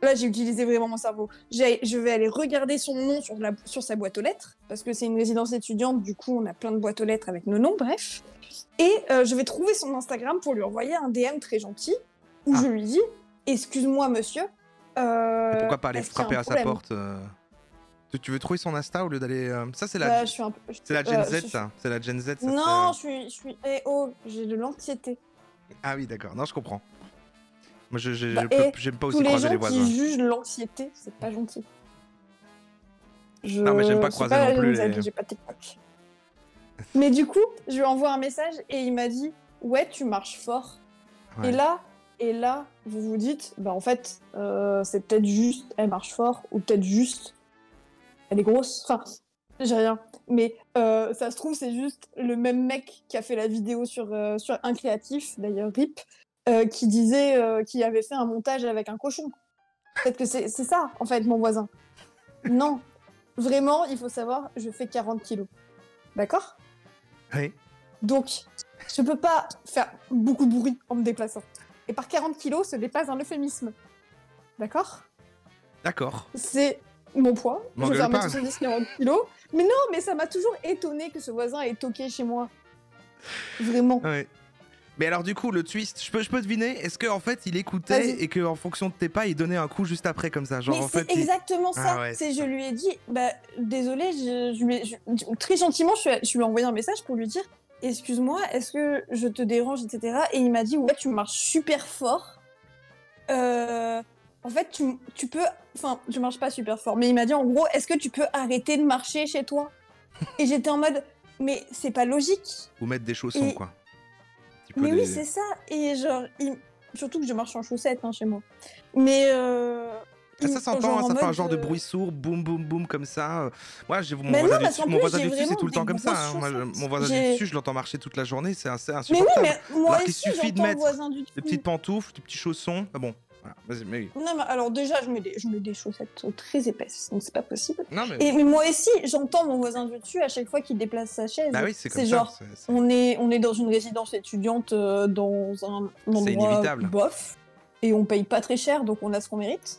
là, j'ai utilisé vraiment mon cerveau. J'ai- Je vais aller regarder son nom sur, la, sur sa boîte aux lettres, parce que c'est une résidence étudiante, du coup, on a plein de boîtes aux lettres avec nos noms, bref. Et euh, je vais trouver son Instagram pour lui envoyer un D M très gentil, où Ah. je lui dis « Excuse-moi, monsieur, euh, Et pourquoi pas aller est-ce qu'il y a un frapper à sa problème porte euh, Tu tu veux trouver son Insta au lieu d'aller... euh, Ça, c'est la... Bah, je suis un peu- je- C'est la Gen euh, Z, je- ça. C'est la Gen Z, ça. Non, c'est- je suis, je suis... Eh oh, j'ai de l'anxiété. Ah oui, d'accord. Non, je comprends. Moi, je je- Bah, je peux- et j'aime pas tous aussi les croiser gens les voisins. qui jugent l'anxiété, c'est pas gentil. Je... Non, mais j'aime pas c'est croiser non la plus Gen Z, les- j'ai pas TikTok. Mais du coup, je lui envoie un message et il m'a dit « Ouais, tu marches fort. Ouais. Et là, et là, vous vous dites « Bah en fait, euh, c'est peut-être juste, elle marche fort, ou peut-être juste, elle est grosse. » Enfin, j'ai rien. Mais euh, ça se trouve, c'est juste le même mec qui a fait la vidéo sur, euh, sur un créatif, d'ailleurs R I P, euh, qui disait euh, qu'il avait fait un montage avec un cochon. Peut-être que c'est c'est ça, en fait, mon voisin. Non. Vraiment, il faut savoir, je fais quarante kilos. D'accord? Oui. Donc, je peux pas faire beaucoup de bruit en me déplaçant. Et par quarante kilos, ce n'est pas un euphémisme. D'accord? D'accord. C'est mon poids. Je M'engueule fais un pas. mètre soixante-dix, quarante kilos. Mais non, mais ça m'a toujours étonné que ce voisin ait toqué chez moi. Vraiment. Ouais. Mais alors, du coup, le twist, je peux, je peux deviner, est-ce qu'en fait, il écoutait Vas-y. et qu'en fonction de tes pas, il donnait un coup juste après, comme ça? Genre, Mais en c'est fait, il- exactement ça. Ah ouais, c'est c'est je ça. lui ai dit, bah désolé, je, je lui ai- je- très gentiment, je, suis- je lui ai envoyé un message pour lui dire, excuse-moi, est-ce que je te dérange, et cetera. Et il m'a dit, ouais, tu marches super fort. Euh, en fait, tu, tu peux, enfin, je marche pas super fort, mais il m'a dit en gros, est-ce que tu peux arrêter de marcher chez toi? Et j'étais en mode, mais c'est pas logique. Ou mettre des chaussons, Et- quoi. Un petit peu Mais des- oui, c'est ça. Et genre, il- surtout que je marche en chaussettes hein, chez moi. Mais euh... Ah, ça il- s'entend, genre hein, en ça fait un mode, genre de euh, bruit sourd, boum boum boum comme ça. euh. Moi, j'ai mon Mais non, voisin du parce dessus, qu'en mon plus, voisin j'ai du dessus, c'est vraiment tout le temps des comme ça. grosses hein. Moi, je- chaussettes. mon voisin du J'ai- dessus, je l'entends marcher toute la journée, c'est assez Mais oui, insupportable. mais moi Alors qu'il aussi, suffit de j'entends le mettre voisin du des dessus. petites pantoufles, des petits chaussons. Ah bon, voilà, vas-y, mais oui. Non, mais alors déjà, je mets des, je mets des chaussettes très épaisses, donc c'est pas possible. Non, mais. Et mais moi aussi, j'entends mon voisin du dessus à chaque fois qu'il déplace sa chaise. Bah oui, c'est comme ça. genre, c'est- c'est- on est, on est dans une résidence étudiante euh, dans un endroit inévitable. bof, et on paye pas très cher, donc on a ce qu'on mérite.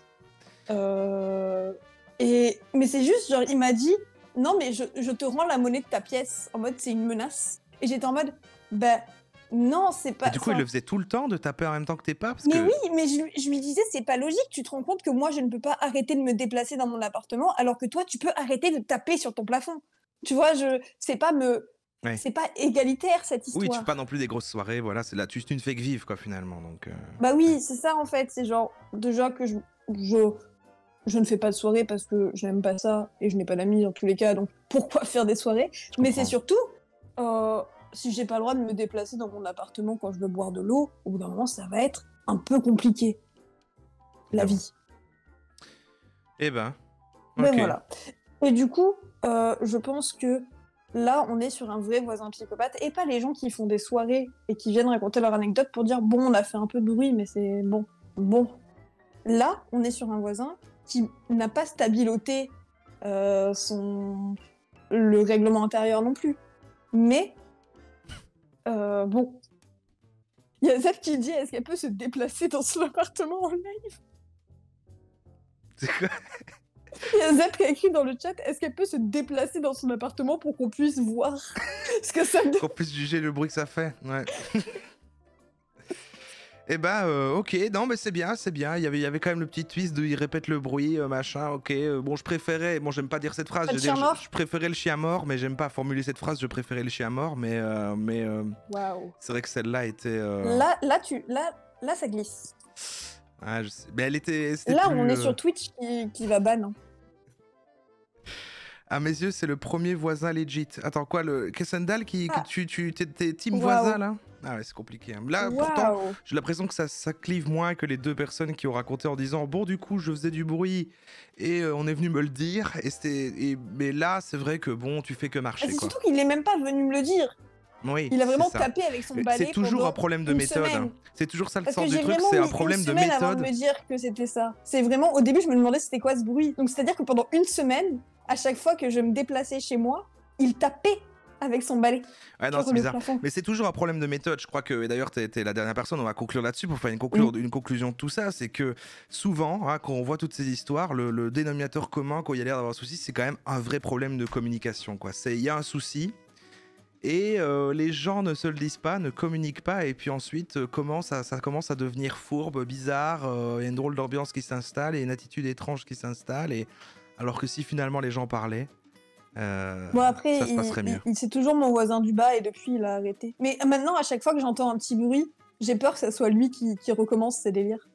Euh, et mais c'est juste, genre, il m'a dit, non, mais je, je te rends la monnaie de ta pièce, en mode c'est une menace. Et j'étais en mode, bah non, c'est pas. Et du coup, il enfin, le faisait tout le temps de taper en même temps que tes pas parce Mais que... oui, mais je, je lui disais, c'est pas logique, tu te rends compte que moi, je ne peux pas arrêter de me déplacer dans mon appartement, alors que toi, tu peux arrêter de taper sur ton plafond. Tu vois, je, c'est pas me, Ouais. c'est pas égalitaire cette histoire. Oui, tu fais pas non plus des grosses soirées, voilà, c'est là, tu tu ne fais que vivre, quoi, finalement. Donc, euh, Bah oui, c'est ça en fait, c'est genre déjà que je, je, je ne fais pas de soirée parce que j'aime pas ça et je n'ai pas d'amis dans tous les cas, donc pourquoi faire des soirées? je Mais c'est comprends. surtout, euh, si j'ai pas le droit de me déplacer dans mon appartement quand je veux boire de l'eau, au bout d'un moment, ça va être un peu compliqué. La Évidemment. vie. Eh ben. Ben ok. voilà. Et du coup, euh, je pense que là, on est sur un vrai voisin psychopathe et pas les gens qui font des soirées et qui viennent raconter leur anecdote pour dire bon, on a fait un peu de bruit, mais c'est bon. Bon. Là, on est sur un voisin qui n'a pas stabiloté euh, son le règlement intérieur non plus. Mais euh, bon. Il y a Zef qui dit est-ce qu'elle peut se déplacer dans son appartement en live? C'est quoi? Il y a Zep qui a écrit dans le chat est-ce qu'elle peut se déplacer dans son appartement pour qu'on puisse voir ce que ça me Qu'on puisse juger le bruit que ça fait. Ouais. Eh ben, euh, ok, non, mais c'est bien, c'est bien. Il y avait, il y avait quand même le petit twist de il répète le bruit, euh, machin, ok. Euh, bon, je préférais, bon, j'aime pas dire cette phrase, Pas je, de veux dire, chien je, mort je préférais le chien mort, mais j'aime pas formuler cette phrase, je préférais le chien mort, mais, euh, mais euh, Waouh. c'est vrai que celle-là était. euh, Là, là, tu, là, là, ça glisse. ah, je sais- mais elle était. c'était Là, plus, on est euh, sur Twitch qui, qui va ban. hein. À mes yeux, c'est le premier voisin legit. Attends, quoi, le Kessendal qui. Ah. Que tu, tu, t'es, t'es team Waouh. voisin là? Ah ouais, c'est compliqué. hein. Là, pourtant, Waouh. j'ai l'impression que ça, ça clive moins que les deux personnes qui ont raconté en disant bon, du coup, je faisais du bruit et euh, on est venu me le dire. Et c'était, et- mais là, c'est vrai que bon, tu fais que Ah, marcher c'est quoi. surtout qu'il est même pas venu me le dire. Oui, Il a vraiment c'est ça. tapé avec son Mais balai. C'est toujours pendant un problème de une méthode. semaine. hein. C'est toujours ça le Parce que sens du j'ai truc, vraiment c'est un mis problème une de semaine avant de méthode. me dire que c'était ça. C'est vraiment, au début, je me demandais c'était quoi ce bruit. Donc c'est-à-dire que pendant une semaine, à chaque fois que je me déplaçais chez moi, il tapait avec son balai. Ouais, non, sur c'est le bizarre. plafond. Mais c'est toujours un problème de méthode. Je crois que, et d'ailleurs, tu es la dernière personne, on va conclure là-dessus pour faire une, conclure, une conclusion de tout ça. C'est que souvent, hein, quand on voit toutes ces histoires, le, le dénominateur commun, quand il y a l'air d'avoir un souci, c'est quand même un vrai problème de communication, quoi. Il y a un souci. Et euh, les gens ne se le disent pas, ne communiquent pas, et puis ensuite, euh, commence à, ça commence à devenir fourbe, bizarre, il euh, y a une drôle d'ambiance qui s'installe, et une attitude étrange qui s'installe, et... alors que si finalement les gens parlaient, euh, Bon, après, ça se il, passerait mieux. il- il- c'est toujours mon voisin du bas, et depuis, il a arrêté. Mais maintenant, à chaque fois que j'entends un petit bruit, j'ai peur que ça soit lui qui, qui recommence ses délires.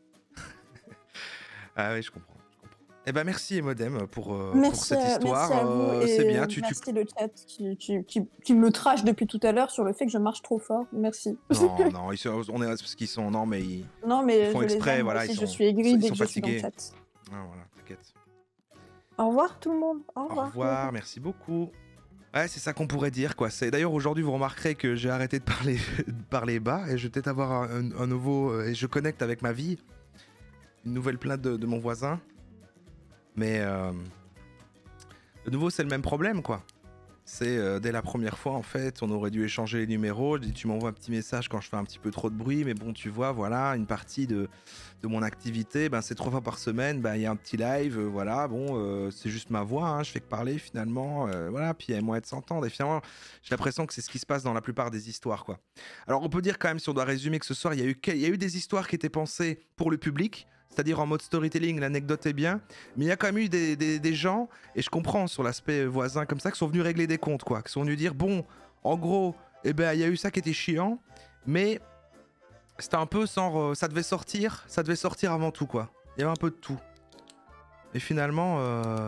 Ah oui, je comprends. Eh ben merci Emodem pour, euh, Merci, pour cette à- histoire. merci à vous, Euh, et c'est bien. Tu, tu... merci le chat qui, qui, qui, qui me trash depuis tout à l'heure sur le fait que je marche trop fort. Merci. Non, non, ils sont, on est parce qu'ils sont non, mais ils, Non, mais ils font je les exprès. aime, moi Voilà, aussi, ils je sont, suis aigrie ils dès sont que je suis dans le fatigués. chat. Ah, voilà, t'inquiète. Au revoir tout le monde. Au Au revoir. revoir, merci beaucoup. Ouais, c'est ça qu'on pourrait dire, quoi. C'est d'ailleurs aujourd'hui, vous remarquerez que j'ai arrêté de parler, de parler bas, et je vais peut-être avoir un, un nouveau, et je connecte avec ma vie, une nouvelle plainte de, de mon voisin. Mais euh, de nouveau, c'est le même problème, quoi. C'est euh, dès la première fois, en fait, on aurait dû échanger les numéros. Je dis, tu m'envoies un petit message quand je fais un petit peu trop de bruit, mais bon, tu vois, voilà, une partie de, de mon activité, ben, c'est trois fois par semaine, ben, il y a un petit live, euh, voilà, bon, euh, c'est juste ma voix, hein, je fais que parler finalement, euh, voilà, puis il y a moyen de s'entendre. Et finalement, j'ai l'impression que c'est ce qui se passe dans la plupart des histoires, quoi. Alors, on peut dire quand même, si on doit résumer, que ce soir, il y a eu, il y a eu des histoires qui étaient pensées pour le public, c'est-à-dire en mode storytelling, l'anecdote est bien, mais il y a quand même eu des, des, des gens, et je comprends sur l'aspect voisin comme ça, qui sont venus régler des comptes, quoi, qui sont venus dire, bon, en gros, eh ben, il y a eu ça qui était chiant, mais c'était un peu sans... ça devait sortir, ça devait sortir avant tout, quoi. Il y avait un peu de tout. Et finalement, euh...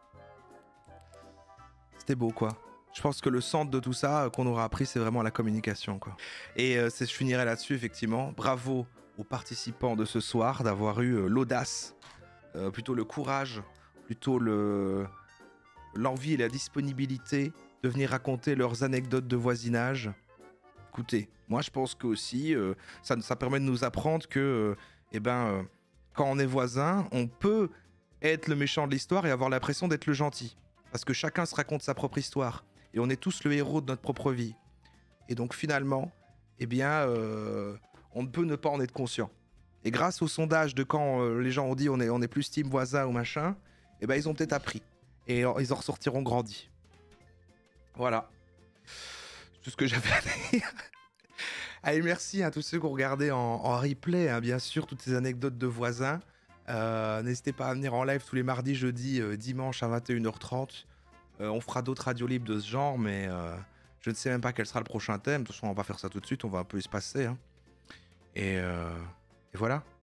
c'était beau, quoi. Je pense que le centre de tout ça qu'on aura appris, c'est vraiment la communication, quoi. Et euh, je finirai là-dessus, effectivement. Bravo aux participants de ce soir d'avoir eu euh, l'audace, euh, plutôt le courage, plutôt le l'envie et la disponibilité de venir raconter leurs anecdotes de voisinage. Écoutez, moi je pense que aussi euh, ça, ça permet de nous apprendre que euh, eh ben, euh, quand on est voisin, on peut être le méchant de l'histoire et avoir l'impression d'être le gentil. Parce que chacun se raconte sa propre histoire. Et on est tous le héros de notre propre vie. Et donc finalement, eh bien... Euh, on ne peut ne pas en être conscient. Et grâce au sondage de quand euh, les gens ont dit on est, on est plus team voisin ou machin, eh ben ils ont peut-être appris. Et euh, ils en ressortiront grandis. Voilà. C'est tout ce que j'avais à dire. Allez, merci à tous ceux qui ont regardé en, en replay, hein, bien sûr, toutes ces anecdotes de voisins. Euh, N'hésitez pas à venir en live tous les mardis, jeudis, euh, dimanche à vingt et une heures trente. Euh, on fera d'autres radios libres de ce genre, mais euh, je ne sais même pas quel sera le prochain thème. De toute façon, on va faire ça tout de suite, on va un peu espacer, hein. Et, euh, et voilà.